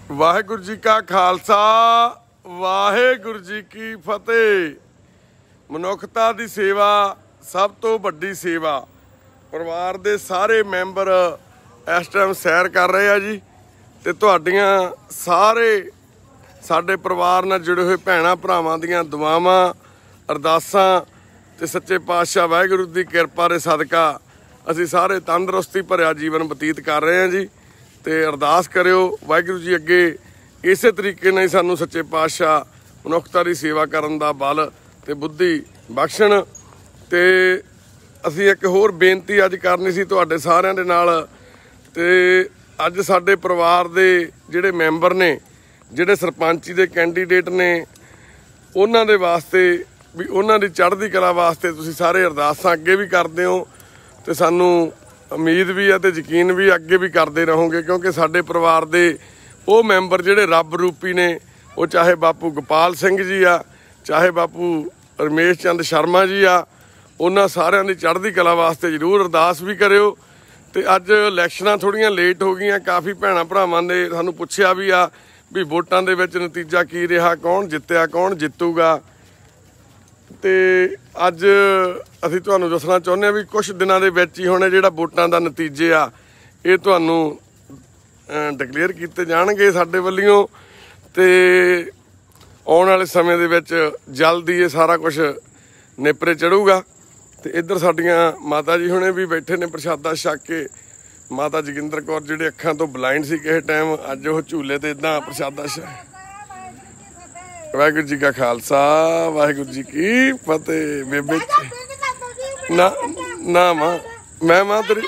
वाहेगुरु जी का खालसा वाहेगुरु जी की फतेह। मनुखता दी सेवा सब तो वड्डी सेवा। परिवार दे सारे मैंबर इस टाइम सैर कर रहे हैं जी। ते तुहाडियां सारे साडे परिवार नाल जुड़े हुए भैणां भरावां दियां दुआवां अरदासां ते सच्चे पातशाह वाहेगुरु दी किरपा दे सदका असीं सारे तंदुरुस्ती भरिया जीवन बतीत कर रहे हैं जी। ते अरदास करियो वाहिगुरू जी अगे इसे तरीके नाल सानू सच्चे पातशाह मनुखता की सेवा करन दा बल ते बुद्धि बख्शण। ते असीं एक होर बेनती अज करनी सी तुहाडे सारिआं दे नाल। ते अज साडे परिवार दे जिहड़े मैंबर ने, जिहड़े सरपंची दे कैंडीडेट ने, उन्हां दे वास्ते भी उन्हां दी चढ़दी कला वास्ते तुसीं सारे अरदासां अगे भी करदे हो ते सानू उम्मीद भी है तो यकीन भी अगे भी करते रहोगे। क्योंकि साडे परिवार दे वो मैंबर जिहड़े रब रूपी ने, वो चाहे बापू गोपाल सिंह जी आ, चाहे बापू रमेश चंद शर्मा जी आ, उन्हां सारिआं दी चढ़दी कला वास्ते जरूर अरदास भी करियो। ते अज इलैक्शनां थोड़ियां लेट हो गईयां। काफ़ी भैणां भरावां ने सानू पुछया भी आ भी वोटां दे विच नतीजा की रहा, कौन जित्तिया कौन जितूगा। ते अज असीं तुहानूं दसना चाहुंदे हां भी कुछ दिनां दे विच ही हुण जिहड़ा वोटां दा नतीजे आ इह तुहानूं डिकलेयर कीते जाणगे साडे वल्लियों। ते आउण वाले समय दे विच जल्द ही ये सारा कुछ नेपरे चढ़ूगा। ते इधर साडीआं माता जी हुणे भी बैठे ने प्रशादा छक के। माता जोगिंदर कौर जिहड़े अखां तो ब्लाइंड सी किसे टाइम, अज ओह झूले ते इदां प्रशादा छक। वाहिगुरू जी का खालसा वाहिगुरू जी की फतेह। बेबे ना ना मां मैं तेरी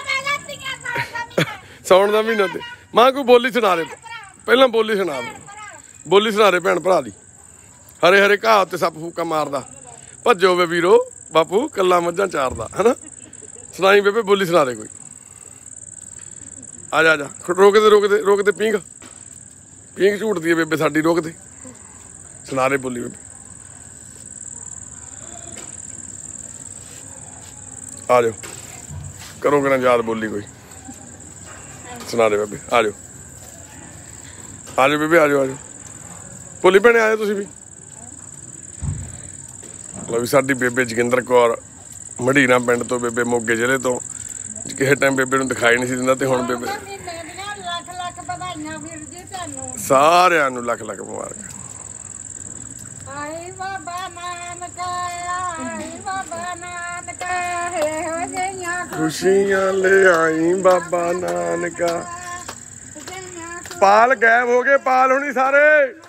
सौण दा महीना ते मां कोई बोली सुना दे, पहला बोली सुना दे, बोली सुना दे भैन भरा दी। हरे हरे घाह ते सप फूका मारदा, भज्जो वे वीरो बापू कल्ला मझां चारदा, है ना। सुनाई बेबे बोली सुना दे कोई। आ जा रोकदे रोकदे रोकदे पींग पींग झूटदी है बेबे साडी, रोकदे सुना दे बोली बेबे। आ जाओ करो करा याद बोली कोई सुना दे बेबे। आ जाओ बेबे, आ जाओ बोली भैने, आए तुसीं भी। लो भी साडी बेबे जोगिंदर कौर मढ़ीना पिंड तो, बेबे मोगे जिले तो। किसी टाइम बेबे नूं दिखाई नहीं सी दिंदा ते हुण बेबे सारिआं नूं लख लख मुबारक। खुशियां ले आई बाबा नानका। पाल गायब हो गए, पाल होनी सारे।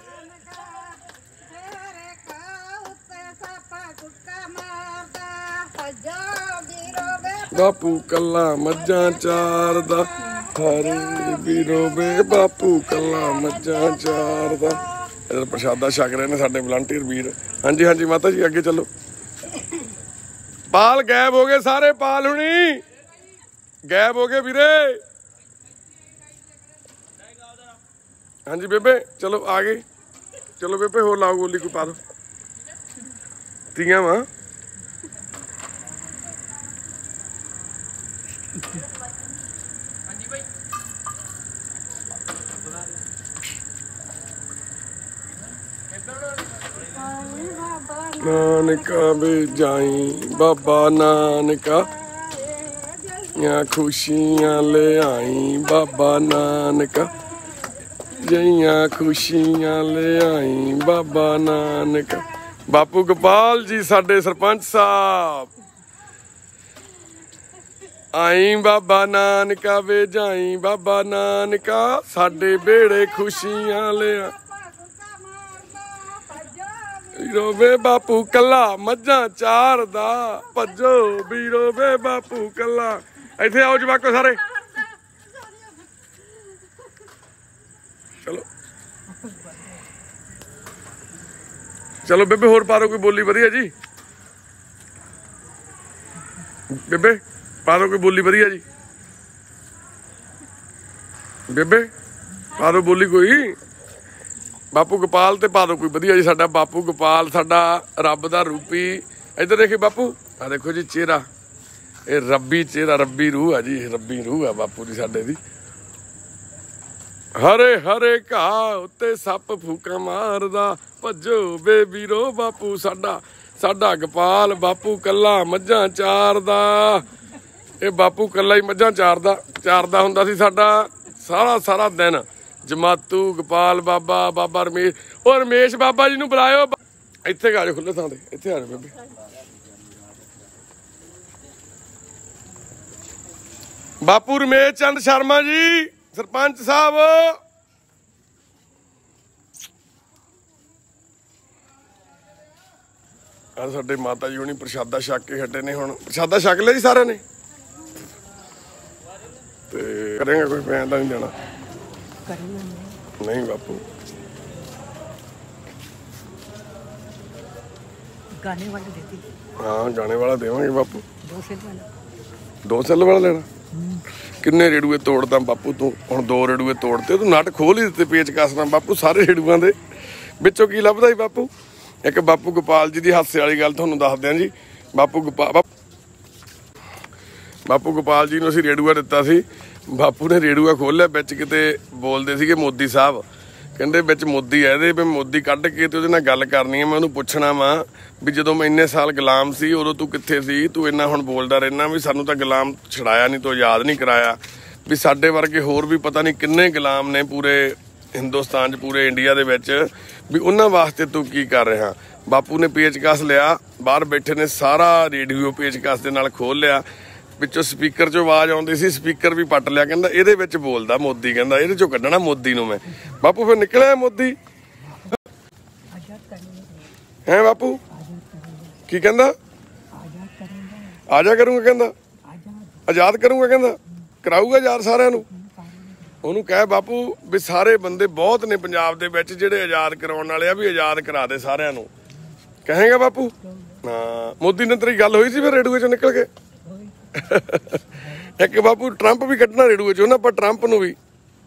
बापू कल्ला मज्जां चारदा, हरे बीरो बे बापू कल्ला मज्जां चारदा। इधर प्रशादा छक रहे ने साडे वलंटियर वीर। हाँ जी हाँ जी माता जी अगे चलो। पाल गायब हो गए सारे, पाल हुणी गायब हो गए वीरे। हाँ जी बेबे चलो आ गए, चलो बेबे होर लाओ गोली कोई पा दो तियां वा। नानका बे जाई बाबा नानका, या खुशियां ले आई बाबा नानका, जइयां खुशियां ले आई बाबा नानका। बापू गोपाल जी साडे सरपंच साहब, आई बाबा नानका वे जाई बाबा नानका, साडे बेड़े खुशियां ले आई बीरो वे बापू कल्ला मझां चारदा, भज्जो बीरो वे बापू कल्ला। इत्थे आओ जवाको सारे, चलो चलो बेबे होर पा दो कोई बोली वधिया जी। बेबे पा दो कोई बोली वधिया जी। बेबे पा दो बोली कोई। बापू गोपाल ते पा दो कोई वधिया जी। साडा बापू गोपाल साडा रब दा रूपी। इधर देखिए बापू, आ देखो जी चेहरा, ये रब्बी चेहरा, रब्बी रूह है जी, रब्बी रूह है बापू जी साडे दी। ਹਰੇ ਹਰੇ ਘਾਹ ਉੱਤੇ ਸੱਪ ਫੂਕਾਂ ਮਾਰਦਾ, ਭੱਜੋ ਬੇ ਵੀਰੋ ਬਾਪੂ ਸਾਡਾ, ਸਾਡਾ ਗੋਪਾਲ ਬਾਪੂ ਕੱਲਾ ਮੱਝਾਂ ਚਾਰਦਾ। ਇਹ ਬਾਪੂ ਕੱਲਾ ਹੀ ਮੱਝਾਂ ਚਾਰਦਾ ਹੁੰਦਾ ਸੀ ਸਾਡਾ ਸਾਰਾ ਦਿਨ। ਜਮਾਤੂ, ਗੋਪਾਲ ਬਾਬਾ, ਬਾਬਾ ਰਮੇਸ਼। ਉਹ ਰਮੇਸ਼ ਬਾਬਾ ਜੀ ਨੂੰ ਬੁਲਾਇਓ ਇੱਥੇ, ਆ ਜਾਓ ਖੁੱਲੇ ਥਾਂ ਤੇ, ਇੱਥੇ ਆ ਜਾਓ ਬੇਬੇ। ਬਾਪੂ ਰਮੇਸ਼ ਚੰਦ ਸ਼ਰਮਾ ਜੀ ਸਰਪੰਚ ਸਾਹਿਬ। ਆ ਸਾਡੇ ਮਾਤਾ ਜੀ ਹੁਣੀ ਪ੍ਰਸ਼ਾਦਾ ਛਕ ਕੇ ਹਟੇ ਨੇ। ਹੁਣ ਪ੍ਰਸ਼ਾਦਾ ਛਕ ਲਿਆ ਜੀ ਸਾਰਿਆਂ ਨੇ, ਤੇ ਕਰੇਗਾ ਕੋਈ ਪੈਣ ਤਾਂ ਨਹੀਂ ਦੇਣਾ? ਨਹੀਂ ਬਾਪੂ, गाने वाले देती। हाँ गाने वाला देवांगे बापू। 2 ਸੈੱਲ ਵਾਲਾ ਲੈਣਾ। किन्ने रेड़ूए तोड़दा बापू तू? हुण 2 रेड़ूए तोड़ते, तू नट खोल ही दिते पेच कसदा बापू सारे रेड़ूआं दे विचों। की लभदा जी बापू? एक बापू गोपाल जी दी हासे वाली गल तुहानूं दस दियां जी। बापू गोपाल जी नूं असीं रेड़ूआ दित्ता सी। बापू ने रेड़ूआ खोलिया, विच किते बोलदे सीगे मोदी साहब, ਕਹਿੰਦੇ ਵਿੱਚ ਮੋਦੀ ਹੈ ਇਹਦੇ, ਵੀ ਮੋਦੀ ਕੱਢ ਕੇ ਤੇ ਉਹਦੇ ਨਾਲ ਗੱਲ ਕਰਨੀ ਹੈ। ਮੈਂ ਉਹਨੂੰ ਪੁੱਛਣਾ ਵਾ ਵੀ ਜਦੋਂ ਮੈਂ ਇੰਨੇ ਸਾਲ ਗੁਲਾਮ ਸੀ ਉਦੋਂ ਤੂੰ ਕਿੱਥੇ ਸੀ? ਤੂੰ ਇੰਨਾ ਹੁਣ ਬੋਲਦਾ ਰਹਿਣਾ ਵੀ ਸਾਨੂੰ ਤਾਂ ਗੁਲਾਮ ਛੜਾਇਆ ਨਹੀਂ, ਤੂੰ ਆਜ਼ਾਦ ਨਹੀਂ ਕਰਾਇਆ। ਵੀ ਸਾਡੇ ਵਰਗੇ ਹੋਰ ਵੀ ਪਤਾ ਨਹੀਂ ਕਿੰਨੇ ਗੁਲਾਮ ਨੇ ਪੂਰੇ ਹਿੰਦੁਸਤਾਨ 'ਚ, ਪੂਰੇ ਇੰਡੀਆ ਦੇ ਵਿੱਚ, ਵੀ ਉਹਨਾਂ ਵਾਸਤੇ ਤੂੰ ਕੀ ਕਰ ਰਿਹਾ? ਬਾਪੂ ਨੇ ਪੇਚਕਸ ਲਿਆ, ਬਾਹਰ ਬੈਠੇ ਨੇ ਸਾਰਾ ਰੇਡੀਓ ਪੇਚਕਸ ਦੇ ਨਾਲ ਖੋਲ ਲਿਆ। ਵਿੱਚੋਂ ਸਪੀਕਰ 'ਚੋਂ ਆਵਾਜ਼ ਆਉਂਦੀ ਸੀ, ਸਪੀਕਰ ਵੀ ਪੱਟ ਲਿਆ। ਕਹਿੰਦਾ ਇਹਦੇ ਵਿੱਚ ਬੋਲਦਾ ਮੋਦੀ, ਕਹਿੰਦਾ ਇਹਦੇ 'ਚੋਂ ਕੱਢਣਾ ਮੋਦੀ ਨੂੰ ਮੈਂ। ਬਾਪੂ ਫਿਰ ਨਿਕਲਿਆ ਮੋਦੀ ਹੈ? ਬਾਪੂ ਕੀ ਕਹਿੰਦਾ? ਆਜਾ ਕਰੂੰਗਾ, ਕਹਿੰਦਾ ਆਜ਼ਾਦ ਕਰੂੰਗਾ, ਕਹਿੰਦਾ ਕਰਾਊਗਾ ਆਜ਼ਾਦ ਸਾਰਿਆਂ ਨੂੰ। ਉਹਨੂੰ ਕਹਿ ਬਾਪੂ ਵੀ ਸਾਰੇ ਬੰਦੇ ਬਹੁਤ ਨੇ ਪੰਜਾਬ ਦੇ ਵਿੱਚ ਜਿਹੜੇ ਆਜ਼ਾਦ ਕਰਾਉਣ ਵਾਲੇ ਆ, ਵੀ ਆਜ਼ਾਦ ਕਰਾ ਦੇ ਸਾਰਿਆਂ ਨੂੰ। ਕਹੇਗਾ ਬਾਪੂ? ਹਾਂ। ਮੋਦੀ ਨਾਲ ਤੇਰੀ ਗੱਲ ਹੋਈ ਸੀ ਫਿਰ ਰੇਡੂਏ 'ਚੋਂ ਨਿਕਲ ਕੇ? ਇੱਕ ਬਾਪੂ ਟਰੰਪ ਵੀ ਕੱਢਣਾ ਰੇਡੂਏ 'ਚੋਂ ਨਾ, ਪਰ ਟਰੰਪ ਨੂੰ ਵੀ,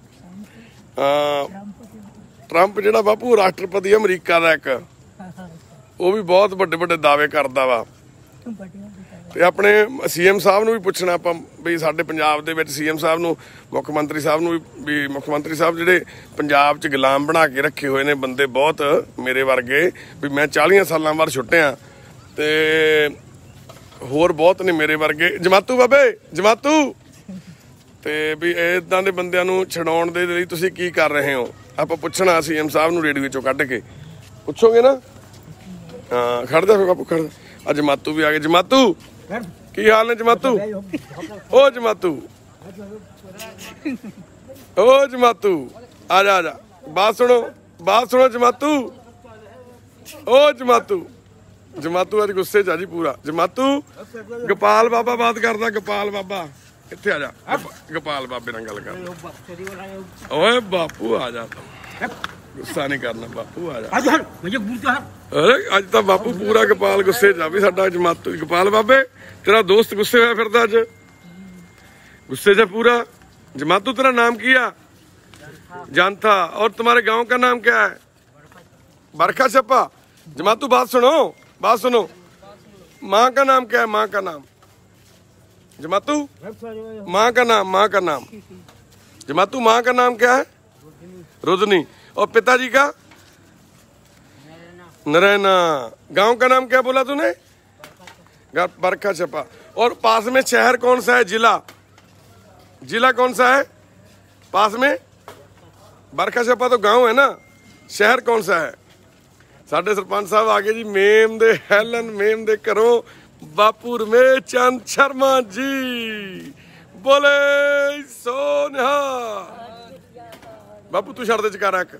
ਟਰੰਪ ਜਿਹੜਾ ਬਾਪੂ ਰਾਸ਼ਟਰਪਤੀ ਅਮਰੀਕਾ ਦਾ ਇੱਕ, ਉਹ ਵੀ ਬਹੁਤ ਵੱਡੇ ਵੱਡੇ ਦਾਅਵੇ ਕਰਦਾ ਵਾ। ਤੇ ਆਪਣੇ ਸੀਐਮ ਸਾਹਿਬ ਨੂੰ ਵੀ ਪੁੱਛਣਾ ਆਪਾਂ ਵੀ ਸਾਡੇ ਪੰਜਾਬ ਦੇ ਵਿੱਚ ਸੀਐਮ ਸਾਹਿਬ ਨੂੰ, ਮੁੱਖ ਮੰਤਰੀ ਸਾਹਿਬ ਨੂੰ ਵੀ ਮੁੱਖ ਮੰਤਰੀ ਸਾਹਿਬ ਜਿਹੜੇ ਪੰਜਾਬ 'ਚ ਗੁਲਾਮ ਬਣਾ ਕੇ ਰੱਖੇ ਹੋਏ ਨੇ ਬੰਦੇ ਬਹੁਤ ਮੇਰੇ ਵਰਗੇ, ਵੀ ਮੈਂ 40 ਸਾਲਾਂ ਬਾਅਦ ਛੁੱਟਿਆ ਤੇ ਹੋਰ ਬਹੁਤ ਨੇ ਮੇਰੇ ਵਰਗੇ ਜਮਾਤੂ ਬਾਬੇ, ਜਮਾਤੂ, ਤੇ ਵੀ ਇਦਾਂ ਦੇ ਬੰਦਿਆਂ ਨੂੰ ਛਡਾਉਣ ਦੇ ਲਈ ਤੁਸੀਂ ਕੀ ਕਰ ਰਹੇ ਹੋ? ਆਪਾਂ ਪੁੱਛਣਾ ਸੀਐਮ ਸਾਹਿਬ ਨੂੰ ਰੇਡੀਓ 'ਚੋਂ ਕੱਢ ਕੇ। ਪੁੱਛੋਗੇ ਨਾ? ਹਾਂ ਖੜਦਾ ਫਿਰ ਬਾਪੂ, ਖੜਦਾ। ਆ ਜਮਾਤੂ ਵੀ ਆ ਗਏ। ਜਮਾਤੂ ਕੀ ਹਾਲ ਨੇ ਜਮਾਤੂ? ਓ ਜਮਾਤੂ, ਓ ਜਮਾਤੂ ਆ ਜਾ, ਆ ਜਾ, ਬਾਤ ਸੁਣੋ ਜਮਾਤੂ। ਓ ਜਮਾਤੂ, ਜਮਾਤੂ ਅੱਜ ਗੁੱਸੇ 'ਚ ਆ ਜੀ ਪੂਰਾ। ਜਮਾਤੂ ਗੋਪਾਲ ਬਾਬਾ ਬਾਤ ਕਰਦਾ, ਗੋਪਾਲ ਬਾਬਾ ਇੱਥੇ ਆ ਜਾ, ਗੋਪਾਲ ਬਾਬੇ ਨਾਲ ਗੱਲ ਕਰ। ਓਏ ਬਾਪੂ ਆ ਜਾ, ਗੁੱਸਾ ਨਹੀਂ ਕਰਨਾ ਬਾਪੂ, ਆ ਜਾ। ਅਰੇ ਅੱਜ ਤਾਂ ਬਾਪੂ ਪੂਰਾ ਗੋਪਾਲ ਗੁੱਸੇ 'ਚ ਆ ਵੀ ਸਾਡਾ ਜਮਾਤੂ। ਗੋਪਾਲ ਬਾਬੇ तेरा दोस्त गुस्से होया फिरदा अज, गुस्से से पूरा। जमातू तेरा नाम क्या? जानता। और तुम्हारे गांव का नाम क्या है? बरखा छप्पा। जमातू बात सुनो, बात सुनो। माँ का नाम क्या है? माँ का नाम जमातू, माँ का नाम, माँ का नाम जमातू, माँ का नाम क्या है? रुदनी। और पिताजी का? नरैना। गांव का नाम क्या बोला तूने? बरखा छपा। और पास में शहर कौन सा है? जिला, जिला कौन सा है पास में? बरखा छपा तो गांव है ना, शहर कौन सा है? साडे सरपंच साहब आ गए जी, मेम दे हैलन मेम दे घरों बापू रमेश चंद शर्मा जी। बोले सोनिया बापू तू छड़ दे चकारा एक।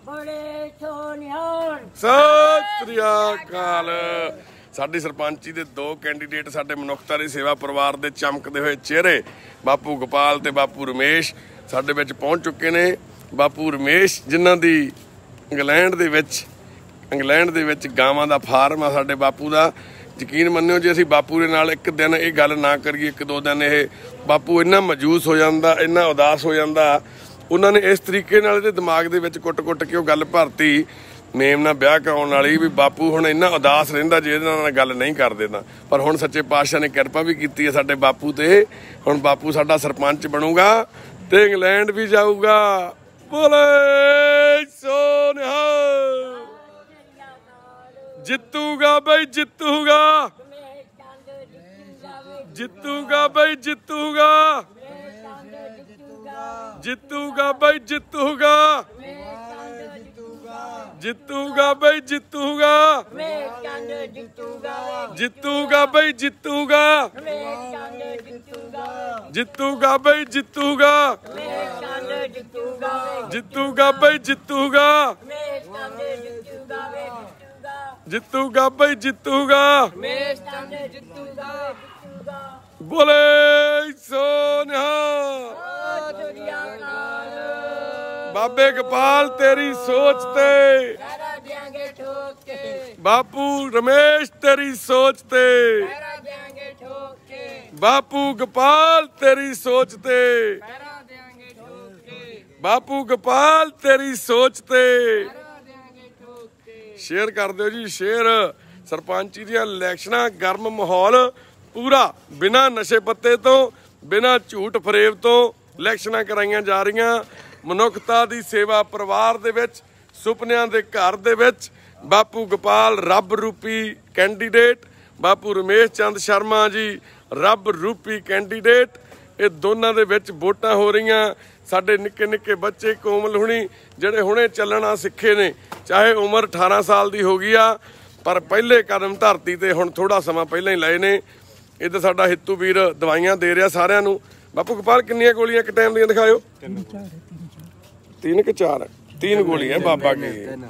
सत श्री अकाल। साडी सरपंची दे 2 कैंडीडेट साडे मनुखता दी सेवा परिवार दे चमकदे होए चेहरे बापू गोपाल ते बापू रमेश साडे विच पहुंच चुके ने। बापू रमेश जिन्हां दी इंग्लैंड दे विच गावां दा फार्म आ साडे बापू दा। यकीन मन्निओ जे असीं बापू दे नाल एक दिन ये गल ना करिए, 1-2 दिन ये बापू इन्ना मजूस हो जांदा, इन्ना उदास हो जांदा। उन्हां ने इस तरीके नाल इहदे दिमाग दे विच कुट-कुट के ओह गल भरती मेम नाल ब्याह कराउण वाली भी बापू हुण इन्ना उदास रहिंदा जे इहदे नाल गल नहीं करदे तां। पर हुण सच्चे पातशाह ने किरपा भी कीती है साडे बापू ते। हुण बापू साडा सरपंच बनूगा ते इंग्लैंड भी जाऊगा। बोले सो निहाल। जितूगा भाई जितूगा, जितूगा भाई जितूगा, जितूगा भाई जितूगा, जितूगा भाई जितूगा, जितूगा भाई जितूगा, जितूगा भाई जितूगा, जितूगा भाई जितूगा, जितूगा भाई जितूगा। बोले सो निहाल। बाबे गोपाल तेरी सोच ते, बापू रमेश तेरी सोच ते, बापू गोपाल तेरी सोच ते, बापू गोपाल तेरी सोच ते। शेयर कर दो जी शेयर। सरपंची दी इलैक्शनां गर्म माहौल पूरा, बिना नशे पत्ते तो, बिना झूठ फरेब तो इलैक्शनां कराईयां जा रहीਆਂ। मनुखता दी सेवा परिवार दे विच, सुपनियां दे घर दे विच बापू गोपाल रब रूपी कैंडीडेट, बापू रमेश चंद शर्मा जी रब रूपी कैंडीडेट। ये दोनों दे विच वोटां हो रहीਆਂ। साडे निक्के निक्के बच्चे कोमल हुणी जिहड़े हुणे चलना सिखे ने, चाहे उम्र 18 साल दी हो गई आ, पर पहले कदम धरती ते हुण थोड़ा समा पहले ही लए ने। इधर साडा हितू वीर दवाइयां दे रहा सारिਆਂ ਨੂੰ। बापू गोपाल किन्नियां गोलियां एक टाइम ਦੀਆਂ दिखाओ? 3 कि 4? 3 गोलियां बाबा की।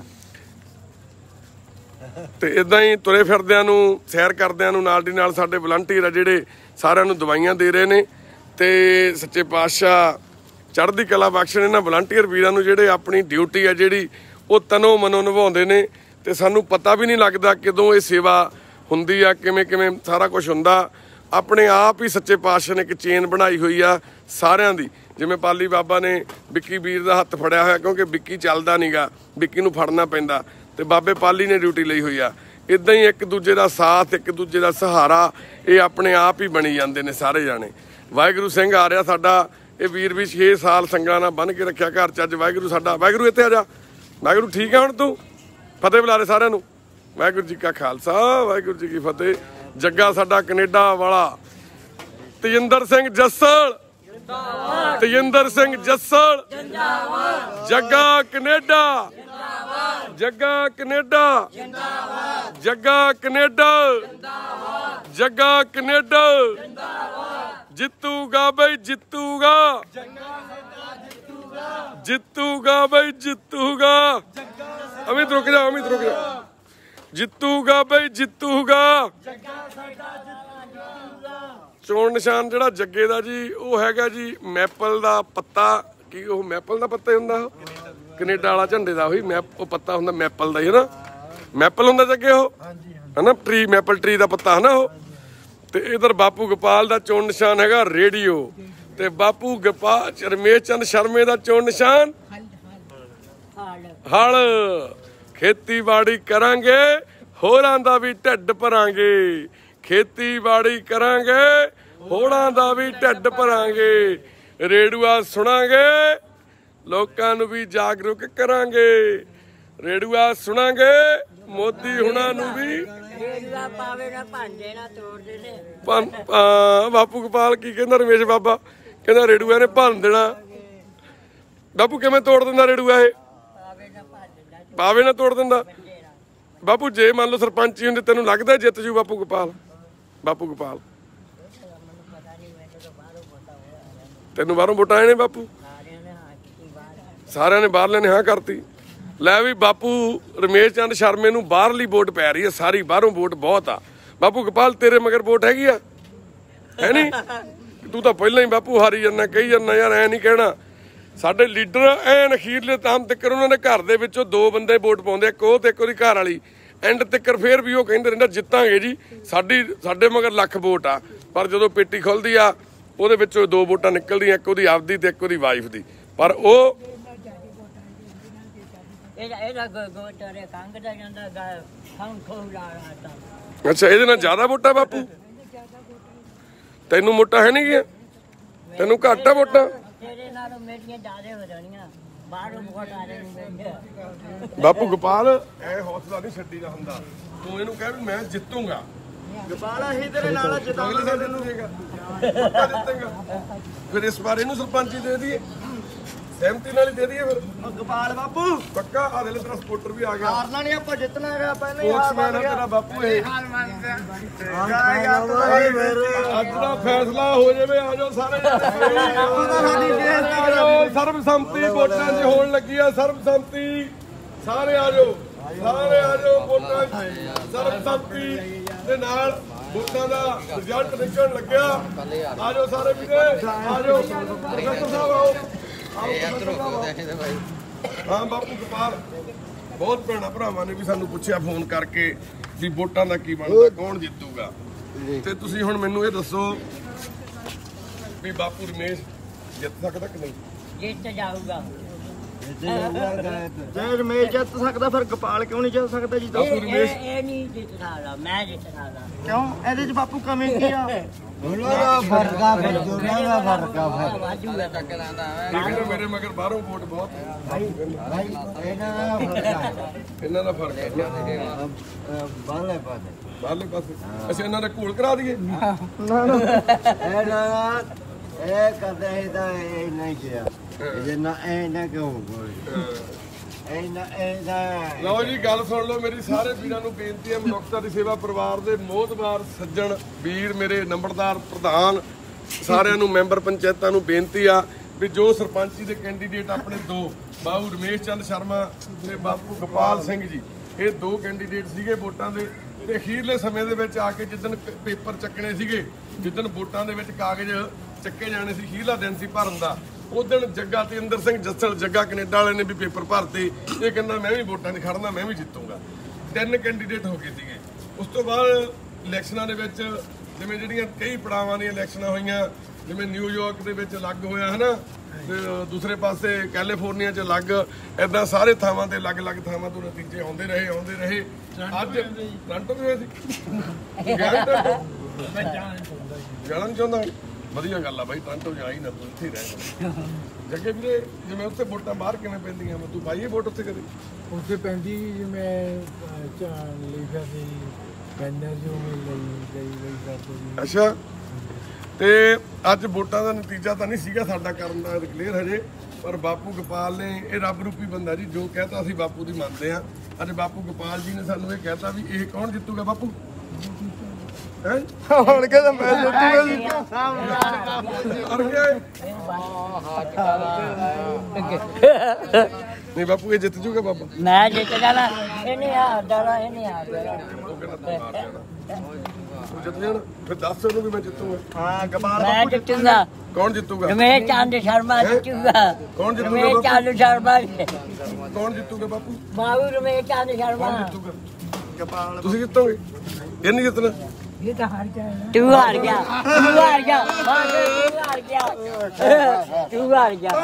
ਤੇ ਇਦਾਂ ਹੀ ਤੁਰੇ ਫਿਰਦਿਆਂ ਨੂੰ, ਸੈਰ ਕਰਦਿਆਂ ਨੂੰ ਨਾਲ ਦੀ ਨਾਲ ਸਾਡੇ ਵਲੰਟੀਅਰ ਆ ਜਿਹੜੇ ਸਾਰਿਆਂ ਨੂੰ ਦਵਾਈਆਂ ਦੇ ਰਹੇ ਨੇ। ਤੇ ਸੱਚੇ ਪਾਤਸ਼ਾਹ ਚੜ੍ਹਦੀ ਕਲਾ ਬਖਸ਼ਣ ਇਹਨਾਂ ਵਲੰਟੀਅਰ ਵੀਰਾਂ ਨੂੰ ਜਿਹੜੇ ਆਪਣੀ ਡਿਊਟੀ ਆ ਜਿਹੜੀ ਉਹ ਤਨੋਂ ਮਨੋਂ ਨਿਭਾਉਂਦੇ ਨੇ। ਤੇ ਸਾਨੂੰ ਪਤਾ ਵੀ ਨਹੀਂ ਲੱਗਦਾ ਕਦੋਂ ਇਹ ਸੇਵਾ ਹੁੰਦੀ ਆ, ਕਿਵੇਂ ਕਿਵੇਂ ਸਾਰਾ ਕੁਝ ਹੁੰਦਾ। ਆਪਣੇ ਆਪ ਹੀ ਸੱਚੇ ਪਾਤਸ਼ਾਹ ਨੇ ਇੱਕ ਚੇਨ ਬਣਾਈ ਹੋਈ ਆ ਸਾਰਿਆਂ ਦੀ। ਜਿਵੇਂ ਪਾਲੀ ਬਾਬਾ ਨੇ ਵਿੱਕੀ ਵੀਰ ਦਾ ਹੱਥ ਫੜਿਆ ਹੋਇਆ, ਕਿਉਂਕਿ ਵਿੱਕੀ ਚੱਲਦਾ ਨਹੀਂਗਾ, ਵਿੱਕੀ ਨੂੰ ਫੜਨਾ ਪੈਂਦਾ, ਤੇ ਬਾਬੇ ਪਾਲੀ ਨੇ ਡਿਊਟੀ ਲਈ ਹੋਈ ਆ। ਇਦਾਂ ਹੀ ਇੱਕ ਦੂਜੇ ਦਾ ਸਾਥ, ਇੱਕ ਦੂਜੇ ਦਾ ਸਹਾਰਾ, ਇਹ ਆਪਣੇ ਆਪ ਹੀ ਬਣੀ ਜਾਂਦੇ ਨੇ ਸਾਰੇ ਜਾਣੇ। ਵਾਹਿਗੁਰੂ ਸਿੰਘ ਆ ਰਿਹਾ ਸਾਡਾ, ਇਹ ਵੀਰ ਵੀ 6 ਸਾਲ ਸੰਗਲਾਂ ਨਾਲ ਬੰਨ੍ਹ ਕੇ ਰੱਖਿਆ ਘਰ 'ਚ। ਅੱਜ ਵਾਹਿਗੁਰੂ ਸਾਡਾ, ਵਾਹਿਗੁਰੂ ਇੱਥੇ ਆ ਜਾ, ਵਾਹਿਗੁਰੂ ਠੀਕ ਆ ਹੁਣ ਤੂੰ? ਫਤਿਹ ਬੁਲਾ ਰਹੇ ਸਾਰਿਆਂ ਨੂੰ। ਵਾਹਿਗੁਰੂ ਜੀ ਕਾ ਖਾਲਸਾ, ਵਾਹਿਗੁਰੂ ਜੀ ਕੀ ਫਤਿਹ। ਜੱਗਾ ਸਾਡਾ ਕੈਨੇਡਾ ਵਾਲਾ Tejinder Singh Jassal, Tejinder Singh Jassal, Jagga Canada, Jagga Canada, Jagga Canada, Jagga Canada. ਜਿੱਤੂਗਾ ਬਈ ਜਿੱਤੂਗਾ, ਜਿੱਤੂਗਾ ਬਈ ਜਿੱਤੂਗਾ। ਅਮਿਤ ਰੁਕ ਜਾ, ਅਮਿਤ ਰੁਕ ਜਾ। ਜਿੱਤੂਗਾ ਬਈ ਜਿੱਤੂਗਾ। ਚੋਣ ਨਿਸ਼ਾਨ ਜਿਹੜਾ ਜੱਗੇ ਦਾ ਜੀ ਉਹ ਹੈਗਾ ਜੀ ਮੈਪਲ ਦਾ ਪੱਤਾ। ਕੀ ਉਹ ਮੈਪਲ ਦਾ ਪੱਤਾ ਹੁੰਦਾ? ਉਹ ਕੈਨੇਡਾ ਵਾਲਾ ਝੰਡੇ ਦਾ ਉਹੀ ਉਹ ਪੱਤਾ ਹੁੰਦਾ ਮੈਪਲ ਦਾ ਹੀ, ਹਨਾ? ਮੈਪਲ ਹੁੰਦਾ ਜੱਗੇ ਉਹ, ਹਨਾ? ਟਰੀ, ਮੈਪਲ ਟਰੀ ਦਾ ਪੱਤਾ, ਹਨਾ ਉਹ। ਤੇ ਇਧਰ ਬਾਪੂ ਗੋਪਾਲ ਦਾ ਚੋਣ ਨਿਸ਼ਾਨ ਹੈਗਾ ਰੇਡੀਓ, ਤੇ ਬਾਪੂ ਗੋਪਾਲ ਰਮੇਸ਼ ਚੰਦ ਸ਼ਰਮੇ ਦਾ ਚੋਣ ਨਿਸ਼ਾਨ ਹਲ। ਖੇਤੀਬਾੜੀ ਕਰਾਂਗੇ, ਹੋਰਾਂ ਦਾ ਵੀ ਢਿੱਡ ਭਰਾਂਗੇ। ਖੇਤੀਬਾੜੀ ਕਰਾਂਗੇ, ਹੋਰਾਂ ਦਾ ਵੀ ਢਿੱਡ ਭਰਾਂਗੇ। ਰੇਡੂਆ ਸੁਣਾਂਗੇ, ਲੋਕਾਂ ਨੂੰ ਵੀ ਜਾਗਰੂਕ ਕਰਾਂਗੇ। ਰੇਡੂਆ ਸੁਣਾਂਗੇ, ਮੋਦੀ ਹੁਣਾਂ ਨੂੰ ਵੀ। ਬਾਪੂ ਗੋਪਾਲ ਕੀ ਕਹਿੰਦਾ ਰਮੇਸ਼ ਬਾਬਾ? ਕਹਿੰਦਾ ਰੇਡੂਆ ਨੇ ਭੰਨ ਦੇਣਾ। ਬਾਪੂ ਕਿਵੇਂ ਤੋੜ ਦਿੰਦਾ ਰੇਡੂਆ? ਇਹ ਪਾਵੇ ਨਾ ਤੋੜ ਦਿੰਦਾ। ਬਾਪੂ ਜੇ ਮੰਨ ਲਓ ਸਰਪੰਚੀ ਹੁੰਦੀ, ਤੈਨੂੰ ਲੱਗਦਾ ਜਿੱਤ ਜੂ ਬਾਪੂ ਗੋਪਾਲ? ਬਾਪੂ ਗੋਪਾਲ ਤੈਨੂੰ ਬਾਹਰੋਂ ਵੋਟਾਂ ਆਏ ਨੇ? ਬਾਪੂ ਸਾਰਿਆਂ ਨੇ ਬਾਹਰਲਿਆਂ ਨੇ ਹਾਂ ਕਰਤੀ। ਲੈ ਵੀ ਬਾਪੂ ਰਮੇਸ਼ ਚੰਦ ਸ਼ਰਮੇ ਨੂੰ ਬਾਹਰਲੀ ਵੋਟ ਪੈ ਰਹੀ ਹੈ ਸਾਰੀ, ਬਾਹਰੋਂ ਵੋਟ ਬਹੁਤ ਆ। ਬਾਪੂ ਗੋਪਾਲ ਤੇਰੇ ਮਗਰ ਵੋਟ ਹੈਗੀ ਆ? ਹੈ ਨੀ? ਤੂੰ ਤਾਂ ਪਹਿਲਾਂ ਹੀ ਬਾਪੂ ਹਾਰੀ ਜਾਂਦਾ, ਕਹੀ ਜਾਂਦਾ ਯਾਰ ਐ ਨਹੀਂ ਕਹਿਣਾ। ਸਾਡੇ ਲੀਡਰ ਐਨ ਅਖੀਰਲੇ ਟਾਈਮ ਤੱਕ ਉਹਨਾਂ ਦੇ ਘਰ ਦੇ ਵਿੱਚੋਂ 2 ਬੰਦੇ ਵੋਟ ਪਾਉਂਦੇ, ਇੱਕ ਉਹ ਤੇ ਇੱਕ ਉਹਦੀ ਘਰ ਵਾਲੀ। ਐਂਡ ਤੱਕ ਫੇਰ ਵੀ ਉਹ ਕਹਿੰਦੇ ਰਹਿੰਦਾ ਜਿੱਤਾਂਗੇ ਜੀ, ਸਾਡੇ ਮਗਰ ਲੱਖ ਵੋਟ ਆ। ਪਰ ਜਦੋਂ ਪੇਟੀ ਖੁੱਲਦੀ ਆ ਉਹਦੇ ਵਿੱਚੋਂ 2 ਵੋਟਾਂ ਨਿਕਲਦੀਆਂ, ਇੱਕ ਉਹਦੀ ਆਪਦੀ ਤੇ ਇੱਕ ਉਹਦੀ ਵਾਈਫ ਦੀ। ਪਰ ਉਹ ਅੱਛਾ, ਇਹਦੇ ਨਾਲ ਜ਼ਿਆਦਾ ਵੋਟਾਂ ਬਾਪੂ? ਤੈਨੂੰ ਵੋਟਾਂ ਹੈ ਨਹੀਂ ਗੀਆਂ? ਤੈਨੂੰ ਘੱਟ ਆ ਵੋਟਾਂ? ਤੇਰੇ ਨਾਲੋਂ ਮੇਰੀਆਂ ਜ਼ਿਆਦਾ ਹੋ ਜਾਣੀਆਂ ਬਾਹਰੋਂ ਬਹੁਤ ਆ ਰਹੇ ਬਾਪੂ ਗੋਪਾਲ ਐ ਹੌਸਲਾ ਨਹੀਂ ਛੱਡੀ ਦਾ ਹੁੰਦਾ ਤੂੰ ਇਹਨੂੰ ਕਹਿ ਵੀ ਮੈਂ ਜਿੱਤੂਗਾ ਗੋਪਾਲ ਅਸੀਂ ਤੇਰੇ ਨਾਲ ਅਗਲੇ ਸਾਲ ਤੈਨੂੰ ਦੇਗਾ ਪੱਕਾ ਜਿੱਤੇਗਾ ਫਿਰ ਇਸ ਵਾਰ ਇਹਨੂੰ ਸਰਪੰਚੀ ਦੇ ਦਈਏ ਸਹਿਮਤੀ ਨਾਲ ਹੀ ਦੇ ਦਈਏ ਫਿਰ ਗੋਪਾਲ ਬਾਪੂ ਪੱਕਾ ਆ ਦੇ ਤੇਰਾ ਸਪੋਰਟਰ ਵੀ ਆ ਗਿਆ ਹਾਰਨਾ ਨਹੀਂ ਆਪਾਂ ਜਿੱਤਣਾ ਹੈਗਾ ਪਹਿਲਾਂ ਹੀ ਸਪੋਰਟਸਮੈਨ ਆ ਤੇਰਾ ਬਾਪੂ ਇਹ ਅੱਜ ਦਾ ਫੈਸਲਾ ਹੋ ਜਾਵੇ ਆ ਜਾਓ ਸਾਰੇ ਸਰਬਸੰਮਤੀ ਵੋਟਾਂ 'ਚ ਹੋਣ ਲੱਗੀ ਆ ਸਰਬਸੰਮਤੀ ਸਾਰੇ ਆ ਜਾਓ ਵੋਟਾਂ 'ਚ ਸਰਬਸੰਮਤੀ ਦੇ ਨਾਲ ਵੋਟਾਂ ਦਾ ਰਿਜ਼ਲਟ ਨਿਕਲਣ ਲੱਗਿਆ ਆ ਜਾਓ ਸਾਰੇ ਵੀਰੇ ਆ ਜਾਓ ਪ੍ਰੋਫੈਸਰ ਸਾਹਿਬ ਆਓ ਹਾਂ ਬਾਪੂ ਗੋਪਾਲ ਬਹੁਤ ਭੈਣਾਂ ਭਰਾਵਾਂ ਨੇ ਵੀ ਸਾਨੂੰ ਪੁੱਛਿਆ ਫੋਨ ਕਰਕੇ ਵੀ ਵੋਟਾਂ ਦਾ ਕੀ ਬਣਦਾ ਕੌਣ ਜਿੱਤੂਗਾ ਤੇ ਤੁਸੀਂ ਹੁਣ ਮੈਨੂੰ ਇਹ ਦੱਸੋ ਵੀ ਬਾਪੂ ਰਮੇਸ਼ ਜਿੱਤ ਸਕਦਾ ਕਿ ਨਹੀਂ ਜਿੱਤ ਜਾਊਗਾ ਜੇ ਰਮੇਸ਼ ਜਿੱਤ ਸਕਦਾ ਫਿਰ ਗੋਪਾਲ ਕਿਉਂ ਨਹੀਂ ਜਿੱਤ ਸਕਦਾ ਜੀ ਦੱਸੋ ਇਹ ਨਹੀਂ ਜਿੱਤ ਸਕਦਾ ਮੈਂ ਜਿੱਤ ਸਕਦਾ ਕਿਉਂ ਇਹਦੇ 'ਚ ਬਾਪੂ ਕਮੀ ਕੀ ਆ ਉਹਨਾਂ ਦਾ ਫਰਕ ਆ ਫਿਰ ਦੋਨਾਂ ਦਾ ਫਰਕ ਆ ਫਿਰ ਵਾਜੂਗਾ ਟੱਕ ਲਾਂਦਾ ਲੇਕਿਨ ਮੇਰੇ ਮਗਰ ਬਾਹਰੋਂ ਵੋਟ ਬਹੁਤ ਭਾਈ ਇਹਨਾਂ ਦਾ ਫਰਕ ਆ ਇਹਨਾਂ ਦਾ ਫਰਕ ਹੈ ਬਾਹਲੇ ਪਾਸੇ ਬਾਹਰਲੇ ਪਾਸੇ ਅਸੀਂ ਇਹਨਾਂ ਦਾ ਘੋਲ ਕਰਾ ਦਈਏ ਇਹਨਾਂ ਦਾ ਇਹ ਕਦੇ ਇਹਦਾ ਇਹ ਨਹੀਂ ਗਿਆ ਜੇ ਨਾ ਇਹ ਨਾ ਕਿਉਂ ਬੋਲ ਇਹਦਾ ਲਓ ਜੀ ਗੱਲ ਸੁਣ ਲਓ ਮੇਰੀ ਸਾਰੇ ਵੀਰਾਂ ਨੂੰ ਬੇਨਤੀ ਹੈ ਮਨੁੱਖਤਾ ਦੀ ਸੇਵਾ ਪਰਿਵਾਰ ਦੇ ਮੋਹਤਬਾਰ ਸੱਜਣ ਵੀਰ ਮੇਰੇ ਨੰਬਰਦਾਰ ਪ੍ਰਧਾਨ ਸਾਰਿਆਂ ਨੂੰ ਮੈਂਬਰ ਪੰਚਾਇਤਾਂ ਨੂੰ ਬੇਨਤੀ ਆ ਵੀ ਜੋ ਸਰਪੰਚੀ ਦੇ ਕੈਂਡੀਡੇਟ ਆਪਣੇ ਦੋ ਬਾਬੂ ਰਮੇਸ਼ ਚੰਦ ਸ਼ਰਮਾ ਤੇ ਬਾਪੂ ਗੋਪਾਲ ਸਿੰਘ ਜੀ ਇਹ ਦੋ ਕੈਂਡੀਡੇਟ ਸੀਗੇ ਵੋਟਾਂ ਦੇ ਤੇ ਅਖੀਰਲੇ ਸਮੇਂ ਦੇ ਵਿੱਚ ਆ ਕੇ ਜਿੱਦਣ ਪੇਪਰ ਚੱਕਣੇ ਸੀਗੇ ਜਿੱਦਣ ਵੋਟਾਂ ਦੇ ਵਿੱਚ ਕਾਗਜ਼ ਚੱਕੇ ਜਾਣੇ ਸੀ ਅਖੀਰਲਾ ਦਿਨ ਸੀ ਭਰਨ ਦਾ ਉਦੋਂ ਜੱਗਾ ਤੇ ਇੰਦਰ ਸਿੰਘ ਜੱਸਲ ਜੱਗਾ ਕੈਨੇਡਾ ਵਾਲੇ ਨੇ ਵੀ ਪੇਪਰ ਭਰਤੇ ਇਹ ਕਹਿੰਦਾ ਮੈਂ ਵੀ ਵੋਟਾਂ 'ਚ ਖੜਨਾ ਮੈਂ ਵੀ ਜਿੱਤੂਗਾ 3 ਕੈਂਡੀਡੇਟ ਹੋ ਗਏ ਸੀਗੇ ਉਸ ਤੋਂ ਬਾਅਦ ਇਲੈਕਸ਼ਨਾਂ ਦੇ ਵਿੱਚ ਜਿਵੇਂ ਜਿਹੜੀਆਂ ਕਈ ਪੜਾਵਾਂ ਦੀਆਂ ਇਲੈਕਸ਼ਨਾਂ ਹੋਈਆਂ ਜਿਵੇਂ ਨਿਊਯਾਰਕ ਦੇ ਵਿੱਚ ਅਲੱਗ ਹੋਇਆ ਹਨਾ ਤੇ ਦੂਸਰੇ ਪਾਸੇ ਕੈਲੀਫੋਰਨੀਆ 'ਚ ਅਲੱਗ ਏਦਾਂ ਸਾਰੇ ਥਾਵਾਂ ਤੇ ਅਲੱਗ-ਅਲੱਗ ਥਾਵਾਂ ਤੋਂ ਨਤੀਜੇ ਆਉਂਦੇ ਰਹੇ ਅੱਜ ਟੋਰਾਂਟੋ ਵੀ ਹੋਏ ਸੀ ਜਾਣਾ ਚਾਹੁੰਦਾ ਵਧੀਆ ਗੱਲ ਆ ਬਾਈ ਟੋਰਾਂਟੋ ਜਾ ਹੀ ਨਾ ਤੂੰ ਇੱਥੇ ਹੀ ਰਹਿ ਜੱਗੇ ਵੀਰੇ ਜਿਵੇਂ ਉੱਥੇ ਵੋਟਾਂ ਬਾਹਰ ਕਿਵੇਂ ਪੈਂਦੀਆਂ ਤੂੰ ਪਾਈਏ ਵੋਟ ਉੱਥੇ ਕਦੇ ਉੱਥੇ ਪੈਂਦੀ ਜਿਵੇਂ ਲਿਖਿਆ ਸੀ ਪੈਨਰ ਜੋ ਲਈ ਕਰਦੇ ਅੱਛਾ ਤੇ ਅੱਜ ਵੋਟਾਂ ਦਾ ਨਤੀਜਾ ਤਾਂ ਨਹੀਂ ਸੀਗਾ ਸਾਡਾ ਕਰਨ ਦਾ ਕਲੀਅਰ ਹਜੇ ਪਰ ਬਾਪੂ ਗੋਪਾਲ ਨੇ ਇਹ ਰੱਬ ਰੂਪੀ ਬੰਦਾ ਜੀ ਜੋ ਕਹਿਤਾ ਅਸੀਂ ਬਾਪੂ ਦੀ ਮੰਨਦੇ ਆ ਅੱਜ ਬਾਪੂ ਗੋਪਾਲ ਜੀ ਨੇ ਸਾਨੂੰ ਇਹ ਕਹਿਤਾ ਵੀ ਇਹ ਕੌਣ ਜਿੱਤੂਗਾ ਬਾਪੂ ਹੁਣ ਕਹਿੰਦਾ ਮੈਂ ਜਿੱਤੂਗਾ ਨਹੀਂ ਬਾਪੂ ਇਹ ਜਿੱਤ ਜੂਗਾ ਬਾਬਾ ਮੈਂ ਜਿੱਤ ਜਾਣਾ ਇਹਨੇ ਹਾਰਦਾ ਇਹਨੇ ਹਾਰਦਾ ਤੂੰ ਜਿੱਤ ਜਾਣਾ ਫਿਰ ਦੱਸ ਉਹਨੂੰ ਵੀ ਮੈਂ ਜਿੱਤੂਗਾ ਹਾਂ ਗੋਪਾਲ ਮੈਂ ਜਿੱਤੂਗਾ ਕੌਣ ਜਿੱਤੂਗਾ ਰਮੇਸ਼ ਚੰਦ ਸ਼ਰਮਾ ਜਿੱਤੂਗਾ ਕੌਣ ਜਿੱਤੂਗਾ ਰਮੇਸ਼ ਚੰਦ ਸ਼ਰਮਾ ਕੌਣ ਜਿੱਤੂਗਾ ਬਾਪੂ ਬਾਬੂ ਰਮੇਸ਼ ਚੰਦ ਸ਼ਰਮਾ ਕੌਣ ਜਿੱਤੂਗਾ ਗੋਪਾਲ ਤੁਸੀਂ ਜਿੱਤੋਗੇ ਇਹ ਨਹੀਂ ਜਿੱਤਣਾ ਇਹ ਤਾਂ ਹਾਰ ਗਿਆ ਤੂੰ ਹਾਰ ਗਿਆ ਤੂੰ ਹਾਰ ਗਿਆ ਤੂੰ ਹਾਰ ਗਿਆ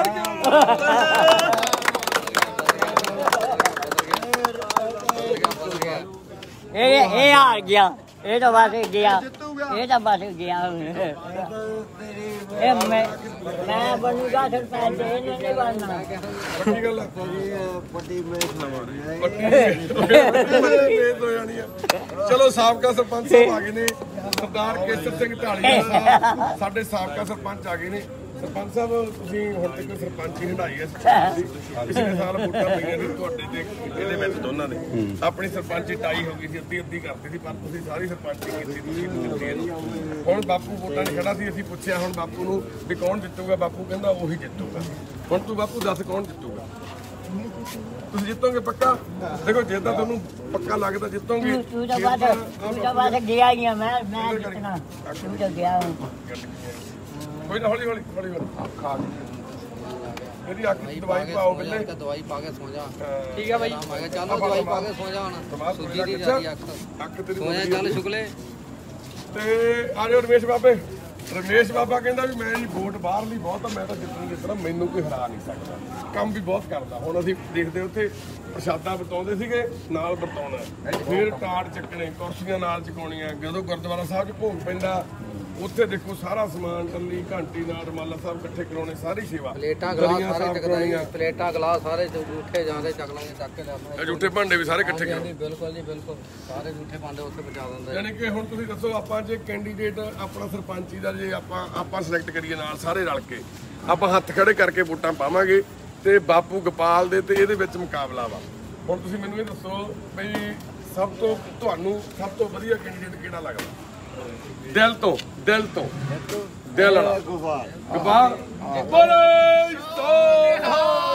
ਇਹ ਹਾਰ ਗਿਆ ਇਹ ਤਾਂ ਬਸ ਗਿਆ ਇਹ ਤਾਂ ਬਸ ਗਿਆ ਇਹ ਮੈਂ ਬਣੂਗਾ ਸਰਪੰਚ ਇਹਨੇ ਨਹੀਂ ਬਣਨਾ ਪੱਕੀ ਗੱਲ ਆ ਪੱਟੀ ਮੇਂ ਵੇਦ ਹੋ ਜਾਣੀ ਆ ਚਲੋ ਸਾਬਕਾ ਸਰਪੰਚ ਸਾਹਿਬ ਆ ਗਏ ਨੇ ਸਰਦਾਰ ਕੇਸਰ ਸਿੰਘ ਢਾਲੀਵਾਲ ਸਾਡੇ ਸਾਬਕਾ ਸਰਪੰਚ ਆ ਗਏ ਨੇ ਸਰਪੰਚ ਸਾਹਿਬ ਤੁਸੀਂ ਹੁਣ ਤੱਕ ਸਰਪੰਚੀ ਹੰਡਾਈ ਹੈ ਪਿਛਲੇ ਸਾਲ ਵੋਟਾਂ ਪਈਆਂ ਨੇ ਤੁਹਾਡੇ ਤੇ ਇਹਦੇ ਵਿੱਚ ਦੋਨਾਂ ਨੇ ਆਪਣੀ ਸਰਪੰਚੀ ਟਾਈ ਹੋ ਗਈ ਸੀ ਅੱਧੀ ਕਰਤੀ ਸੀ ਪਰ ਤੁਸੀਂ ਸਾਰੀ ਸਰਪੰਚੀ ਕੀਤੀ ਤੁਸੀਂ ਹੁਣ ਬਾਪੂ ਵੋਟਾਂ 'ਚ ਖੜਾ ਸੀ ਅਸੀਂ ਪੁੱਛਿਆ ਹੁਣ ਬਾਪੂ ਨੂੰ ਵੀ ਕੌਣ ਜਿੱਤੂਗਾ ਬਾਪੂ ਕਹਿੰਦਾ ਉਹੀ ਜਿੱਤੂਗਾ ਹੁਣ ਤੂੰ ਬਾਪੂ ਦੱਸ ਕੌਣ ਜਿੱਤੂਗਾ ਤੁਸੀਂ ਜਿੱਤੋਗੇ ਪੱਕਾ ਦੇਖੋ ਜੇ ਤਾਂ ਤੁਹਾਨੂੰ ਪੱਕਾ ਲੱਗਦਾ ਜਿੱਤੋਗੇ ਤੂੰ ਤਾਂ ਬਸ ਗਿਆ ਹੀ ਆ ਮੈਂ ਜਿੱਤਣਾ ਤੂੰ ਤਾਂ ਗਿਆ ਕੋਈ ਨਾ ਹੌਲੀ ਖਾ ਇਹਦੀ ਅੱਖ ਦੀ ਦਵਾਈ ਪਾਓ ਪਹਿਲੇ ਦਵਾਈ ਪਾ ਕੇ ਸੌ ਜਾ ਠੀਕ ਆ ਬਾਈ ਮੈਂ ਕਿਹਾ ਚੱਲ ਦਵਾਈ ਪਾ ਕੇ ਸੌ ਜਾ ਹੁਣ ਸੁੱਜੀ ਦੀ ਜਾਂਦੀ ਅੱਖ ਤੇਰੀ ਸੌ ਜਾ ਚੱਲ ਸ਼ੁਕਲੇ ਤੇ ਆ ਜਾਓ ਰਮੇਸ਼ ਬਾਬਾ ਕਹਿੰਦਾ ਵੀ ਮੈਂ ਜੀ ਵੋਟ ਬਾਹਰਲੀ ਬਹੁਤ ਆ ਮੈਂ ਤਾਂ ਜਿੱਤਣਾ ਮੈਨੂੰ ਕੋਈ ਹਰਾ ਨਹੀਂ ਸਕਦਾ ਕੰਮ ਵੀ ਬਹੁਤ ਕਰਦਾ ਹੁਣ ਅਸੀਂ ਦੇਖਦੇ ਉੱਥੇ ਪ੍ਰਸ਼ਾਦਾ ਵਰਤਾਉਂਦੇ ਸੀਗੇ ਨਾਲ ਵਰਤਾਉਣਾ ਫਿਰ ਟਾਟ ਚੱਕਣੇ ਕੁਰਸੀਆਂ ਨਾਲ ਚਕਾਉਣੀਆਂ ਜਦੋਂ ਗੁਰਦੁਆਰਾ ਸਾਹਿਬ 'ਚ ਭੋਗ ਪੈਂਦਾ ਉੱਥੇ ਦੇਖੋ ਸਾਰਾ ਸਮਾਨ ਟੱਲੀ ਘੰਟੀ ਨਾਲ ਰਮਾਲਾ ਸਾਹਿਬ ਇਕੱਠੇ ਕਰਾਉਣੇ, ਸਾਰੀ ਸੇਵਾ, ਪਲੇਟਾਂ ਗਲਾਸ ਦਰੀਆਂ ਸਾਰੇ ਸਾਫ਼ ਚੱਕਦਾ ਜੀ, ਕਰਾਉਣੀਆਂ। ਪਲੇਟਾਂ ਗਲਾਸ ਸਾਰੇ ਜੂਠੇ ਜਾਂਦੇ ਚੱਕ ਲਾਂਗੇ, ਚੱਕ ਕੇ ਲਿਆਵਾਂਗੇ। ਜੂਠੇ ਭਾਂਡੇ ਵੀ ਸਾਰੇ ਇਕੱਠੇ ਕਰੋ। ਬਿਲਕੁਲ ਜੀ ਬਿਲਕੁਲ, ਸਾਰੇ ਜੂਠੇ ਭਾਂਡੇ ਉੱਥੇ ਪਹੁੰਚਾ ਦਿੰਦੇ। ਯਾਨੀ ਕਿ ਹੁਣ ਤੁਸੀਂ ਦੱਸੋ, ਆਪਾਂ ਜੇ ਕੈਂਡੀਡੇਟ ਆਪਣਾ ਸਰਪੰਚੀ ਦਾ ਜੇ ਆਪਾਂ ਸਿਲੈਕਟ ਕਰੀਏ ਨਾਲ ਸਾਰੇ ਰਲ ਕੇ, ਆਪਾਂ ਹੱਥ ਖੜੇ ਕਰਕੇ ਵੋਟਾਂ ਪਾਵਾਂਗੇ ਤੇ ਬਾਪੂ ਗੋਪਾਲ ਦੇ ਤੇ ਇਹਦੇ ਵਿੱਚ ਮੁਕਾਬਲਾ ਵਾ। ਹੁਣ ਤੁਸੀਂ ਮੈਨੂੰ ਇਹ ਦੱਸੋ ਬਈ ਤੁਹਾਨੂੰ ਸਭ ਤੋਂ ਵਧੀਆ ਕੈਂਡੀਡੇਟ ਕਿਹੜਾ ਲੱਗਦਾ? ਦਿਲ ਤੋਂ ਦਿਲ ਵਾਲਾ ਗੋਪਾਲ। ਬੋਲੇ ਸੋਨਿਹਾਲ।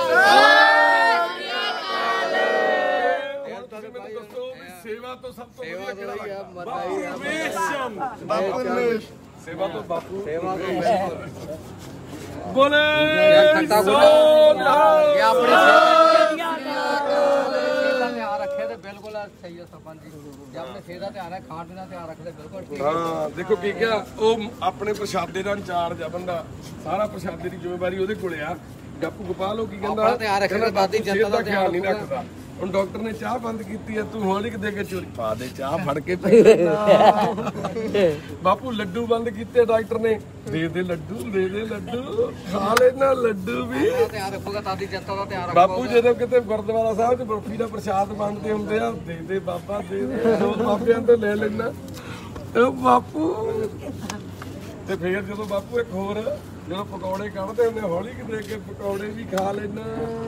ਹੁਣ ਤੁਸੀਂ ਮੈਨੂੰ ਦੱਸੋ ਵੀ ਸੇਵਾ ਤੋਂ ਸਭ ਤੋਂ ਵਧੀਆ ਕਿਹੜਾ ਲੱਗਦਾ? ਬਾਪੂ ਰਮੇਸ਼। ਸੇਵਾ ਤੋਂ ਬਾਪੂ। ਬੋਲੇ ਸੋਨਿਹਾਲ। ਇਹ ਆਪਣੀ ਧਿਆਨ ਰੱਖੇ ਤੇ ਬਿਲਕੁਲ ਸਹੀ ਹੈ ਸਰਪੰਚ ਜੀ, ਜੇ ਆਪਣੇ ਸਿਹਤ ਦਾ ਧਿਆਨ ਰੱਖੇ, ਖਾਣ ਪੀਣ ਦਾ ਧਿਆਨ ਰੱਖਦੇ ਬਿਲਕੁਲ ਠੀਕ ਹੈ। ਹਾਂ ਦੇਖੋ ਕੀ ਕਿਹਾ, ਉਹ ਆਪਣੇ ਪ੍ਰਸ਼ਾਦੇ ਦਾ ਇੰਚਾਰਜ ਆ ਬੰਦਾ, ਸਾਰਾ ਪ੍ਰਸ਼ਾਦੇ ਦੀ ਜ਼ਿੰਮੇਵਾਰੀ ਉਹਦੇ ਕੋਲੇ ਆ। ਬਾਪੂ ਗੋਪਾਲ ਉਹ ਕੀ ਕਹਿੰਦਾ, ਆਪਣਾ ਧਿਆਨ ਰੱਖੇਗਾ, ਦਾਦੀ ਜਨਤਾ ਦਾ ਧਿਆਨ ਨਹੀਂ ਰੱਖਦਾ। ਹੁਣ ਡਾਕਟਰ ਨੇ ਚਾਹ ਬੰਦ ਕੀਤੀ ਹੈ, ਤੂੰ ਹੌਲੀ ਕਿ ਦੇ ਕੇ ਚੋਰੀ ਪਾ ਦੇ ਚਾਹ ਫੜ ਕੇ। ਬਾਪੂ ਲੱਡੂ ਬੰਦ ਕੀਤੇ ਡਾਕਟਰ ਨੇ, ਦੇ ਦੇ ਲੱਡੂ ਖਾ ਲੈਣਾ ਲੱਡੂ ਵੀ। ਧਿਆਨ ਰੱਖੋਗਾ, ਦਾਦੀ ਜਨਤਾ ਦਾ ਧਿਆਨ ਬਾਪੂ ਜਦੋਂ ਕਿਤੇ ਗੁਰਦੁਆਰਾ ਸਾਹਿਬ 'ਚ ਬਰਫੀ ਦਾ ਪ੍ਰਸ਼ਾਦ ਬਣਦੇ ਹੁੰਦੇ ਆ, ਦੇ ਦੇ ਬਾਬਾ ਦੇ ਦੇ, ਦੋ ਬਾਬਿਆਂ ਤੋਂ ਲੈ ਲੈਣਾ ਉਹ ਬਾਪੂ। ਤੇ ਫੇਰ ਜਦੋਂ ਬਾਪੂ ਇੱਕ ਹੋਰ, ਜਦੋਂ ਪਕੌੜੇ ਕੱਢਦੇ ਹੁੰਦੇ, ਹੌਲੀ ਕਿ ਦੇ ਕੇ ਪਕੌੜੇ ਵੀ ਖਾ ਲੈਣਾ।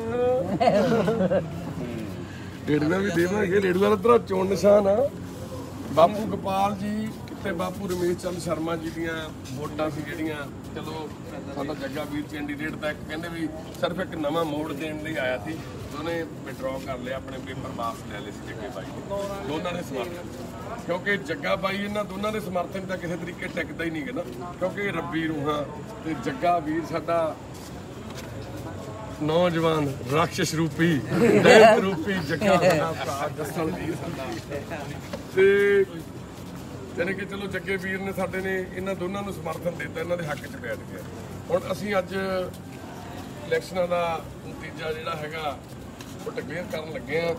ਰੇੜੂਆ ਵੀ ਦੇਵਾਂਗੇ, ਰੇੜੂਆ ਦਾ ਤੇਰਾ ਚੋਣ ਨਿਸ਼ਾਨ ਆ। ਬਾਪੂ ਗੋਪਾਲ ਜੀ ਤੇ ਬਾਪੂ ਰਮੇਸ਼ ਚੰਦ ਸ਼ਰਮਾ ਜੀ ਦੀਆਂ ਵੋਟਾਂ ਸੀ ਜਿਹੜੀਆਂ, ਚਲੋ ਸਾਡਾ ਜੱਗਾ ਵੀਰ ਕੈਂਡੀਡੇਟ ਦਾ ਇੱਕ ਕਹਿੰਦੇ ਵੀ ਸਿਰਫ ਇੱਕ ਨਵਾਂ ਮੋੜ ਦੇਣ ਲਈ ਆਇਆ ਸੀ, ਉਹਨੇ ਵਿਡਰਾਅ ਕਰ ਲਿਆ, ਆਪਣੇ ਪੇਪਰ ਵਾਪਸ ਲੈ ਲਏ ਸੀ ਜੱਗੇ ਬਾਈ ਨੇ। ਦੋਨਾਂ ਦੇ ਸਮਰਥਨ, ਕਿਉਂਕਿ ਜੱਗਾ ਬਾਈ ਇਹਨਾਂ ਦੋਨਾਂ ਦੇ ਸਮਰਥਨ ਤਾਂ ਕਿਸੇ ਤਰੀਕੇ ਟਿਕਦਾ ਹੀ ਨਹੀਂ ਗਾ ਨਾ, ਕਿਉਂਕਿ ਰੱਬੀ ਰੂਹਾਂ ਤੇ ਜੱਗਾ ਵੀਰ ਸਾਡਾ ਨੌਜਵਾਨ ਰਾਖਸ਼ ਰੂਪੀ ਦੈਂਤ ਰੂਪੀ ਜੱਗਾ ਸਾਡਾ ਭਰਾ ਜੱਸਲ ਵੀਰ ਸਾਡਾ। ਤੇ ਜਾਣੀ ਕਿ ਚਲੋ ਜੱਗੇ ਵੀਰ ਨੇ ਸਾਡੇ ਨੇ ਇਹਨਾਂ ਦੋਨਾਂ ਨੂੰ ਸਮਰਥਨ ਦਿੱਤਾ, ਇਹਨਾਂ ਦੇ ਹੱਕ 'ਚ ਬੈਠ ਗਿਆ। ਹੁਣ ਅਸੀਂ ਅੱਜ ਇਲੈਕਸ਼ਨਾਂ ਦਾ ਨਤੀਜਾ ਜਿਹੜਾ ਹੈਗਾ ਉਹ ਡਿਕਲੇਅਰ ਕਰਨ ਲੱਗੇ ਆ।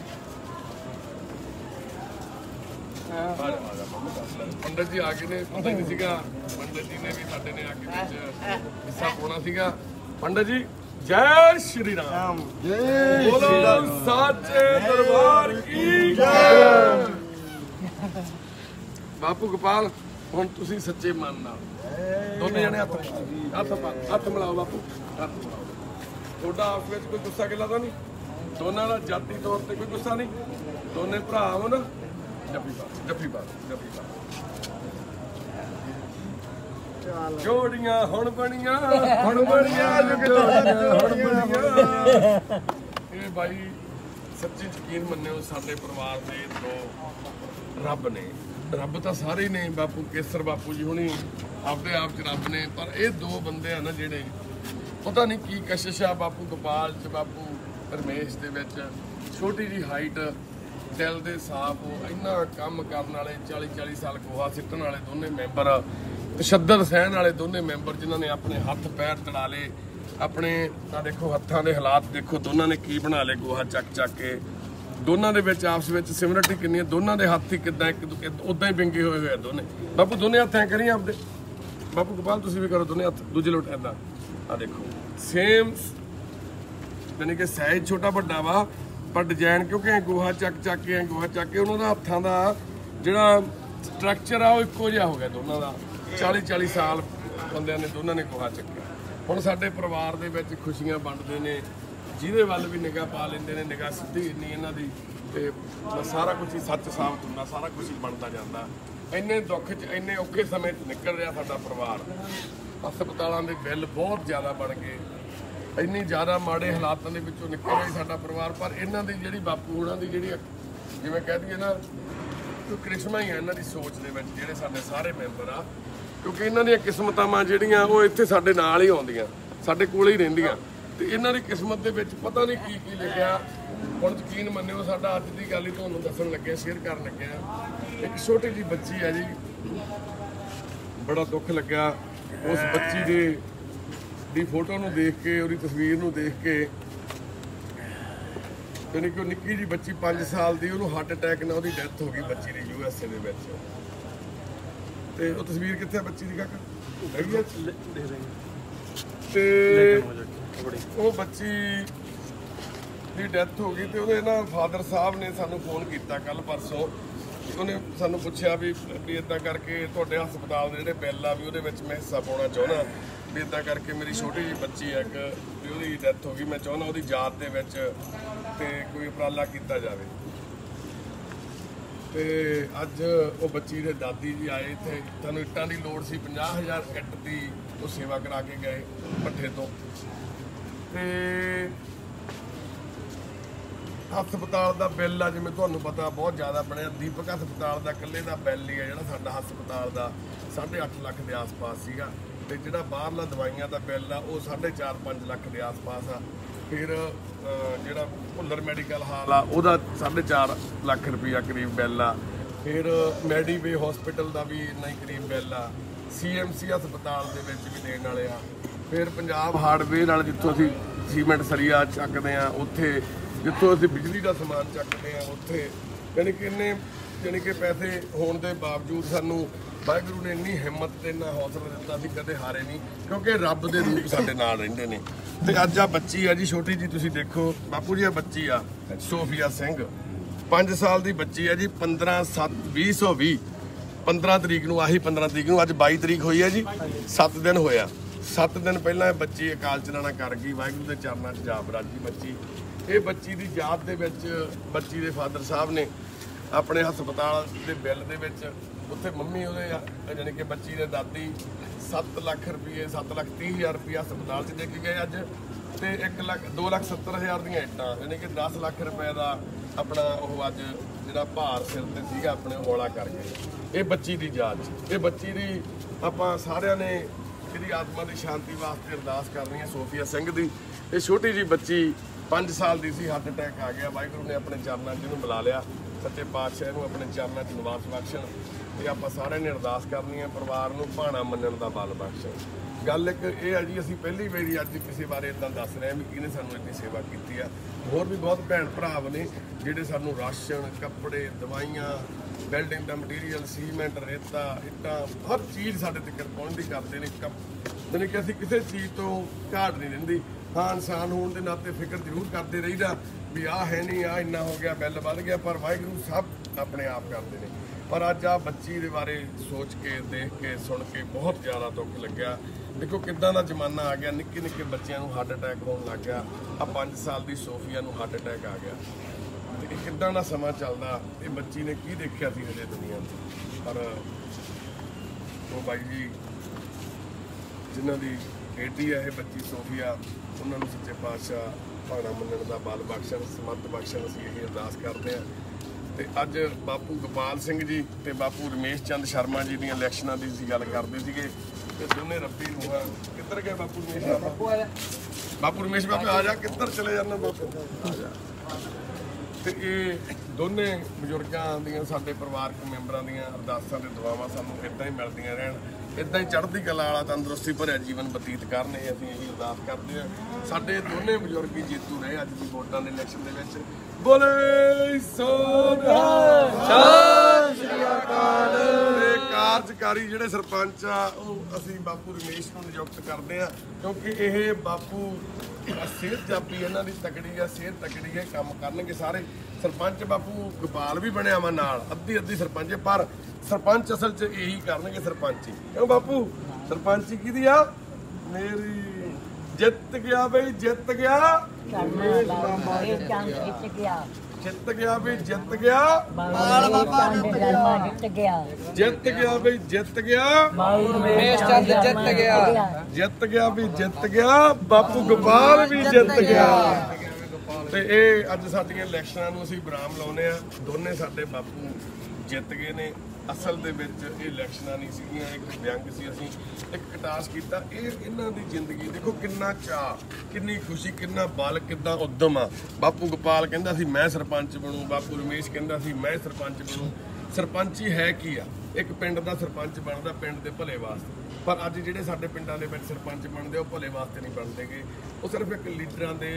ਪੰਡਤ ਜੀ ਆ ਗਏ ਨੇ, ਪਤਾ ਹੀ ਨਹੀਂ ਸੀਗਾ, ਪੰਡਤ ਜੀ ਨੇ ਵੀ ਸਾਡੇ ਨੇ ਆ ਕੇ ਵਿੱਚ ਹਿੱਸਾ ਪਾਉਣਾ ਸੀਗਾ। ਪੰਡਤ ਜੀ ਜੈ ਸ਼੍ਰੀ ਰਾਮ। ਬੋਲੋ ਸੱਚੇ ਦਰਬਾਰ ਕੀ ਜੈ। ਬਾਪੂ ਗੋਪਾਲ ਹੁਣ ਤੁਸੀਂ ਸੱਚੇ ਮਨ ਨਾਲ ਦੋਨੇ ਜਣੇ ਹੱਥ ਮਿਲਾਓ ਬਾਪੂ, ਹੱਥ ਮਿਲਾਓ। ਤੁਹਾਡਾ ਆਪਸ ਵਿੱਚ ਕੋਈ ਗੁੱਸਾ ਗਿਲਾ ਤਾਂ ਨਹੀਂ? ਦੋਨਾਂ ਦਾ ਜਾਤੀ ਤੌਰ ਤੇ ਕੋਈ ਗੁੱਸਾ ਨਹੀਂ? ਦੋਨੇ ਭਰਾ ਹੋ ਨਾ? ਜੱਫੀ ਪਾ ਜੋੜੀਆਂ ਹੁਣ ਬਣੀਆਂ ਇਹ ਬਾਈ ਸੱਚੀ ਯਕੀਨ ਮੰਨਿਓ, ਸਾਡੇ ਪਰਿਵਾਰ ਦੇ ਦੋ ਰੱਬ ਨੇ। ਰੱਬ ਤਾਂ ਸਾਰੇ ਨੇ, ਬਾਪੂ ਕੇਸਰ ਬਾਪੂ ਜੀ ਹੁਣੀ ਆਪਦੇ ਆਪ ਚ ਰੱਬ ਨੇ, ਪਰ ਇਹ ਦੋ ਬੰਦੇ ਆ ਨਾ ਜਿਹੜੇ ਪਤਾ ਨਹੀਂ ਕੀ ਕਸ਼ਿਸ਼ ਆ ਬਾਪੂ ਗੋਪਾਲ ਚ, ਬਾਪੂ ਰਮੇਸ਼ ਦੇ ਵਿੱਚ। ਛੋਟੀ ਜੀ ਹਾਈਟ, ਦਿਲ ਦੇ ਸਾਫ, ਇੰਨਾ ਕੰਮ ਕਰਨ ਵਾਲੇ, 40 ਸਾਲ ਗੋਹਾ ਸਿੱਟਣ ਵਾਲੇ ਦੋਨੇ ਮੈਂਬਰ, ਤਸ਼ੱਦਦ ਸਹਿਣ ਵਾਲੇ ਦੋਨੇ ਮੈਂਬਰ, ਜਿਨ੍ਹਾਂ ਨੇ ਆਪਣੇ ਹੱਥ ਪੈਰ ਤੜਾ ਲਏ। ਆਪਣੇ ਤਾਂ ਦੇਖੋ ਹੱਥਾਂ ਦੇ ਹਾਲਾਤ ਦੇਖੋ, ਦੋਨਾਂ ਨੇ ਕੀ ਬਣਾ ਲਏ ਗੋਹਾ ਚੱਕ ਕੇ। ਦੋਨਾਂ ਦੇ ਵਿੱਚ ਆਪਸ ਵਿੱਚ ਸਿਮਰਟੀ ਕਿੰਨੀ ਹੈ, ਦੋਨਾਂ ਦੇ ਹੱਥ ਹੀ ਕਿੱਦਾਂ ਉਦਾਂ ਹੀ ਵਿੰਗੇ ਹੋਏ ਆ ਦੋਨੇ। ਬਾਪੂ ਦੋਨੇ ਹੱਥ ਐ ਕਰੀ ਆਪਦੇ। ਬਾਪੂ ਗੋਪਾਲ ਤੁਸੀਂ ਵੀ ਕਰੋ ਦੋਨੇ ਹੱਥ, ਦੂਜੇ ਲੋਟ ਏਦਾਂ। ਆ ਦੇਖੋ ਸੇਮ, ਯਾਨੀ ਕਿ ਸਾਈਜ਼ ਛੋਟਾ ਵੱਡਾ ਵਾ, ਪਰ ਡਿਜ਼ਾਈਨ ਕਿਉਂਕਿ ਗੋਹਾ ਚੱਕ ਕੇ ਉਹਨਾਂ ਦਾ ਹੱਥਾਂ ਦਾ ਜਿਹੜਾ ਸਟਰਕਚਰ ਆ ਉਹ ਇੱਕੋ ਜਿਹਾ ਹੋ ਗਿਆ ਦੋਨਾਂ ਦਾ। 40 ਸਾਲ ਬੰਦਿਆਂ ਨੇ ਦੋਨਾਂ ਨੇ ਗੋਹਾ ਚੱਕਿਆ। ਹੁਣ ਸਾਡੇ ਪਰਿਵਾਰ ਦੇ ਵਿੱਚ ਖੁਸ਼ੀਆਂ ਵੰਡਦੇ ਨੇ, ਜਿਹਦੇ ਵੱਲ ਵੀ ਨਿਗਾਹ ਪਾ ਲੈਂਦੇ ਨੇ, ਨਿਗਾਹ ਸਿੱਧੀ ਨਹੀਂ ਇਹਨਾਂ ਦੀ, ਤੇ ਸਾਰਾ ਕੁਝ ਹੀ ਸੱਚ ਸਾਬਤ ਹੁੰਦਾ, ਸਾਰਾ ਕੁਝ ਹੀ ਬਣਦਾ ਜਾਂਦਾ। ਇੰਨੇ ਦੁੱਖ 'ਚ, ਇੰਨੇ ਔਖੇ ਸਮੇਂ 'ਚ ਨਿਕਲ ਰਿਹਾ ਸਾਡਾ ਪਰਿਵਾਰ। ਹਸਪਤਾਲਾਂ ਦੇ ਬਿੱਲ ਬਹੁਤ ਜ਼ਿਆਦਾ ਬਣ ਗਏ, ਇੰਨੀ ਜ਼ਿਆਦਾ ਮਾੜੇ ਹਾਲਾਤਾਂ ਦੇ ਵਿੱਚੋਂ ਨਿਕਲ ਰਿਹਾ ਸਾਡਾ ਪਰਿਵਾਰ। ਪਰ ਇਹਨਾਂ ਦੀ ਜਿਹੜੀ ਬਾਪੂ ਹੋਣਾ ਦੀ ਜਿਹੜੀ ਜਿਵੇਂ ਕਹਿ ਦਈਏ ਨਾ, ਕੋਈ ਕ੍ਰਿਸ਼ਮਾ ਹੀ ਆ ਇਹਨਾਂ ਦੀ ਸੋਚ ਦੇ ਵਿੱਚ, ਜਿਹੜੇ ਸਾਡੇ ਸਾਰੇ ਮੈਂਬਰ ਆ, ਕਿਉਂਕਿ ਇਹਨਾਂ ਦੀਆਂ ਕਿਸਮਤਾਂ ਜਿਹੜੀਆਂ ਉਹ ਇੱਥੇ ਸਾਡੇ ਨਾਲ ਹੀ ਆਉਂਦੀਆਂ, ਸਾਡੇ ਕੋਲ ਹੀ ਰਹਿੰਦੀਆਂ। ਤੇ ਇਹਨਾਂ ਦੀ ਕਿਸਮਤ ਦੇ ਵਿੱਚ ਪਤਾ ਨਹੀਂ ਕੀ ਲਿਖਿਆ। ਹੁਣ ਯਕੀਨ ਮੰਨਿਓ, ਸਾਡਾ ਅੱਜ ਦੀ ਗੱਲ ਹੀ ਤੁਹਾਨੂੰ ਦੱਸਣ ਲੱਗਿਆ, ਸ਼ੇਅਰ ਕਰਨ ਲੱਗਿਆ। ਇੱਕ ਛੋਟੀ ਜਿਹੀ ਬੱਚੀ ਆ ਜੀ, ਬੜਾ ਦੁੱਖ ਲੱਗਾ ਉਸ ਬੱਚੀ ਦੀ ਫੋਟੋ ਨੂੰ ਦੇਖ ਕੇ, ਉਹਦੀ ਤਸਵੀਰ ਨੂੰ ਦੇਖ ਕੇ। ਯਾਨੀ ਕਿ ਉਹ ਨਿੱਕੀ ਜਿਹੀ ਬੱਚੀ 5 ਸਾਲ ਦੀ, ਉਹਨੂੰ ਹਾਰਟ ਅਟੈਕ ਨਾਲ ਉਹਦੀ ਡੈਥ ਹੋ ਗਈ ਬੱਚੀ ਦੀ USA ਦੇ ਵਿੱਚ। ਤੇ ਉਹ ਤਸਵੀਰ ਕਿੱਥੇ ਆ ਬੱਚੀ ਦੀ ਕਾਕਾ ਹੈਗੀ ਆ ਤੇ ਉਹ ਬੱਚੀ ਦੀ ਡੈਥ ਹੋ ਗਈ ਤੇ ਉਹਦੇ ਨਾ ਫਾਦਰ ਸਾਹਿਬ ਨੇ ਸਾਨੂੰ ਫੋਨ ਕੀਤਾ ਕੱਲ ਪਰਸੋਂ। ਉਹਨੇ ਸਾਨੂੰ ਪੁੱਛਿਆ ਵੀ ਇਦਾਂ ਕਰਕੇ ਤੁਹਾਡੇ ਹਸਪਤਾਲ ਦੇ ਜਿਹੜੇ ਬਿੱਲ ਆ ਵੀ ਉਹਦੇ ਵਿੱਚ ਮੈਂ ਹਿੱਸਾ ਪਾਉਣਾ ਚਾਹੁੰਦਾ ਵੀ ਇਦਾਂ ਕਰਕੇ ਮੇਰੀ ਛੋਟੀ ਜਿਹੀ ਬੱਚੀ ਹੈ ਇੱਕ ਵੀ ਉਹਦੀ ਡੈਥ ਹੋ ਗਈ, ਮੈਂ ਚਾਹੁੰਦਾ ਉਹਦੀ ਯਾਦ ਦੇ ਵਿੱਚ ਤੇ ਕੋਈ ਉਪਰਾਲਾ ਕੀਤਾ ਜਾਵੇ। ਤੇ ਅੱਜ ਉਹ ਬੱਚੀ ਦੇ ਦਾਦੀ ਜੀ ਆਏ ਇੱਥੇ, ਤੁਹਾਨੂੰ ਇੱਟਾਂ ਦੀ ਲੋੜ ਸੀ 50,000 ਇੱਟ ਦੀ, ਉਹ ਸੇਵਾ ਕਰਾ ਕੇ ਗਏ ਭੱਠੇ ਤੋਂ। ਤੇ ਹਸਪਤਾਲ ਦਾ ਬਿੱਲ ਆ ਜਿਵੇਂ ਤੁਹਾਨੂੰ ਪਤਾ ਬਹੁਤ ਜ਼ਿਆਦਾ ਬਣਿਆ। ਦੀਪਕ ਹਸਪਤਾਲ ਦਾ ਇਕੱਲੇ ਦਾ ਬਿੱਲ ਹੀ ਆ ਜਿਹੜਾ ਸਾਡਾ ਹਸਪਤਾਲ ਦਾ 8.5 ਲੱਖ ਦੇ ਆਸ-ਪਾਸ ਸੀਗਾ, ਤੇ ਜਿਹੜਾ ਬਾਹਰਲਾ ਦਵਾਈਆਂ ਦਾ ਬਿੱਲ ਆ ਉਹ 4.5-5 ਲੱਖ ਦੇ ਆਸ-ਪਾਸ ਆ। ਫਿਰ ਜਿਹੜਾ ਭੁੱਲਰ ਮੈਡੀਕਲ ਹਾਲ ਆ ਉਹਦਾ 4.5 ਲੱਖ ਰੁਪਈਆ ਕਰੀਬ ਬਿੱਲ ਆ। ਫਿਰ ਮੈਡੀਵੇ ਹਸਪੀਟਲ ਦਾ ਵੀ ਇੰਨਾ ਹੀ ਕਰੀਬ ਬਿੱਲ ਆ। CMC ਹਸਪਤਾਲ ਦੇ ਵਿੱਚ ਵੀ ਦੇਣ ਵਾਲੇ ਆ। ਫਿਰ ਪੰਜਾਬ ਹਾਰਡਵੇਅਰ ਨਾਲ ਜਿੱਥੋਂ ਅਸੀਂ ਸੀਮੈਂਟ ਸਰੀਆ ਚੱਕਦੇ ਆ ਉੱਥੇ, ਜਿੱਥੋਂ ਅਸੀਂ ਬਿਜਲੀ ਦਾ ਸਮਾਨ ਚੱਕਦੇ ਆ ਉੱਥੇ, ਯਾਨੀ ਕਿ ਇੰਨੇ ਕਿ ਪੈਸੇ ਹੋਣ ਦੇ ਬਾਵਜੂਦ ਸਾਨੂੰ ਵਾਹਿਗੁਰੂ ਨੇ ਇੰਨੀ ਹਿੰਮਤ ਤੇ ਇੰਨਾ ਹੌਸਲਾ ਦਿੱਤਾ, ਅਸੀਂ ਕਦੇ ਹਾਰੇ ਨਹੀਂ, ਕਿਉਂਕਿ ਰੱਬ ਦੇ ਰੂਪ ਸਾਡੇ ਨਾਲ ਰਹਿੰਦੇ ਨੇ। ਤੇ ਅੱਜ ਆ ਬੱਚੀ ਆ ਜੀ ਛੋਟੀ ਜੀ, ਤੁਸੀਂ ਦੇਖੋ ਬਾਪੂ ਜੀ ਆ ਬੱਚੀ ਆ ਸੋਫੀਆ ਸਿੰਘ, 5 ਸਾਲ ਦੀ ਬੱਚੀ ਆ ਜੀ। 15/7/2020 15 ਤਰੀਕ ਨੂੰ, ਆਹੀ 15 ਤਰੀਕ ਨੂੰ, ਅੱਜ 22 ਤਰੀਕ ਹੋਈ ਹੈ ਜੀ, 7 ਦਿਨ ਹੋਇਆ। 7 ਦਿਨ ਪਹਿਲਾਂ ਇਹ ਬੱਚੀ ਅਕਾਲ ਚਲਾਣਾ ਕਰ ਗਈ, ਵਾਹਿਗੁਰੂ ਦੇ ਚਰਨਾਂ 'ਚ ਜਾ ਬਰਾਜੀ ਬੱਚੀ। ਇਹ ਬੱਚੀ ਦੀ ਯਾਦ ਦੇ ਵਿੱਚ ਬੱਚੀ ਦੇ ਫਾਦਰ ਸਾਹਿਬ ਨੇ ਆਪਣੇ ਹਸਪਤਾਲ ਦੇ ਬਿੱਲ ਦੇ ਵਿੱਚ ਉੱਥੇ ਮੰਮੀ ਉਹਦੇ ਯਾਨੀ ਕਿ ਬੱਚੀ ਦੇ ਦਾਦੀ 7 ਲੱਖ ਰੁਪਏ 7,30,000 ਰੁਪਏ ਹਸਪਤਾਲ 'ਚ ਦੇ ਕੇ ਗਏ ਅੱਜ, ਤੇ 2,70,000 ਦੀਆਂ ਇੱਟਾਂ, ਯਾਨੀ ਕਿ 10 ਲੱਖ ਰੁਪਏ ਦਾ ਆਪਣਾ ਉਹ ਅੱਜ ਜਿਹੜਾ ਭਾਰ ਸਿਰ ਤੇ ਸੀਗਾ ਆਪਣੇ ਹੌਲਾ ਕਰ ਗਏ। ਇਹ ਬੱਚੀ ਦੀ ਯਾਦ 'ਚ, ਇਹ ਬੱਚੀ ਦੀ ਆਪਾਂ ਸਾਰਿਆਂ ਨੇ ਇਹਦੀ ਆਤਮਾ ਦੀ ਸ਼ਾਂਤੀ ਵਾਸਤੇ ਅਰਦਾਸ ਕਰਨੀ ਹੈ। ਸੋਫੀਆ ਸਿੰਘ ਦੀ ਇਹ ਛੋਟੀ ਜੀ ਬੱਚੀ 5 ਸਾਲ ਦੀ ਸੀ, ਹਾਰਟ ਅਟੈਕ ਆ ਗਿਆ, ਵਾਹਿਗੁਰੂ ਨੇ ਆਪਣੇ ਚਰਨਾਂ 'ਚ ਇਹਨੂੰ ਬੁਲਾ ਲਿਆ, ਸੱਚੇ ਪਾਤਸ਼ਾਹ ਨੂੰ ਆਪਣੇ ਚਰਨਾਂ 'ਚ ਨਿਵਾਸ ਬਖਸ਼ਣ। ਤੇ ਆਪਾਂ ਸਾਰਿਆਂ ਨੇ ਅਰਦਾਸ ਕਰਨੀ ਹੈ ਪਰਿਵਾਰ ਨੂੰ ਭਾਣਾ ਮੰਨਣ ਦਾ ਬਲ ਬਖਸ਼ਣ। ਗੱਲ ਇੱਕ ਇਹ ਆ ਜੀ, ਅਸੀਂ ਪਹਿਲੀ ਵਾਰੀ ਅੱਜ ਕਿਸੇ ਬਾਰੇ ਇਦਾਂ ਦੱਸ ਰਹੇ ਹਾਂ ਵੀ ਕਿਹਨੇ ਸਾਨੂੰ ਇੰਨੀ ਸੇਵਾ ਕੀਤੀ ਆ। ਹੋਰ ਵੀ ਬਹੁਤ ਭੈਣ ਭਰਾ ਨੇ ਜਿਹੜੇ ਸਾਨੂੰ ਰਾਸ਼ਨ, ਕੱਪੜੇ, ਦਵਾਈਆਂ, ਬਿਲਡਿੰਗ ਦਾ ਮਟੀਰੀਅਲ, ਸੀਮੈਂਟ, ਰੇਤਾ, ਇੱਟਾਂ, ਹਰ ਚੀਜ਼ ਸਾਡੇ ਤੱਕ ਪਹੁੰਚਦੀ ਕਰਦੇ ਨੇ। ਯਾਨੀ ਕਿ ਅਸੀਂ ਕਿਸੇ ਚੀਜ਼ ਤੋਂ ਘਾਟ ਨਹੀਂ ਰਹਿੰਦੀ। ਹਾਂ, ਇਨਸਾਨ ਹੋਣ ਦੇ ਨਾਤੇ ਫਿਕਰ ਜ਼ਰੂਰ ਕਰਦੇ ਰਹੀਦਾ ਵੀ ਆਹ ਹੈ ਨਹੀਂ, ਆਹ ਇੰਨਾ ਹੋ ਗਿਆ, ਬਿੱਲ ਵੱਧ ਗਿਆ, ਪਰ ਵਾਹਿਗੁਰੂ ਸਭ ਆਪਣੇ ਆਪ ਕਰਦੇ ਨੇ। ਪਰ ਅੱਜ ਆ ਬੱਚੀ ਦੇ ਬਾਰੇ ਸੋਚ ਕੇ, ਦੇਖ ਕੇ, ਸੁਣ ਕੇ ਬਹੁਤ ਜ਼ਿਆਦਾ ਦੁੱਖ ਲੱਗਿਆ। ਦੇਖੋ ਕਿੱਦਾਂ ਦਾ ਜ਼ਮਾਨਾ ਆ ਗਿਆ, ਨਿੱਕੇ ਨਿੱਕੇ ਬੱਚਿਆਂ ਨੂੰ ਹਾਰਟ ਅਟੈਕ ਹੋਣ ਲੱਗ ਗਿਆ। ਆ 5 ਸਾਲ ਦੀ ਸੋਫੀਆ ਨੂੰ ਹਾਰਟ ਅਟੈਕ ਆ ਗਿਆ। ਤੇ ਇਹ ਕਿੱਦਾਂ ਦਾ ਸਮਾਂ ਚੱਲਦਾ, ਇਹ ਬੱਚੀ ਨੇ ਕੀ ਦੇਖਿਆ ਸੀ ਹਜੇ ਦੁਨੀਆ 'ਚ। ਪਰ ਉਹ ਬਾਈ ਜੀ ਜਿਨ੍ਹਾਂ ਦੀ ਬੇਟੀ ਹੈ ਇਹ ਬੱਚੀ ਸੋਫੀਆ, ਉਹਨਾਂ ਨੂੰ ਸੱਚੇ ਪਾਤਸ਼ਾਹ ਭਾਣਾ ਮੰਨਣ ਦਾ ਬਲ ਬਖਸ਼ਣ, ਸਮਰਥ ਬਖਸ਼ਣ, ਅਸੀਂ ਇਹ ਅਰਦਾਸ ਕਰਦੇ ਹਾਂ। ਤੇ ਅੱਜ ਬਾਪੂ ਗੋਪਾਲ ਸਿੰਘ ਜੀ ਤੇ ਬਾਪੂ ਰਮੇਸ਼ ਚੰਦ ਸ਼ਰਮਾ ਜੀ ਦੀਆਂ ਇਲੈਕਸ਼ਨਾਂ ਦੀ ਅਸੀਂ ਗੱਲ ਕਰਦੇ ਸੀਗੇ, ਤੇ ਦੋਨੇ ਰੱਬੀ ਰੂਹਾਂ ਕਿੱਧਰ ਗਏ ਬਾਪੂ ਰਮੇਸ਼ ਬਾਪੂ ਰਮੇਸ਼ ਬਾਪੂ ਆ ਜਾ, ਕਿੱਧਰ ਚਲੇ ਜਾਂਦਾ ਬਾਪੂ ਆ ਜਾ। ਤੇ ਇਹ ਦੋਨੇ ਬਜ਼ੁਰਗਾਂ ਦੀਆਂ, ਸਾਡੇ ਪਰਿਵਾਰਕ ਮੈਂਬਰਾਂ ਦੀਆਂ ਅਰਦਾਸਾਂ ਤੇ ਦੁਆਵਾਂ ਸਾਨੂੰ ਇੱਦਾਂ ਹੀ ਮਿਲਦੀਆਂ ਰਹਿਣ, ਇੱਦਾਂ ਹੀ ਚੜ੍ਹਦੀ ਕਲਾ ਵਾਲਾ ਤੰਦਰੁਸਤੀ ਭਰਿਆ ਜੀਵਨ ਬਤੀਤ ਕਰਨ, ਇਹ ਅਸੀਂ ਇਹੀ ਅਰਦਾਸ ਕਰਦੇ ਹਾਂ। ਸਾਡੇ ਦੋਨੇ ਬਜ਼ੁਰਗ ਹੀ ਜੇਤੂ ਰਹੇ ਅੱਜ ਦੀ ਵੋਟਾਂ ਦੇ ਇਲੈਕਸ਼ਨ ਦੇ ਵਿੱਚ। ਬੋਲੇ ਸੋ ਨਿਹਾਲ, ਸਤਿ ਸ੍ਰੀ ਅਕਾਲ। ਤੇ ਕਾਰਜਕਾਰੀ ਜਿਹੜੇ ਸਰਪੰਚ ਆ ਉਹ ਅਸੀਂ ਬਾਪੂ ਰਮੇਸ਼ ਨੂੰ ਨਿਯੁਕਤ ਕਰਦੇ ਆ, ਕਿਉਂਕਿ ਇਹ ਬਾਪੂ ਸਿਹਤ ਜਾਪੀ ਇਹਨਾਂ ਦੀ ਤਕੜੀ ਆ, ਸਿਹਤ ਤਕੜੀ ਹੈ, ਕੰਮ ਕਰਨਗੇ ਸਾਰੇ। ਸਰਪੰਚ ਬਾਪੂ ਗੋਪਾਲ ਵੀ ਬਣਿਆ ਵਾ ਨਾਲ, ਅੱਧੀ ਸਰਪੰਚ, ਪਰ ਸਰਪੰਚ ਅਸਲ 'ਚ ਇਹੀ ਕਰਨਗੇ ਸਰਪੰਚੀ। ਕਿਉਂ ਬਾਪੂ ਸਰਪੰਚੀ ਕਿਹਦੀ ਆ? ਮੇਰੀ। ਜਿੱਤ ਗਿਆ ਬਈ, ਜਿੱਤ ਗਿਆ, ਜਿੱਤ ਗਿਆ ਬਈ, ਜਿੱਤ ਗਿਆ, ਜਿੱਤ ਗਿਆ ਬਈ, ਜਿੱਤ ਗਿਆ, ਰਮੇਸ਼ ਚੰਦ ਜਿੱਤ ਗਿਆ, ਜਿੱਤ ਗਿਆ ਵੀ, ਜਿੱਤ ਗਿਆ, ਬਾਪੂ ਗੋਪਾਲ ਵੀ ਜਿੱਤ ਗਿਆ। ਤੇ ਇਹ ਅੱਜ ਸਾਡੀਆਂ ਇਲੈਕਸ਼ਨਾਂ ਨੂੰ ਅਸੀਂ ਵਿਰਾਮ ਲਾਉਨੇ ਆ। ਦੋਨੇ ਸਾਡੇ ਬਾਪੂ ਜਿੱਤ ਗਏ ਨੇ। ਅਸਲ ਦੇ ਵਿੱਚ ਇਹ ਇਲੈਕਸ਼ਨਾਂ ਨਹੀਂ ਸੀਗੀਆਂ, ਇੱਕ ਵਿਅੰਗ ਸੀ। ਅਸੀਂ ਇੱਕ ਕਟਾਸ ਕੀਤਾ। ਇਹ ਇਹਨਾਂ ਦੀ ਜ਼ਿੰਦਗੀ ਦੇਖੋ, ਕਿੰਨਾ ਚਾਅ, ਕਿੰਨੀ ਖੁਸ਼ੀ, ਕਿੰਨਾ ਬਲ, ਕਿੰਨਾ ਉਦਮ ਆ। ਬਾਪੂ ਗੋਪਾਲ ਕਹਿੰਦਾ ਸੀ ਮੈਂ ਸਰਪੰਚ ਬਣੂ, ਬਾਪੂ ਰਮੇਸ਼ ਕਹਿੰਦਾ ਸੀ ਮੈਂ ਸਰਪੰਚ ਬਣੂ। ਸਰਪੰਚੀ ਹੈ ਕੀ ਆ? ਇੱਕ ਪਿੰਡ ਦਾ ਸਰਪੰਚ ਬਣਦਾ ਪਿੰਡ ਦੇ ਭਲੇ ਵਾਸਤੇ, ਪਰ ਅੱਜ ਜਿਹੜੇ ਸਾਡੇ ਪਿੰਡਾਂ ਦੇ ਵਿੱਚ ਸਰਪੰਚ ਬਣਦੇ ਉਹ ਭਲੇ ਵਾਸਤੇ ਨਹੀਂ ਬਣਦੇਗੇ, ਉਹ ਸਿਰਫ ਇੱਕ ਲੀਡਰਾਂ ਦੇ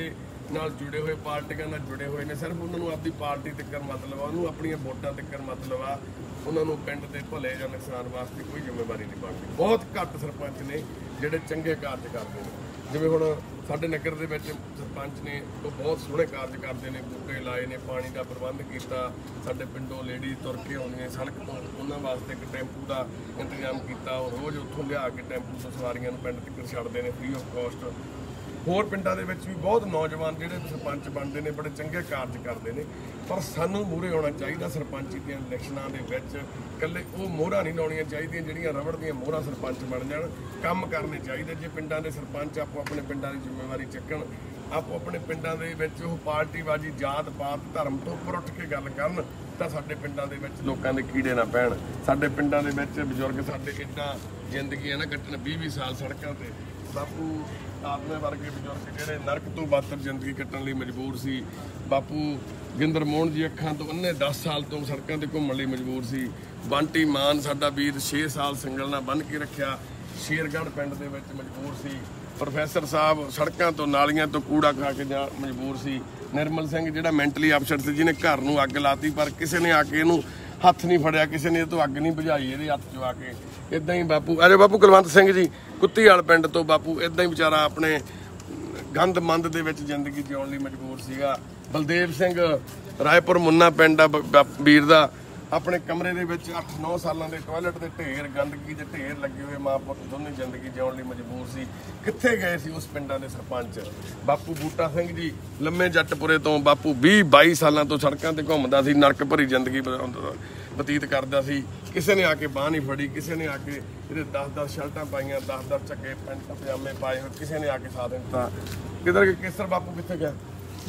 ਨਾਲ ਜੁੜੇ ਹੋਏ, ਪਾਰਟੀਆਂ ਨਾਲ ਜੁੜੇ ਹੋਏ ਨੇ। ਸਿਰਫ ਉਹਨਾਂ ਨੂੰ ਆਪਣੀ ਪਾਰਟੀ ਤੱਕ ਮਤਲਬ ਆ, ਉਹਨੂੰ ਆਪਣੀਆਂ ਵੋਟਾਂ ਤੱਕ ਮਤਲਬ ਆ, ਉਹਨਾਂ ਨੂੰ ਪਿੰਡ ਦੇ ਭਲੇ ਜਾਂ ਨੁਕਸਾਨ ਵਾਸਤੇ ਕੋਈ ਜ਼ਿੰਮੇਵਾਰੀ ਨਹੀਂ ਬਣਦੀ। ਬਹੁਤ ਘੱਟ ਸਰਪੰਚ ਨੇ ਜਿਹੜੇ ਚੰਗੇ ਕਾਰਜ ਕਰਦੇ ਨੇ। ਜਿਵੇਂ ਹੁਣ ਸਾਡੇ ਨਗਰ ਦੇ ਵਿੱਚ ਸਰਪੰਚ ਨੇ ਉਹ ਬਹੁਤ ਸੋਹਣੇ ਕਾਰਜ ਕਰਦੇ ਨੇ, ਬੂਟੇ ਲਾਏ ਨੇ, ਪਾਣੀ ਦਾ ਪ੍ਰਬੰਧ ਕੀਤਾ, ਸਾਡੇ ਪਿੰਡੋਂ ਲੇਡੀ ਤੁਰ ਕੇ ਆਉਂਦੀਆਂ ਸੜਕ ਤੋਂ, ਉਹਨਾਂ ਵਾਸਤੇ ਇੱਕ ਟੈਂਪੂ ਦਾ ਇੰਤਜ਼ਾਮ ਕੀਤਾ। ਉਹ ਰੋਜ਼ ਉੱਥੋਂ ਲਿਆ ਕੇ ਟੈਂਪੂ ਤੋਂ ਸਵਾਰੀਆਂ ਨੂੰ ਪਿੰਡ ਤੱਕ ਛੱਡਦੇ ਨੇ ਫ੍ਰੀ ਆਫ ਕਾਸਟ। ਹੋਰ ਪਿੰਡਾਂ ਦੇ ਵਿੱਚ ਵੀ ਬਹੁਤ ਨੌਜਵਾਨ ਜਿਹੜੇ ਸਰਪੰਚ ਬਣਦੇ ਨੇ, ਬੜੇ ਚੰਗੇ ਕਾਰਜ ਕਰਦੇ ਨੇ। ਪਰ ਸਾਨੂੰ ਮੂਹਰੇ ਆਉਣਾ ਚਾਹੀਦਾ ਸਰਪੰਚੀ ਦੀਆਂ ਇਲੈਕਸ਼ਨਾਂ ਦੇ ਵਿੱਚ। ਇਕੱਲੇ ਉਹ ਮੋਹਰਾਂ ਨਹੀਂ ਲਾਉਣੀਆਂ ਚਾਹੀਦੀਆਂ ਜਿਹੜੀਆਂ ਰਬੜ ਦੀਆਂ ਮੋਹਰਾਂ ਸਰਪੰਚ ਬਣ ਜਾਣ। ਕੰਮ ਕਰਨੇ ਚਾਹੀਦੇ। ਜੇ ਪਿੰਡਾਂ ਦੇ ਸਰਪੰਚ ਆਪੋ ਆਪਣੇ ਪਿੰਡਾਂ ਦੀ ਜ਼ਿੰਮੇਵਾਰੀ ਚੱਕਣ, ਆਪੋ ਆਪਣੇ ਪਿੰਡਾਂ ਦੇ ਵਿੱਚ ਉਹ ਪਾਰਟੀਬਾਜ਼ੀ, ਜਾਤ ਪਾਤ, ਧਰਮ ਤੋਂ ਉੱਪਰ ਉੱਠ ਕੇ ਗੱਲ ਕਰਨ, ਤਾਂ ਸਾਡੇ ਪਿੰਡਾਂ ਦੇ ਵਿੱਚ ਲੋਕਾਂ ਦੇ ਕੀੜੇ ਨਾ ਪੈਣ। ਸਾਡੇ ਪਿੰਡਾਂ ਦੇ ਵਿੱਚ ਬਜ਼ੁਰਗ ਸਾਡੇ ਇੱਦਾਂ ਜ਼ਿੰਦਗੀ ਹੈ ਨਾ ਕੱਟਣ 20-20 ਸਾਲ ਸੜਕਾਂ ਤੇ। ਬਾਪੂ ਆਪਣੇ ਵਰਗੇ ਬਜ਼ੁਰਗ ਜਿਹੜੇ ਨਰਕ ਤੋਂ ਬਦਤਰ ਜ਼ਿੰਦਗੀ ਕੱਟਣ ਲਈ ਮਜਬੂਰ ਸੀ। ਬਾਪੂ ਗਿੰਦਰ ਮੋਹਨ ਜੀ ਅੱਖਾਂ ਤੋਂ ਅੰਨੇ 10 ਸਾਲ ਤੋਂ ਸੜਕਾਂ ਤੇ ਘੁੰਮਣ ਲਈ ਮਜਬੂਰ ਸੀ। ਬੰਟੀ ਮਾਨ ਸਾਡਾ ਵੀਰ 6 ਸਾਲ ਸਿੰਗਲ ਨਾਲ ਬੰਨ੍ਹ ਕੇ ਰੱਖਿਆ, ਸ਼ੇਰਗੜ੍ਹ ਪਿੰਡ ਦੇ ਵਿੱਚ ਮਜਬੂਰ ਸੀ। ਪ੍ਰੋਫੈਸਰ ਸਾਹਿਬ ਸੜਕਾਂ ਤੋਂ, ਨਾਲੀਆਂ ਤੋਂ ਕੂੜਾ ਖਾ ਕੇ ਜਾ ਮਜਬੂਰ ਸੀ। ਨਿਰਮਲ ਸਿੰਘ ਜਿਹੜਾ ਮੈਂਟਲੀ ਅਪਸੈਟ ਸੀ, ਜਿਹਨੇ ਘਰ ਨੂੰ ਅੱਗ ਲਾਤੀ, ਪਰ ਕਿਸੇ ਨੇ ਆ ਕੇ ਇਹਨੂੰ ਹੱਥ ਨਹੀਂ ਫੜਿਆ, ਕਿਸੇ ਨੇ ਇਹ ਤੋਂ ਅੱਗ ਨਹੀਂ ਬੁਝਾਈ ਇਹਦੇ ਹੱਥ 'ਚ ਆ ਕੇ। ਇੱਦਾਂ ਹੀ ਬਾਪੂ ਬਾਪੂ ਕੁਲਵੰਤ ਸਿੰਘ ਜੀ ਕੁੱਤੀਵਾਲ ਪਿੰਡ ਤੋਂ, ਬਾਪੂ ਇੱਦਾਂ ਹੀ ਵਿਚਾਰਾ ਆਪਣੇ ਗੰਦ ਮੰਦ ਦੇ ਵਿੱਚ ਜ਼ਿੰਦਗੀ ਜਿਉਣ ਲਈ ਮਜਬੂਰ ਸੀਗਾ। ਬਲਦੇਵ ਸਿੰਘ ਰਾਏਪੁਰ ਮੁੰਨਾ ਪਿੰਡ ਆ ਵੀਰ ਦਾ, ਆਪਣੇ ਕਮਰੇ ਦੇ ਵਿੱਚ 8-9 ਸਾਲਾਂ ਦੇ ਟਾਇਲਟ ਦੇ ਢੇਰ, ਗੰਦਗੀ ਦੇ ਢੇਰ ਲੱਗੇ ਹੋਏ, ਮਾਂ ਪੁੱਤ ਦੋਨੇ ਜ਼ਿੰਦਗੀ ਜਿਉਣ ਲਈ ਮਜਬੂਰ ਸੀ। ਕਿੱਥੇ ਗਏ ਸੀ ਉਸ ਪਿੰਡਾਂ ਦੇ ਸਰਪੰਚ? ਬਾਪੂ ਬੂਟਾ ਸਿੰਘ ਜੀ ਲੰਮੇ ਜੱਟਪੁਰੇ ਤੋਂ, ਬਾਪੂ 20-22 ਸਾਲਾਂ ਤੋਂ ਸੜਕਾਂ ਤੇ ਘੁੰਮਦਾ ਸੀ, ਨਰਕ ਭਰੀ ਜ਼ਿੰਦਗੀ ਬਤੀਤ ਕਰਦਾ ਸੀ। ਕਿਸੇ ਨੇ ਆ ਕੇ ਬਾਂਹ ਨਹੀਂ ਫੜੀ, ਕਿਸੇ ਨੇ ਆ ਕੇ ਇਹਦੇ 10-10 ਸ਼ਰਟਾਂ ਪਾਈਆਂ, 10-10 ਚੱਕੇ ਪੈਂਟ ਪਜਾਮੇ ਪਾਏ ਹੋਏ, ਕਿਸੇ ਨੇ ਆ ਕੇ ਸਾਥ ਦਿੱਤਾ। ਕਿਧਰ ਕੇਸਰ ਬਾਪੂ ਕਿੱਥੇ ਗਿਆ?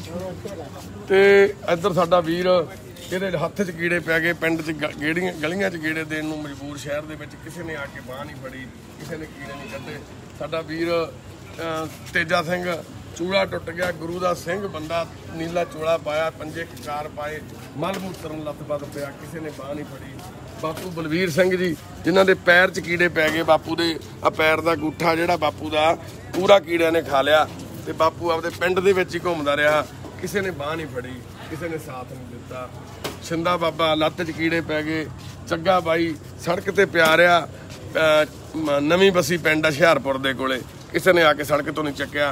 ਤੇ ਇੱਧਰ ਸਾਡਾ ਵੀਰ, ਇਹਦੇ ਹੱਥ 'ਚ ਕੀੜੇ ਪੈ ਗਏ, ਪਿੰਡ 'ਚ ਗਲੀਆਂ 'ਚ ਗੇੜੇ ਦੇਣ ਨੂੰ ਮਜਬੂਰ। ਸ਼ਹਿਰ ਦੇ ਵਿੱਚ ਕਿਸੇ ਨੇ ਆ ਕੇ ਬਾਂਹ ਨਹੀਂ ਫੜੀ, ਕਿਸੇ ਨੇ ਕੀੜੇ ਨਹੀਂ ਕੱਢੇ। ਸਾਡਾ ਵੀਰ ਤੇਜਾ ਸਿੰਘ, ਚੂੜਾ ਟੁੱਟ ਗਿਆ, ਗੁਰੂ ਦਾ ਸਿੰਘ ਬੰਦਾ, ਨੀਲਾ ਚੋਲਾ ਪਾਇਆ, ਪੰਜੇ ਕਕਾਰ ਪਾਏ, ਮਲ ਮੂਤਰਨ ਲੱਤ-ਬੱਤ ਪਿਆ, ਕਿਸੇ ਨੇ ਬਾਂਹ ਨਹੀਂ ਫੜੀ। ਬਾਪੂ ਬਲਵੀਰ ਸਿੰਘ ਜੀ ਜਿਨ੍ਹਾਂ ਦੇ ਪੈਰ 'ਚ ਕੀੜੇ ਪੈ ਗਏ, ਬਾਪੂ ਦੇ ਆ ਪੈਰ ਦਾ ਅੰਗੂਠਾ ਜਿਹੜਾ ਬਾਪੂ ਦਾ ਪੂਰਾ ਕੀੜਿਆਂ ਨੇ ਖਾ ਲਿਆ, ਤੇ ਬਾਪੂ ਆਪਦੇ ਪਿੰਡ ਦੇ ਵਿੱਚ ਹੀ ਘੁੰਮਦਾ ਰਿਹਾ, ਕਿਸੇ ਨੇ ਬਾਂਹ ਨਹੀਂ ਫੜੀ, ਕਿਸੇ ਨੇ ਸਾਥ ਨਹੀਂ ਦਿੱਤਾ। ਛਿੰਦਾ ਬਾਬਾ ਲੱਤ 'ਚ ਕੀੜੇ ਪੈ ਗਏ। ਚੱਗਾ ਬਾਈ ਸੜਕ ਤੇ ਪਿਆ ਰਿਹਾ, ਨਵੀਂ ਬਸੀ ਪਿੰਡ ਆ ਹੁਸ਼ਿਆਰਪੁਰ ਦੇ ਕੋਲੇ, ਕਿਸੇ ਨੇ ਆ ਕੇ ਸੜਕ ਤੋਂ ਨਹੀਂ ਚੱਕਿਆ।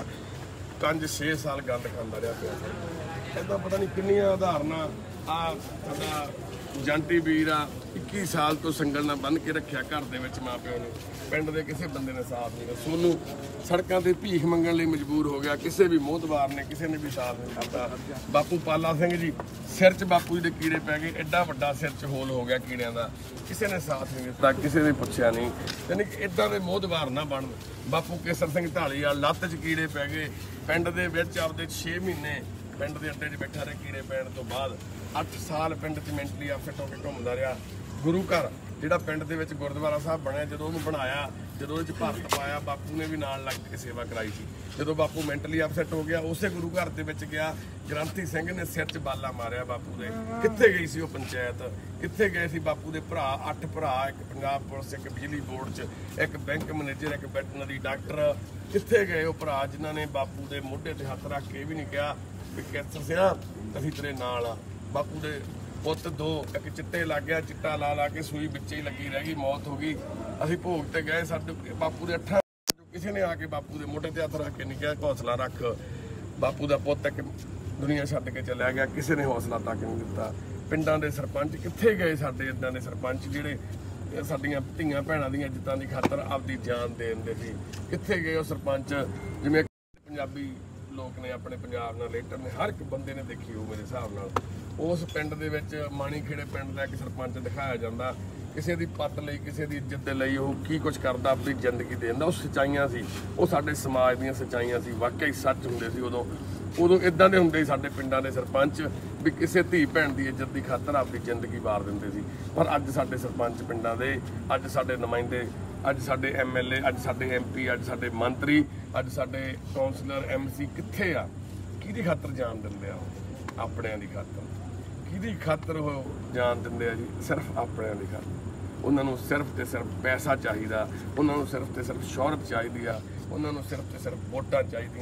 5-6 ਸਾਲ ਗੰਦ ਖਾਂਦਾ ਰਿਹਾ ਪਿਆ। ਇੱਦਾਂ ਪਤਾ ਨਹੀਂ ਕਿੰਨੀਆਂ ਉਦਾਹਰਨਾਂ। ਆ ਸਾਡਾ ਜੰਟੀ ਵੀਰ ਆ, 21 ਸਾਲ ਤੋਂ ਸੰਗਲ ਨਾਲ ਬੰਨ੍ਹ ਕੇ ਰੱਖਿਆ ਘਰ ਦੇ ਵਿੱਚ ਮਾਂ ਪਿਓ ਨੇ, ਪਿੰਡ ਦੇ ਕਿਸੇ ਬੰਦੇ ਨੇ ਸਾਥ ਨਹੀਂ ਦਿੱਤਾ। ਸੋਨੂੰ ਸੜਕਾਂ ਤੇ ਭੀਖ ਮੰਗਣ ਲਈ ਮਜਬੂਰ ਹੋ ਗਿਆ, ਕਿਸੇ ਵੀ ਮੋਹਤਬਾਰ ਨੇ ਕਿਸੇ ਨੇ ਵੀ ਸਾਥ ਨਹੀਂ ਦਿੱਤਾ। ਬਾਪੂ ਪਾਲਾ ਸਿੰਘ ਜੀ ਸਿਰ 'ਚ ਬਾਪੂ ਜੀ ਦੇ ਕੀੜੇ ਪੈ ਗਏ, ਐਡਾ ਵੱਡਾ ਸਿਰ 'ਚ ਹੋਲ ਹੋ ਗਿਆ ਕੀੜਿਆਂ ਦਾ, ਕਿਸੇ ਨੇ ਸਾਥ ਨਹੀਂ ਦਿੱਤਾ, ਕਿਸੇ ਨੇ ਪੁੱਛਿਆ ਨਹੀਂ। ਯਾਨੀ ਕਿ ਇੱਦਾਂ ਦੇ ਮੋਹਤਬਾਰ ਨਾ ਬਣਨ। ਬਾਪੂ ਕੇਸਰ ਸਿੰਘ ਢਾਲੀਵਾਲ ਲੱਤ 'ਚ ਕੀੜੇ ਪੈ ਗਏ, ਪਿੰਡ ਦੇ ਵਿੱਚ ਆਪਦੇ 6 ਮਹੀਨੇ ਪਿੰਡ ਦੇ ਅੱਡੇ 'ਚ ਬੈਠਾ ਰਿਹਾ ਕੀੜੇ ਪੈਣ ਤੋਂ ਬਾਅਦ। 8 ਸਾਲ ਪਿੰਡ 'ਚ ਮੈਂਟਲੀ ਅਪਸੈਟ ਹੋ ਕੇ ਘੁੰਮਦਾ ਰਿਹਾ। ਗੁਰੂ ਘਰ ਜਿਹੜਾ ਪਿੰਡ ਦੇ ਵਿੱਚ ਗੁਰਦੁਆਰਾ ਸਾਹਿਬ ਬਣਿਆ, ਜਦੋਂ ਉਹਨੂੰ ਬਣਾਇਆ, ਜਦੋਂ ਉਹਦੇ 'ਚ ਭਰਤ ਪਾਇਆ, ਬਾਪੂ ਨੇ ਵੀ ਨਾਲ ਲੱਗ ਕੇ ਸੇਵਾ ਕਰਾਈ ਸੀ। ਜਦੋਂ ਬਾਪੂ ਮੈਂਟਲੀ ਅਪਸੈਟ ਹੋ ਗਿਆ, ਉਸੇ ਗੁਰੂ ਘਰ ਦੇ ਵਿੱਚ ਗਿਆ, ਗ੍ਰੰਥੀ ਸਿੰਘ ਨੇ ਸਿਰ 'ਚ ਬਾਲਾ ਮਾਰਿਆ ਬਾਪੂ ਦੇ। ਕਿੱਥੇ ਗਈ ਸੀ ਉਹ ਪੰਚਾਇਤ? ਕਿੱਥੇ ਗਏ ਸੀ ਬਾਪੂ ਦੇ ਭਰਾ? 8 ਭਰਾ, ਇੱਕ ਪੰਜਾਬ ਪੁਲਿਸ, ਇੱਕ ਬਿਜਲੀ ਬੋਰਡ 'ਚ, ਇੱਕ ਬੈਂਕ ਮੈਨੇਜਰ, ਇੱਕ ਵੈਟਰਨਰੀ ਡਾਕਟਰ। ਕਿੱਥੇ ਗਏ ਉਹ ਭਰਾ ਜਿਨ੍ਹਾਂ ਨੇ ਬਾਪੂ ਦੇ ਮੋਢੇ ਤੇ ਹੱਥ ਰੱਖ ਕੇ ਵੀ ਨਹੀਂ ਕਿਹਾ ਵੀ ਕੈਂਸਰ ਸਿਆ ਅਸੀਂ ਤੇਰੇ ਨਾਲ ਆ? ਬਾਪੂ ਦੇ ਪੁੱਤ 2, ਇੱਕ ਚਿੱਟੇ ਲੱਗ ਗਿਆ, ਚਿੱਟਾ ਲਾ ਲਾ ਕੇ ਸੂਈ ਵਿੱਚੇ ਹੀ ਲੱਗੀ ਰਹਿ ਗਈ, ਮੌਤ ਹੋ ਗਈ। ਅਸੀਂ ਭੋਗ ਤੇ ਗਏ, ਸਾਡੇ ਬਾਪੂ ਦੇ 8 ਕਿਸੇ ਨੇ ਆ ਕੇ ਬਾਪੂ ਦੇ ਮੋਢੇ ਤੇ ਹੱਥ ਰੱਖ ਕੇ ਨਹੀਂ ਕਿਹਾ ਹੌਸਲਾ ਰੱਖ। ਬਾਪੂ ਦਾ ਪੁੱਤ ਇੱਕ ਦੁਨੀਆ ਛੱਡ ਕੇ ਚਲਿਆ ਗਿਆ, ਕਿਸੇ ਨੇ ਹੌਸਲਾ ਤੱਕ ਨਹੀਂ ਦਿੱਤਾ। ਪਿੰਡਾਂ ਦੇ ਸਰਪੰਚ ਕਿੱਥੇ ਗਏ? ਸਾਡੇ ਇੱਦਾਂ ਦੇ ਸਰਪੰਚ ਜਿਹੜੇ ਸਾਡੀਆਂ ਧੀਆਂ ਭੈਣਾਂ ਦੀਆਂ ਇੱਜ਼ਤਾਂ ਦੀ ਖਾਤਰ ਆਪਦੀ ਜਾਨ ਦੇ ਦਿੰਦੇ ਸੀ। ਕਿੱਥੇ ਗਏ ਉਹ ਸਰਪੰਚ? ਜਿਵੇਂ ਪੰਜਾਬੀ ਲੋਕ ਨੇ, ਆਪਣੇ ਪੰਜਾਬ ਨਾਲ ਰਿਲੇਟਡ ਨੇ, ਹਰ ਇੱਕ ਬੰਦੇ ਨੇ ਦੇਖੀ ਹੋਊ ਮੇਰੇ ਹਿਸਾਬ ਨਾਲ। ਉਸ ਪਿੰਡ ਦੇ ਵਿੱਚ ਮਾਣੀ ਖੇੜੇ ਪਿੰਡ ਦਾ ਇੱਕ ਸਰਪੰਚ ਦਿਖਾਇਆ ਜਾਂਦਾ, ਕਿਸੇ ਦੀ ਪੱਤ ਲਈ, ਕਿਸੇ ਦੀ ਇੱਜ਼ਤ ਦੇ ਲਈ ਉਹ ਕੀ ਕੁਝ ਕਰਦਾ, ਆਪਣੀ ਜ਼ਿੰਦਗੀ ਦੇ ਦਿੰਦਾ। ਉਹ ਸੱਚਾਈਆਂ ਸੀ, ਉਹ ਸਾਡੇ ਸਮਾਜ ਦੀਆਂ ਸੱਚਾਈਆਂ ਸੀ, ਵਾਕਿਆ ਹੀ ਸੱਚ ਹੁੰਦੇ ਸੀ। ਉਦੋਂ ਇਦਾਂ ਦੇ ਹੁੰਦੇ ਸੀ ਸਾਡੇ ਪਿੰਡਾਂ ਦੇ ਸਰਪੰਚ ਵੀ ਕਿਸੇ ਧੀ ਭੈਣ ਦੀ ਇੱਜ਼ਤ ਦੀ ਖਾਤਰ ਆਪਣੀ ਜ਼ਿੰਦਗੀ ਵਾਰ ਦਿੰਦੇ ਸੀ। ਪਰ ਅੱਜ ਸਾਡੇ ਸਰਪੰਚ ਪਿੰਡਾਂ ਦੇ, ਅੱਜ ਸਾਡੇ ਨੁਮਾਇੰਦੇ, ਅੱਜ ਸਾਡੇ MLA, ਅੱਜ ਸਾਡੇ MP, ਅੱਜ ਸਾਡੇ ਮੰਤਰੀ, ਅੱਜ ਸਾਡੇ ਕੌਂਸਲਰ, MC ਕਿੱਥੇ ਆ? ਕਿਹਦੀ ਖਾਤਰ ਜਾਨ ਦਿੰਦੇ ਆ? ਆਪਣਿਆਂ ਦੀ ਖਾਤਰ। ਕਿਹਦੀ ਖਾਤਰ ਉਹ ਜਾਨ ਦਿੰਦੇ ਆ ਜੀ? ਸਿਰਫ ਆਪਣਿਆਂ ਦੀ ਖਾਤਰ। ਉਹਨਾਂ ਨੂੰ ਸਿਰਫ ਤੇ ਸਿਰਫ ਪੈਸਾ ਚਾਹੀਦਾ, ਉਹਨਾਂ ਨੂੰ ਸਿਰਫ ਤੇ ਸਿਰਫ ਸ਼ੋਹਰਤ ਚਾਹੀਦੀ ਆ, ਉਹਨਾਂ ਨੂੰ ਸਿਰਫ ਤੇ ਸਿਰਫ ਵੋਟਾਂ ਚਾਹੀਦੀਆਂ।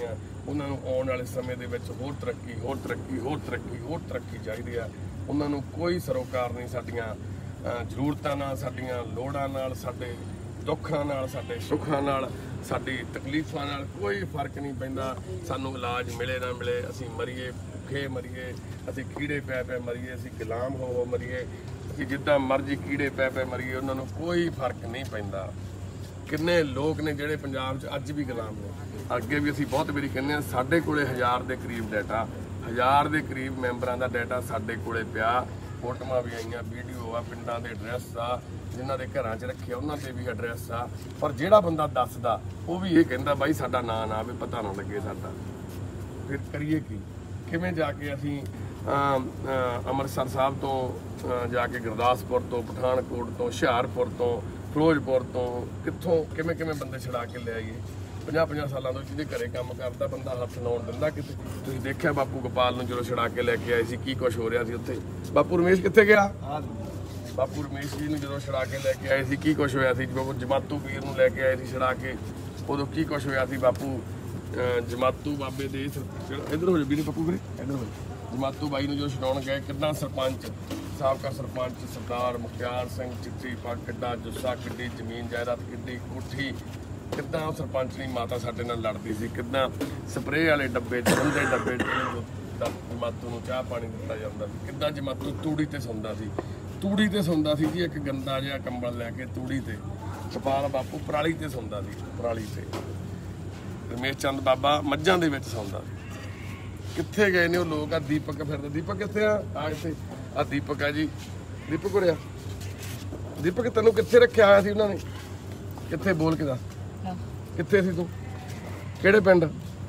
ਉਹਨਾਂ ਨੂੰ ਆਉਣ ਵਾਲੇ ਸਮੇਂ ਦੇ ਵਿੱਚ ਹੋਰ ਤਰੱਕੀ ਹੋਰ ਤਰੱਕੀ ਹੋਰ ਤਰੱਕੀ ਹੋਰ ਤਰੱਕੀ ਚਾਹੀਦੀ ਆ। ਉਹਨਾਂ ਨੂੰ ਕੋਈ ਸਰੋਕਾਰ ਨਹੀਂ ਸਾਡੀਆਂ ਜ਼ਰੂਰਤਾਂ ਨਾਲ, ਸਾਡੀਆਂ ਲੋੜਾਂ ਨਾਲ, ਸਾਡੇ ਦੁੱਖਾਂ ਨਾਲ, ਸਾਡੇ ਸੁੱਖਾਂ ਨਾਲ, ਸਾਡੀ ਤਕਲੀਫਾਂ ਨਾਲ ਕੋਈ ਫਰਕ ਨਹੀਂ ਪੈਂਦਾ। ਸਾਨੂੰ ਇਲਾਜ ਮਿਲੇ ਨਾ ਮਿਲੇ, ਅਸੀਂ ਮਰੀਏ ਭੁੱਖੇ ਮਰੀਏ, ਅਸੀਂ ਕੀੜੇ ਪੈ ਪੈ ਮਰੀਏ, ਅਸੀਂ ਗੁਲਾਮ ਹੋ ਮਰੀਏ, ਅਸੀਂ ਜਿੱਦਾਂ ਮਰਜ਼ੀ ਕੀੜੇ ਪੈ ਪੈ ਮਰੀਏ, ਉਹਨਾਂ ਨੂੰ ਕੋਈ ਫਰਕ ਨਹੀਂ ਪੈਂਦਾ। ਕਿੰਨੇ ਲੋਕ ਨੇ ਜਿਹੜੇ ਪੰਜਾਬ 'ਚ ਅੱਜ ਵੀ ਗੁਲਾਮ ਨੇ। ਅੱਗੇ ਵੀ ਅਸੀਂ ਬਹੁਤ ਵਾਰੀ ਕਹਿੰਦੇ ਹਾਂ, ਸਾਡੇ ਕੋਲੇ 1000 ਦੇ ਕਰੀਬ ਡਾਟਾ, 1000 ਦੇ ਕਰੀਬ ਮੈਂਬਰਾਂ ਦਾ ਡਾਟਾ ਸਾਡੇ ਕੋਲੇ ਪਿਆ। ਫੋਟੋਆਂ ਵੀ ਆਈਆਂ, ਵੀਡੀਓ ਆ, ਪਿੰਡਾਂ ਦੇ ਐਡਰੈਸ ਆ, ਜਿਨ੍ਹਾਂ ਦੇ ਘਰਾਂ 'ਚ ਰੱਖਿਆ ਉਹਨਾਂ ਦੇ ਵੀ ਐਡਰੈਸ ਆ। ਪਰ ਜਿਹੜਾ ਬੰਦਾ ਦੱਸਦਾ ਉਹ ਵੀ ਇਹ ਕਹਿੰਦਾ ਬਾਈ ਸਾਡਾ ਨਾਂ ਨਾ ਆਵੇ, ਪਤਾ ਨਾ ਲੱਗੇ ਸਾਡਾ। ਫਿਰ ਕਰੀਏ ਕੀ? ਕਿਵੇਂ ਜਾ ਕੇ ਅਸੀਂ ਅੰਮ੍ਰਿਤਸਰ ਸਾਹਿਬ ਤੋਂ ਜਾ ਕੇ ਗੁਰਦਾਸਪੁਰ ਤੋਂ, ਪਠਾਨਕੋਟ ਤੋਂ, ਹੁਸ਼ਿਆਰਪੁਰ ਤੋਂ, ਫਿਰੋਜ਼ਪੁਰ ਤੋਂ, ਕਿੱਥੋਂ ਕਿਵੇਂ ਕਿਵੇਂ ਬੰਦੇ ਛੁਡਾ ਕੇ ਲੈ ਆਈਏ? 50-50 ਸਾਲਾਂ ਤੋਂ ਜਿਹਦੇ ਘਰੇ ਕੰਮ ਕਰਦਾ ਬੰਦਾ ਹੱਥ ਲਾਉਣ ਦਿੰਦਾ ਕਿਤੇ? ਤੁਸੀਂ ਦੇਖਿਆ ਬਾਪੂ ਗੋਪਾਲ ਨੂੰ ਜਦੋਂ ਛੁਡਾ ਕੇ ਲੈ ਕੇ ਆਏ ਸੀ ਕੀ ਕੁਛ ਹੋ ਰਿਹਾ ਸੀ ਉੱਥੇ? ਬਾਪੂ ਰਮੇਸ਼ ਕਿੱਥੇ ਗਿਆ? ਬਾਪੂ ਰਮੇਸ਼ ਜੀ ਨੂੰ ਜਦੋਂ ਛੁਡਾ ਕੇ ਲੈ ਕੇ ਆਏ ਸੀ ਕੀ ਕੁਛ ਹੋਇਆ ਸੀ? ਬਾਪੂ ਜਮਾਤੂ ਪੀਰ ਨੂੰ ਲੈ ਕੇ ਆਏ ਸੀ ਛੁਡਾ ਕੇ, ਉਦੋਂ ਕੀ ਕੁਛ ਹੋਇਆ ਸੀ? ਬਾਪੂ ਜਮਾਤੂ ਬਾਬੇ ਦੇ ਇੱਧਰ ਹੋ ਜਾ ਵੀਰੇ, ਬਾਪੂ ਵੀਰੇ ਇੱਧਰ ਹੋ ਜਾ। ਜਮਾਤੂ ਬਾਈ ਨੂੰ ਜਦੋਂ ਛਡਾਉਣ ਗਏ, ਕਿੱਦਾਂ ਸਰਪੰਚ, ਸਾਬਕਾ ਸਰਪੰਚ ਸਰਦਾਰ ਮੁਖਤਿਆਰ ਸਿੰਘ ਚਿੱਟੀ ਪੱਗ, ਕਿੱਡਾ ਜੁੱਸਾ, ਕਿੱਡੀ ਜ਼ਮੀਨ ਜਾਇਦਾਦ, ਕਿੱਡੀ ਕੋਠੀ, ਕਿੱਦਾਂ ਉਹ ਸਰਪੰਚਣੀ ਮਾਤਾ ਸਾਡੇ ਨਾਲ ਲੜਦੀ ਸੀ, ਕਿੱਦਾਂ ਸਪਰੇਅ ਵਾਲੇ ਡੱਬੇ, ਜਲੰਦੇ ਡੱਬੇ ਜਮਾਤੂ ਨੂੰ ਚਾਹ ਪਾਣੀ ਦਿੱਤਾ ਜਾਂਦਾ ਸੀ, ਕਿੱਦਾਂ ਜਮਾਤੂ ਤੂੜੀ ਤੇ ਸੌਂਦਾ ਸੀ। ਤੂੜੀ ਤੇ ਸੌਂਦਾ ਸੀ ਜੀ, ਇੱਕ ਗੰਦਾ ਜਿਹਾ ਕੰਬਲ ਲੈ ਕੇ ਤੂੜੀ ਤੇ। ਗੋਪਾਲ ਬਾਪੂ ਪਰਾਲੀ ਤੇ ਸੌਂਦਾ ਸੀ, ਪਰਾਲੀ ਤੇ। ਰਮੇਸ਼ ਚੰਦ ਬਾਬਾ ਮੱਝਾਂ ਦੇ ਵਿੱਚ ਸੌਂਦਾ ਸੀ। ਕਿੱਥੇ ਗਏ ਨੇ ਉਹ ਲੋਕ? ਆ ਦੀਪਕ ਫਿਰਦਾ। ਦੀਪਕ ਕਿੱਥੇ ਆ? ਆ ਇੱਥੇ ਆ ਦੀਪਕ ਆ ਜੀ। ਦੀਪਕ ਉਰਿਆ। ਦੀਪਕ ਤੈਨੂੰ ਕਿੱਥੇ ਰੱਖਿਆ ਹੋਇਆ ਸੀ ਉਹਨਾਂ ਨੇ? ਕਿੱਥੇ? ਬੋਲ ਕੇ ਦੱਸ, ਕਿੱਥੇ ਸੀ ਤੂੰ? ਕਿਹੜੇ ਪਿੰਡ?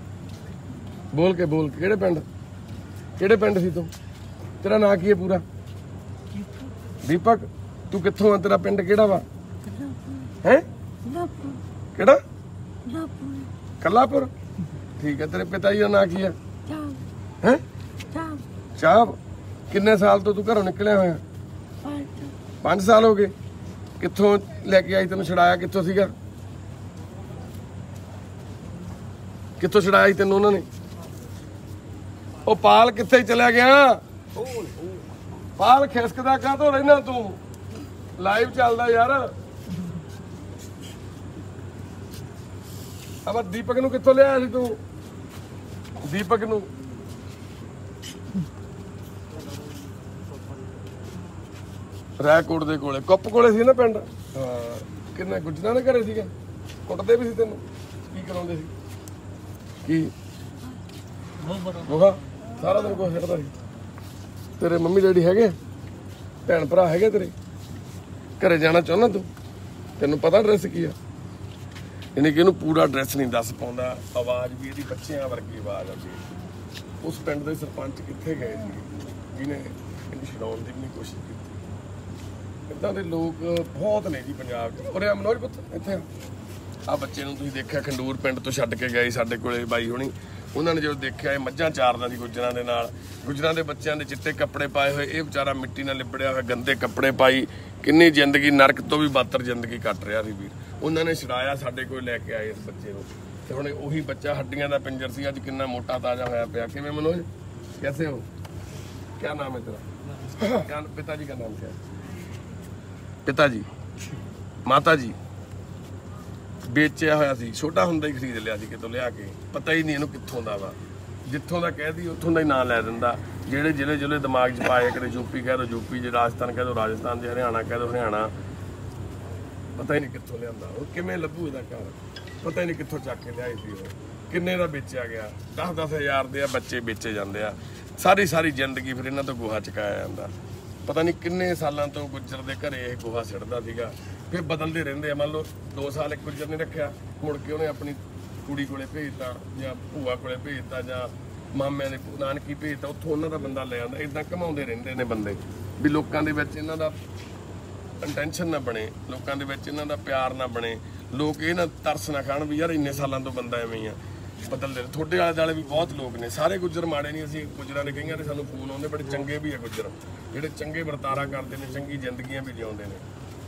ਬੋਲ ਕੇ ਕਿਹੜੇ ਪਿੰਡ? ਕਿਹੜੇ ਪਿੰਡ ਸੀ ਤੂੰ? ਤੇਰਾ ਨਾਂ ਕੀ ਹੈ ਪੂਰਾ? ਦੀਪਕ। ਤੂੰ ਕਿੱਥੋਂ ਆ? ਤੇਰਾ ਪਿੰਡ ਕਿਹੜਾ ਵਾ? ਹੈ ਕਿਹੜਾ? ਕੱਲਾਪੁਰ। ਠੀਕ ਹੈ। ਤੇਰੇ ਪਿਤਾ ਜੀ ਦਾ ਨਾਂ ਕੀ ਹੈ? ਹੈ ਚਾਹ। ਕਿੰਨੇ ਸਾਲ ਤੋਂ ਤੂੰ ਘਰੋਂ ਨਿਕਲਿਆ ਹੋਇਆ? 5 ਸਾਲ ਹੋ ਗਏ। ਕਿੱਥੋਂ ਲੈ ਕੇ ਆਈ ਤੈਨੂੰ? ਛੁਡਾਇਆ ਕਿੱਥੋਂ ਸੀਗਾ? ਕਿੱਥੋਂ ਛੁਡਾਇਆ ਸੀ ਤੈਨੂੰ ਉਹਨਾਂ ਨੇ? ਉਹ ਪਾਲ ਕਿੱਥੇ ਚਲਿਆ ਗਿਆ? ਪਾਲ ਖਿਸਕਦਾ ਕਾਹਤੋਂ ਰਹਿਣਾ ਤੂੰ? ਲਾਈਵ ਚੱਲਦਾ ਯਾਰ। ਅਬ ਦੀਪਕ ਨੂੰ ਕਿੱਥੋਂ ਲਿਆਇਆ ਸੀ ਤੂੰ? ਦੀਪਕ ਨੂੰ ਰਾਏਕੋਟ ਦੇ ਕੋਲੇ, ਕੁੱਪ ਕੋਲੇ ਸੀ ਨਾ ਪਿੰਡ। ਹਾਂ। ਕਿੰਨਾ ਗੁੱਜਰਾਂ ਦੇ ਘਰੇ ਸੀਗਾ? ਕੁੱਟਦੇ ਵੀ ਸੀ ਤੈਨੂੰ? ਕੀ ਕਰਾਉਂਦੇ ਸੀ? ਕੀ ਗੋਹਾ ਸਾਰਾ ਦਿਨ ਕੁਛ ਸਿੱਟਦਾ ਸੀ? ਤੇਰੇ ਮੰਮੀ ਡੈਡੀ ਹੈਗੇ? ਭੈਣ ਭਰਾ ਹੈਗੇ ਤੇਰੇ? ਘਰੇ ਜਾਣਾ ਚਾਹੁੰਦਾ ਤੂੰ? ਤੈਨੂੰ ਪਤਾ ਐਡਰੈਸ ਕੀ ਆ? ਯਾਨੀ ਕਿ ਇਹਨੂੰ ਪੂਰਾ ਐਡਰੈਸ ਨਹੀਂ ਦੱਸ ਪਾਉਂਦਾ। ਆਵਾਜ਼ ਵੀ ਇਹਦੀ ਬੱਚਿਆਂ ਵਰਗੀ ਆਵਾਜ਼ ਆ ਜੀ। ਉਸ ਪਿੰਡ ਦੇ ਸਰਪੰਚ ਕਿੱਥੇ ਗਏ ਸੀ ਜਿਹਨੇ ਇਹਨੂੰ ਛਡਾਉਣ ਦੀ ਵੀ ਨਹੀਂ ਕੋਸ਼ਿਸ਼ ਕੀਤੀ? ਇੱਦਾਂ ਦੇ ਲੋਕ ਬਹੁਤ ਨੇ ਜੀ ਪੰਜਾਬ 'ਚ। ਉਰੇ ਮਨੋਜ ਪੁੱਤ ਇੱਥੇ ਆ ਬੱਚੇ ਨੂੰ ਤੁਸੀਂ ਦੇਖਿਆ, ਖੰਡੂਰ ਪਿੰਡ ਤੋਂ ਛੱਡ ਕੇ ਗਏ ਸਾਡੇ ਕੋਲੇ ਬਾਈ ਹੋਣੀ। ਉਹਨਾਂ ਨੇ ਜਦੋਂ ਦੇਖਿਆ ਇਹ ਮੱਝਾਂ ਚਾਰਦਾ ਸੀ ਗੁੱਜਰਾਂ ਦੇ ਨਾਲ, ਗੁੱਜਰਾਂ ਦੇ ਬੱਚਿਆਂ ਦੇ ਚਿੱਟੇ ਕੱਪੜੇ ਪਾਏ ਹੋਏ, ਇਹ ਵਿਚਾਰਾ ਮਿੱਟੀ ਨਾਲ ਲਿਬੜਿਆ ਹੋਇਆ, ਗੰਦੇ ਕੱਪੜੇ ਪਾਈ, ਕਿੰਨੀ ਜ਼ਿੰਦਗੀ ਨਰਕ ਤੋਂ ਵੀ ਬਦਤਰ ਜ਼ਿੰਦਗੀ ਕੱਟ ਰਿਹਾ ਸੀ ਵੀਰ। ਉਹਨਾਂ ਨੇ ਛਡਾਇਆ, ਸਾਡੇ ਕੋਲ ਲੈ ਕੇ ਆਏ ਇਸ ਬੱਚੇ ਨੂੰ। ਤੇ ਹੁਣ ਉਹੀ ਬੱਚਾ ਹੱਡੀਆਂ ਦਾ ਪਿੰਜਰ ਸੀ, ਅੱਜ ਕਿੰਨਾ ਮੋਟਾ ਤਾਜ਼ਾ ਹੋਇਆ ਪਿਆ। ਕਿਵੇਂ ਮਨੋਜ? ਕੈਸੇ ਹੋ? ਕਿਆ ਨਾਮ ਹੈ ਤੇਰਾ? ਪਿਤਾ ਜੀ ਦਾ ਨਾਮ ਕਿਆ ਹੈ? ਪਿਤਾ ਜੀ, ਮਾਤਾ ਜੀ? ਵੇਚਿਆ ਹੋਇਆ ਸੀ, ਛੋਟਾ ਹੁੰਦਾ ਹੀ ਖਰੀਦ ਲਿਆ ਸੀ ਕਿਤੋਂ ਲਿਆ ਕੇ, ਪਤਾ ਹੀ ਨਹੀਂ ਇਹਨੂੰ ਕਿੱਥੋਂ ਦਾ ਵਾ। ਜਿੱਥੋਂ ਦਾ ਕਹਿ ਦੀ ਉੱਥੋਂ ਦਾ ਹੀ ਨਾਂ ਲੈ ਦਿੰਦਾ। ਜਿਹੜੇ ਜ਼ਿਲ੍ਹੇ ਦਿਮਾਗ 'ਚ ਪਾਏ, ਕਦੇ ਯੂਪੀ ਕਹਿ ਦਿਓ ਯੂਪੀ, ਜੇ ਰਾਜਸਥਾਨ ਕਹਿ ਦਿਓ ਰਾਜਸਥਾਨ, ਜੇ ਹਰਿਆਣਾ ਕਹਿ ਦਿਓ ਹਰਿਆਣਾ। ਪਤਾ ਹੀ ਨਹੀਂ ਕਿੱਥੋਂ ਲਿਆਂਦਾ ਉਹ, ਕਿਵੇਂ ਲੱਭੂ ਇਹਦਾ ਘਰ? ਪਤਾ ਹੀ ਨਹੀਂ ਕਿੱਥੋਂ ਚੱਕ ਕੇ ਲਿਆਈ ਸੀ ਉਹ, ਕਿੰਨੇ ਦਾ ਵੇਚਿਆ ਗਿਆ। 10-10 ਹਜ਼ਾਰ ਦੇ ਬੱਚੇ ਵੇਚੇ ਜਾਂਦੇ ਆ। ਸਾਰੀ ਜ਼ਿੰਦਗੀ ਫਿਰ ਇਹਨਾਂ ਤੋਂ ਗੋਹਾ ਚਕਾਇਆ ਜਾਂਦਾ। ਪਤਾ ਨਹੀਂ ਕਿੰਨੇ ਸਾਲਾਂ ਤੋਂ ਗੁੱਜਰ ਦੇ ਘਰੇ ਇਹ ਗੋਹਾ ਸਿੱਟਦਾ ਸੀਗਾ। ਫਿਰ ਬਦਲਦੇ ਰਹਿੰਦੇ ਆ। ਮੰਨ ਲਓ 2 ਸਾਲ ਇੱਕ ਗੁੱਜਰ ਨੇ ਰੱਖਿਆ, ਮੁੜ ਕੇ ਉਹਨੇ ਆਪਣੀ ਕੁੜੀ ਕੋਲੇ ਭੇਜਤਾ, ਜਾਂ ਭੂਆ ਕੋਲੇ ਭੇਜਤਾ, ਜਾਂ ਮਾਮਿਆਂ ਦੇ ਨਾਨਕੀ ਭੇਜਤਾ, ਉੱਥੋਂ ਉਹਨਾਂ ਦਾ ਬੰਦਾ ਲੈ ਆਉਂਦਾ। ਇੱਦਾਂ ਘਮਾਉਂਦੇ ਰਹਿੰਦੇ ਨੇ ਬੰਦੇ ਵੀ ਲੋਕਾਂ ਦੇ ਵਿੱਚ ਇਹਨਾਂ ਦਾ ਇੰਟੈਂਸ਼ਨ ਨਾ ਬਣੇ, ਲੋਕਾਂ ਦੇ ਵਿੱਚ ਇਹਨਾਂ ਦਾ ਪਿਆਰ ਨਾ ਬਣੇ, ਲੋਕ ਇਹ ਨਾ ਤਰਸ ਨਾ ਖਾਣ ਵੀ ਯਾਰ ਇੰਨੇ ਸਾਲਾਂ ਤੋਂ ਬੰਦਾ ਐਵੇਂ ਹੀ ਆ। ਬਦਲਦੇ ਤੁਹਾਡੇ ਆਲੇ ਦੁਆਲੇ ਵੀ ਬਹੁਤ ਲੋਕ ਨੇ। ਸਾਰੇ ਗੁੱਜਰ ਮਾੜੇ ਨਹੀਂ। ਅਸੀਂ ਗੁੱਜਰਾਂ ਦੇ ਕਈਆਂ ਦੇ ਸਾਨੂੰ ਫੋਨ ਆਉਂਦੇ, ਬੜੇ ਚੰਗੇ ਵੀ ਆ ਗੁੱਜਰ, ਜਿਹੜੇ ਚੰਗੇ ਵਰਤਾਰਾ ਕਰਦੇ ਨੇ, ਚੰਗੀ ਜ਼ਿੰਦਗੀਆਂ ਵੀ ਜਿਉਂਦੇ ਨੇ।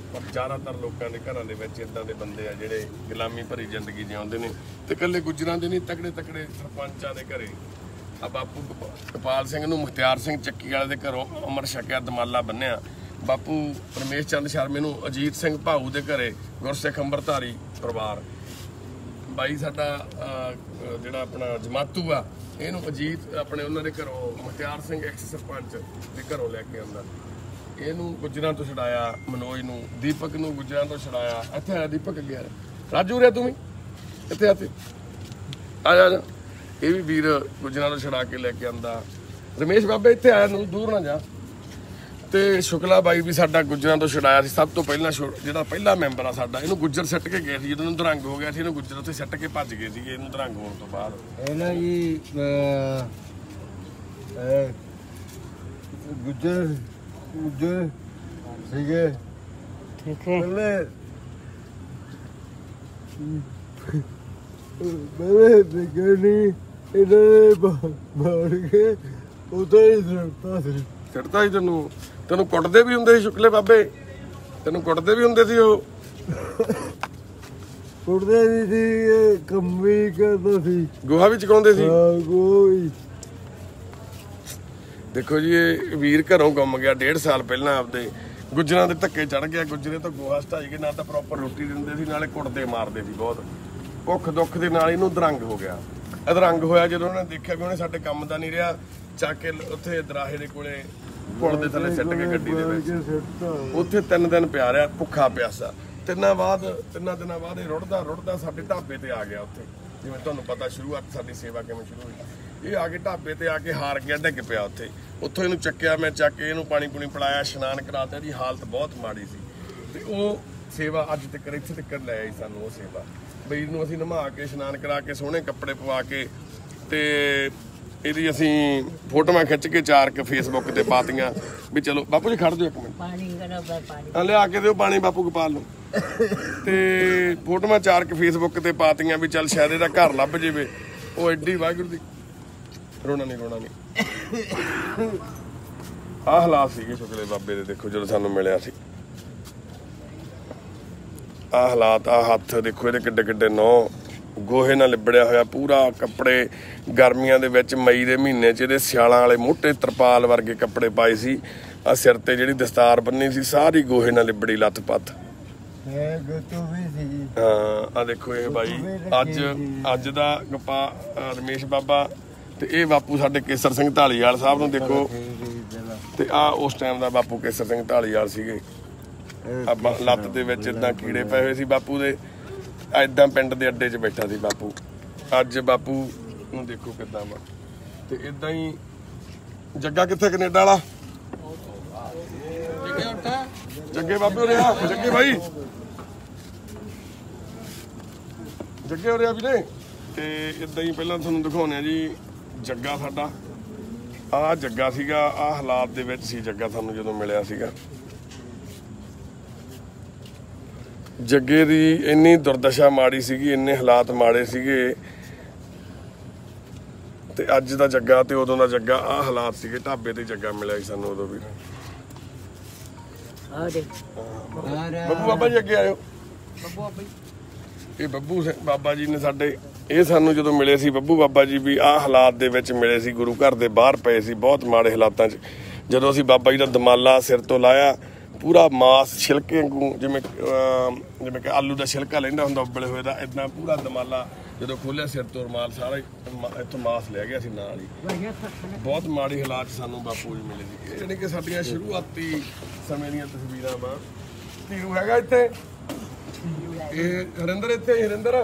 ਪਰ ਜ਼ਿਆਦਾਤਰ ਲੋਕਾਂ ਦੇ ਘਰਾਂ ਦੇ ਵਿੱਚ ਇਦਾਂ ਦੇ ਬੰਦੇ ਆ ਜਿਹੜੇ ਗੁਲਾਮੀ ਭਰੀ ਜ਼ਿੰਦਗੀ ਜਿਉਂਦੇ ਨੇ। ਤੇ ਇਕੱਲੇ ਗੁੱਜਰਾਂ ਦੇ ਨਹੀਂ, ਤਕੜੇ ਤਕੜੇ ਸਰਪੰਚਾਂ ਦੇ ਘਰੇ ਆ ਬਾਪੂ ਕਪਾਲ ਸਿੰਘ ਨੂੰ ਮੁਖਤਿਆਰ ਸਿੰਘ ਚੱਕੀ ਵਾਲੇ ਦੇ ਘਰੋਂ ਅਮਰ ਛਕਿਆ, ਦਮਾਲਾ ਬੰਨਿਆ। ਬਾਪੂ ਪਰਮੇਸ਼ ਚੰਦ ਸ਼ਰਮੇ ਨੂੰ ਅਜੀਤ ਸਿੰਘ ਭਾਊ ਦੇ ਘਰੇ ਗੁਰਸਿੱਖ ਅੰਮ੍ਰਿਤਧਾਰੀ ਪਰਿਵਾਰ। ਬਾਈ ਸਾਡਾ ਜਿਹੜਾ ਆਪਣਾ ਜਮਾਤੂ ਆ, ਇਹਨੂੰ ਅਜੀਤ ਆਪਣੇ ਉਹਨਾਂ ਦੇ ਘਰੋਂ ਮੁਖਤਿਆਰ ਸਿੰਘ ਐਕਸ ਸਰਪੰਚ ਦੇ ਘਰੋਂ ਲੈ ਕੇ ਆਉਂਦਾ। ਇਹਨੂੰ ਗੁੱਜਰਾਂ ਤੋਂ ਛਡਾਇਆ, ਮਨੋਜ ਨੂੰ, ਦੀਪਕ ਨੂੰ ਗੁੱਜਰਾਂ ਤੋਂ ਛਡਾਇਆ। ਇੱਥੇ ਆਇਆ ਦੀਪਕ, ਅੱਗੇ ਆਇਆ ਰਾਜੂ, ਰਿਆ ਤੂੰ ਵੀ ਇੱਥੇ ਆ ਜਾ। ਇਹ ਵੀ ਵੀਰ ਗੁੱਜਰਾਂ ਤੋਂ ਛਡਾ ਕੇ ਲੈ ਕੇ ਆਂਦਾ। ਰਮੇਸ਼ ਬਾਬੇ ਇੱਥੇ ਆਇਆ, ਨੂੰ ਦੂਰ ਨਾ ਜਾ। ਤੇ ਸ਼ੁਕਲਾ ਬਾਈ ਵੀ ਸਾਡਾ ਗੁੱਜਰਾਂ ਤੋਂ ਛਡਾਇਆ ਸੀ ਸਭ ਤੋਂ ਪਹਿਲਾਂ, ਜਿਹੜਾ ਪਹਿਲਾ ਮੈਂਬਰ ਆ ਸਾਡਾ। ਇਹਨੂੰ ਗੁੱਜਰ ਸੱਟ ਕੇ ਗਏ ਸੀ ਜਦੋਂ ਦਰੰਗ ਹੋ ਗਿਆ ਸੀ, ਇਹਨੂੰ ਗੁੱਜਰ ਉੱਥੇ ਸੱਟ ਕੇ ਭੱਜ ਗਏ ਸੀਗੇ ਇਹਨੂੰ ਦਰੰਗ ਹੋਣ ਤੋਂ ਬਾਅਦ। ਇਹ ਨਾ ਜੀ ਗੁੱਜਰ ਸੀਗੇ ਠੀਕ ਹੈ। ਮੇਰੇ ਬਿਗਣੀ ਇਹਨਾਂ ਨੇ ਮਾਰ ਕੇ ਉਦੋਂ ਹੀ ਸੁੱਟਤਾ ਸੀ। ਸਿੱਟਦਾ ਸੀ ਤੈਨੂੰ ਕੁੱਟਦੇ ਵੀ ਹੁੰਦੇ ਸੀ ਸ਼ੁਕਲੇ ਬਾਬੇ, ਤੈਨੂੰ ਕੁੱਟਦੇ ਵੀ ਹੁੰਦੇ ਸੀ ਉਹ? ਕੁੱਟਦੇ ਵੀ ਸੀ, ਕੰਮ ਵੀ ਕਰਦਾ ਸੀ, ਗੋਹਾ ਵੀ ਚਕਾਉਂਦੇ ਸੀ। ਗੋਈ ਦੇਖੋ ਜੀ, ਇਹ ਵੀਰ ਘਰੋਂ ਗੁੰਮ ਗਿਆ 1.5 ਸਾਲ ਪਹਿਲਾਂ, ਆਪਦੇ ਗੁੱਜਰਾਂ ਦੇ ਧੱਕੇ ਚੜ ਗਿਆ। ਗੁੱਜਰੇ ਤੋਂ ਗੋਹਾ ਸਟਾਈ ਕੇ ਨਾ ਤਾਂ ਪ੍ਰੋਪਰ ਰੋਟੀ ਦਿੰਦੇ ਸੀ, ਨਾਲੇ ਕੁੱਟਦੇ ਮਾਰਦੇ ਸੀ ਬਹੁਤ। ਭੁੱਖ ਦੁੱਖ ਦੇ ਨਾਲ ਇਹਨੂੰ ਦਰੰਗ ਹੋ ਗਿਆ। ਅਧਰੰਗ ਹੋਇਆ ਜਦੋਂ ਉਹਨੇ ਦੇਖਿਆ ਵੀ ਉਹਨੇ ਸਾਡੇ ਕੰਮ ਦਾ ਨਹੀਂ ਰਿਹਾ, ਚੱਕ ਕੇ ਉੱਥੇ ਦਰਾਹੇ ਦੇ ਕੋਲੇ ਪੁਲ ਦੇ ਥੱਲੇ ਸਿੱਟ ਕੇ ਗੱਡੀ ਦੇ ਵਿੱਚ ਉੱਥੇ 3 ਦਿਨ ਪਿਆ ਰਿਹਾ ਭੁੱਖਾ ਪਿਆਸਾ। 3 ਦਿਨਾਂ ਬਾਅਦ ਇਹ ਰੁੜਦਾ ਸਾਡੇ ਢਾਬੇ ਤੇ ਆ ਗਿਆ। ਉੱਥੇ ਜਿਵੇਂ ਤੁਹਾਨੂੰ ਪਤਾ ਸ਼ੁਰੂਆਤ ਸਾਡੀ ਸੇਵਾ ਕਿਵੇਂ ਸ਼ੁਰੂ ਹੋਈ, ਇਹ ਆ ਕੇ ਢਾਬੇ ਤੇ ਆ ਕੇ ਹਾਰ ਗਿਆ, ਡਿੱਗ ਪਿਆ ਉੱਥੇ। ਉੱਥੋਂ ਇਹਨੂੰ ਚੱਕਿਆ, ਮੈਂ ਚੱਕ ਕੇ ਇਹਨੂੰ ਪਾਣੀ ਪੂਣੀ ਪਿਲਾਇਆ, ਇਸ਼ਨਾਨ ਕਰਾਤਾ। ਇਹਦੀ ਹਾਲਤ ਬਹੁਤ ਮਾੜੀ ਸੀ ਤੇ ਉਹ ਸੇਵਾ ਅੱਜ ਤੱਕ ਇੱਥੇ ਤੱਕ ਲੈ ਆਈ ਸਾਨੂੰ। ਉਹ ਸੇਵਾ ਬਈ ਨੂੰ ਅਸੀਂ ਨਹਾ ਕੇ ਇਸ਼ਨਾਨ ਕਰਾ ਕੇ ਸੋਹਣੇ ਕੱਪੜੇ ਪਵਾ ਕੇ ਤੇ ਇਹਦੀ ਅਸੀਂ ਫੋਟੋਆਂ ਖਿੱਚ ਕੇ 4 ਫੇਸਬੁੱਕ ਤੇ ਪਾਤੀਆਂ ਵੀ ਚਲੋ। ਬਾਪੂ ਜੀ ਖੜ ਦਿਓ ਇੱਕ ਮਿੰਟ, ਪਾਣੀ ਲਿਆ ਕੇ ਦਿਓ ਪਾਣੀ ਬਾਪੂ ਗੋਪਾਲ ਨੂੰ। ਤੇ ਫੋਟੋਆਂ 4 ਫੇਸਬੁੱਕ ਤੇ ਪਾਤੀਆਂ ਵੀ ਚੱਲ ਸ਼ਾਇਦ ਇਹਦਾ ਘਰ ਲੱਭ ਜਾਵੇ। ਉਹ ਐਡੀ ਵਾਹਿਗੁਰੂ ਦੀ ਰੋਣਾ ਨਹੀਂ। ਆਹ ਹਾਲਾਤ ਸੀਗੇ ਸ਼ੁਕਲੇ ਬਾਬੇ ਦੇ। ਦੇਖੋ ਜਦੋਂ ਸਾਨੂੰ ਮਿਲਿਆ ਸੀ ਆਹ ਹਾਲਾਤ, ਆਹ ਹੱਥ ਦੇਖੋ ਇਹਦੇ ਕਿੱਡੇ ਕਿੱਡੇ ਨਹੁੰ, ਗੋਹੇ ਨਾਲ ਲਿਬੜਿਆ ਹੋਇਆ ਪੂਰਾ। ਕੱਪੜੇ ਗਰਮੀਆਂ ਦੇ ਵਿੱਚ ਮਈ ਦੇ ਮਹੀਨੇ 'ਚ ਇਹਦੇ ਸਿਆਲਾਂ ਵਾਲੇ ਮੋਟੇ ਤਰਪਾਲ ਵਰਗੇ ਕੱਪੜੇ ਪਾਏ ਸੀ। ਆ ਸਿਰ ਤੇ ਜਿਹੜੀ ਦਸਤਾਰ ਬੰਨੀ ਸੀ ਸਾਰੀ ਗੋਹੇ ਨਾਲ ਲਿਬੜੀ ਲੱਤ ਪੱਤ। ਹਾਂ ਆ ਦੇਖੋ ਇਹ ਬਾਈ ਅੱਜ ਦਾ ਰਮੇਸ਼ ਬਾਬਾ ਤੇ ਇਹ ਬਾਪੂ ਸਾਡੇ ਕੇਸਰ ਸਿੰਘ ਢਾਲੀਵਾਲ ਸਾਹਿਬ ਨੂੰ ਦੇਖੋ। ਤੇ ਆ ਉਸ ਟਾਈਮ ਦਾ ਬਾਪੂ ਕੇਸਰ ਸਿੰਘ ਢਾਲੀਵਾਲ ਸੀਗੇ। ਲੱਤ ਦੇ ਵਿੱਚ ਇਦਾਂ ਕੀੜੇ ਪਏ ਹੋਏ ਸੀ ਬਾਪੂ ਦੇ। ਏਦਾਂ ਪਿੰਡ ਦੇ ਅੱਡੇ 'ਚ ਬੈਠਾ ਸੀ ਬਾਪੂ। ਅੱਜ ਬਾਪੂ ਨੂੰ ਦੇਖੋ ਕਿੱਦਾਂ ਵਾ। ਤੇ ਇਦਾਂ ਹੀ ਜੱਗਾ ਕਿੱਥੇ ਕੈਨੇਡਾ ਵਾਲਾ ਜੱਗੇ ਬਾਬੇ ਉਰੇ ਆ, ਜੱਗੇ ਬਾਈ ਜੱਗੇ ਉਰੇ ਆ ਵੀਰੇ। ਤੇ ਇਦਾਂ ਹੀ ਪਹਿਲਾਂ ਤੁਹਾਨੂੰ ਦਿਖਾਉਂਦੇ ਆ ਜੀ ਜੱਗਾ ਸਾਡਾ। ਆਹ ਜੱਗਾ ਸੀਗਾ, ਆਹ ਹਾਲਾਤ ਦੇ ਵਿੱਚ ਸੀ ਜੱਗਾ ਸਾਨੂੰ ਜਦੋਂ ਮਿਲਿਆ ਸੀਗਾ। ਜੱਗੇ ਦੀ ਇੰਨੀ ਦੁਰਦਸ਼ਾ ਮਾੜੀ ਸੀਗੀ, ਇੰਨੇ ਹਾਲਾਤ ਮਾੜੇ ਸੀਗੇ। ਤੇ ਅੱਜ ਦਾ ਜੱਗਾ ਤੇ ਉਦੋਂ ਦਾ ਜੱਗਾ, ਆਹ ਹਾਲਾਤ ਸੀਗੇ। ਢਾਬੇ ਤੇ ਜੱਗਾ ਮਿਲਿਆ ਸੀ ਸਾਨੂੰ ਉਦੋਂ ਵੀ। ਬੱਬੂ ਬਾਬਾ ਜੀ ਅੱਗੇ ਆਇਓ। ਇਹ ਬੱਬੂ ਬਾਬਾ ਜੀ ਨੇ ਸਾਡੇ, ਇਹ ਸਾਨੂੰ ਜਦੋਂ ਮਿਲੇ ਸੀ ਬੱਬੂ ਬਾਬਾ ਜੀ ਵੀ ਆਹ ਹਾਲਾਤ ਦੇ ਵਿੱਚ ਮਿਲੇ ਸੀ। ਗੁਰੂ ਘਰ ਦੇ ਬਾਹਰ ਪਏ ਸੀ ਬਹੁਤ ਮਾੜੇ ਹਾਲਾਤਾਂ 'ਚ। ਜਦੋਂ ਅਸੀਂ ਬਾਬਾ ਜੀ ਦਾ ਦਮਾਲਾ ਸਿਰ ਤੋਂ ਲਾਇਆ, ਪੂਰਾ ਮਾਸ ਛਿਲਕੇ ਵਾਂਗੂ, ਜਿਵੇਂ ਕਿ ਆਲੂ ਦਾ ਛਿਲਕਾ ਲੈਂਦਾ ਹੁੰਦਾ ਉਬਲੇ ਹੋਏ ਦਾ, ਇਦਾਂ ਪੂਰਾ ਦਮਾਲਾ ਜਦੋਂ ਖੋਲਿਆ ਸਿਰ ਤੋਂ ਰੁਮਾਲ ਸਾਰਾ ਇੱਥੋਂ ਮਾਸ ਲੈ ਗਿਆ ਸੀ ਨਾਲ ਹੀ। ਬਹੁਤ ਮਾੜੀ ਹਾਲਾਤ ਸਾਨੂੰ ਬਾਪੂ ਜੀ ਮਿਲੇ ਸੀ। ਇਹ ਜਾਣੀ ਕਿ ਸਾਡੀਆਂ ਸ਼ੁਰੂਆਤੀ ਸਮੇਂ ਦੀਆਂ ਤਸਵੀਰਾਂ ਵਾ। ਧੀਰੂ ਹੈਗਾ ਇੱਥੇ, ਇਹ ਹਰਿੰਦਰ ਇੱਥੇ, ਹਰਿੰਦਰ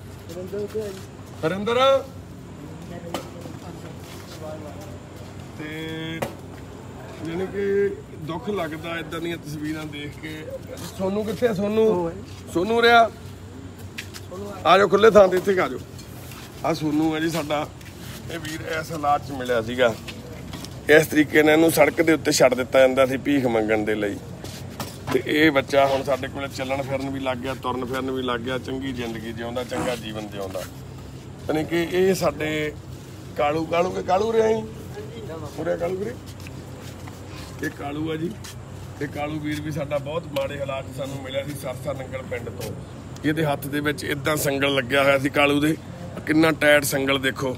ਤੇ ਜਾਣੀ ਕਿ ਦੁੱਖ ਲੱਗਦਾ ਇਦਾਂ ਦੀਆਂ ਤਸਵੀਰਾਂ ਦੇਖ ਕੇ। ਸੋਨੂੰ ਕਿੱਥੇ ਆ? ਸੋਨੂੰ ਰਿਹਾ ਆ ਜਾਓ ਖੁੱਲੇ ਥਾਂ ਤੇ, ਇੱਥੇ ਆ ਜਾਓ। ਆ ਸੋਨੂੰ ਹੈ ਜੀ ਸਾਡਾ। ਇਹ ਵੀਰ ਇਸ ਹਾਲਾਤ 'ਚ ਮਿਲਿਆ ਸੀਗਾ। ਇਸ ਤਰੀਕੇ ਨਾਲ ਇਹਨੂੰ ਸੜਕ ਦੇ ਉੱਤੇ ਛੱਡ ਦਿੱਤਾ ਜਾਂਦਾ ਸੀ ਭੀਖ ਮੰਗਣ ਦੇ ਲਈ। ਤੇ ਇਹ ਬੱਚਾ ਹੁਣ ਸਾਡੇ ਕੋਲੇ ਚੱਲਣ ਫਿਰਨ ਵੀ ਲੱਗ ਗਿਆ, ਤੁਰਨ ਫਿਰਨ ਵੀ ਲੱਗ ਗਿਆ, ਚੰਗੀ ਜ਼ਿੰਦਗੀ ਜਿਉਂਦਾ, ਚੰਗਾ ਜੀਵਨ ਜਿਉਂਦਾ। ਯਾਨੀ ਕਿ ਇਹ ਸਾਡੇ ਕਾਲੂ ਰਿਹਾ ਹੀ ਪੂਰੇ ਕਾਲੂ ਵੀਰੇ। ਇਹ ਕਾਲੂ ਆ ਜੀ, ਤੇ ਕਾਲੂ ਵੀਰ ਵੀ ਸਾਡਾ ਬਹੁਤ ਮਾੜੇ ਹਾਲਾਤ 'ਚ ਸਾਨੂੰ ਮਿਲਿਆ ਸੀ ਸਰਸਾ ਨੰਗਲ ਪਿੰਡ ਤੋਂ। ਇਹਦੇ ਹੱਥ ਦੇ ਵਿੱਚ ਇਦਾਂ ਸੰਗਲ ਲੱਗਿਆ ਹੋਇਆ ਸੀ ਕਾਲੂ ਦੇ, ਕਿੰਨਾ ਟਾਇਟ ਸੰਗਲ ਦੇਖੋ,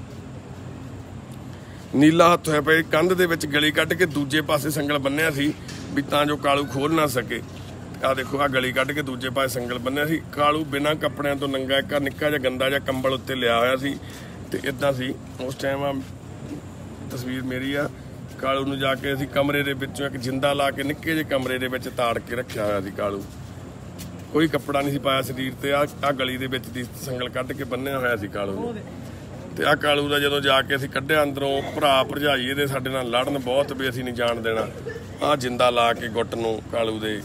ਨੀਲਾ ਹੱਥ ਹੋਇਆ ਪਿਆ। ਕੰਧ ਦੇ ਵਿੱਚ ਗਲੀ ਕੱਢ ਕੇ ਦੂਜੇ ਪਾਸੇ ਸੰਗਲ ਬੰਨਿਆ ਸੀ ਵੀ ਤਾਂ ਜੋ ਕਾਲੂ ਖੋਲ ਨਾ ਸਕੇ। ਆਹ ਦੇਖੋ, ਆਹ ਗਲੀ ਕੱਢ ਕੇ ਦੂਜੇ ਪਾਸੇ ਸੰਗਲ ਬੰਨਿਆ ਸੀ। ਕਾਲੂ ਬਿਨਾਂ ਕੱਪੜਿਆਂ ਤੋਂ ਨੰਗਾ, ਇੱਕ ਨਿੱਕਾ ਜਿਹਾ ਗੰਦਾ ਜਿਹਾ ਕੰਬਲ ਉੱਤੇ ਲਿਆ ਹੋਇਆ ਸੀ ਤੇ ਇਦਾਂ ਸੀ ਉਸ ਟਾਈਮ। ਆ ਤਸਵੀਰ ਮੇਰੀ ਆ। ਕਾਲੂ ਨੂੰ ਜਾ ਕੇ ਅਸੀਂ ਕਮਰੇ ਦੇ ਵਿੱਚੋਂ ਇੱਕ ਜਿੰਦਾ ਲਾ ਕੇ ਨਿੱਕੇ ਜਿਹੇ ਕਮਰੇ ਦੇ ਵਿੱਚ ਤਾੜ ਕੇ ਰੱਖਿਆ ਹੋਇਆ ਸੀ ਕਾਲੂ। ਕੋਈ ਕੱਪੜਾ ਨਹੀਂ ਸੀ ਪਾਇਆ ਸਰੀਰ ਤੇ। ਆ ਗਲੀ ਦੇ ਵਿੱਚ ਦੀ ਸੰਗਲ ਕੱਢ ਕੇ ਬੰਨਿਆ ਹੋਇਆ ਸੀ ਕਾਲੂ ਨੂੰ। ਤੇ ਆ ਕਾਲੂ ਦਾ ਜਦੋਂ ਜਾ ਕੇ ਅਸੀਂ ਕੱਢਿਆ ਅੰਦਰੋਂ, ਭਰਾ ਭਰਜਾਈ ਇਹਦੇ ਸਾਡੇ ਨਾਲ ਲੜਨ ਬਹੁਤ ਵੀ ਅਸੀਂ ਨਹੀਂ ਜਾਣ ਦੇਣਾ। ਆ ਜਿੰਦਾ ਲਾ ਕੇ ਗੁੱਟ ਨੂੰ ਕਾਲੂ ਦੇ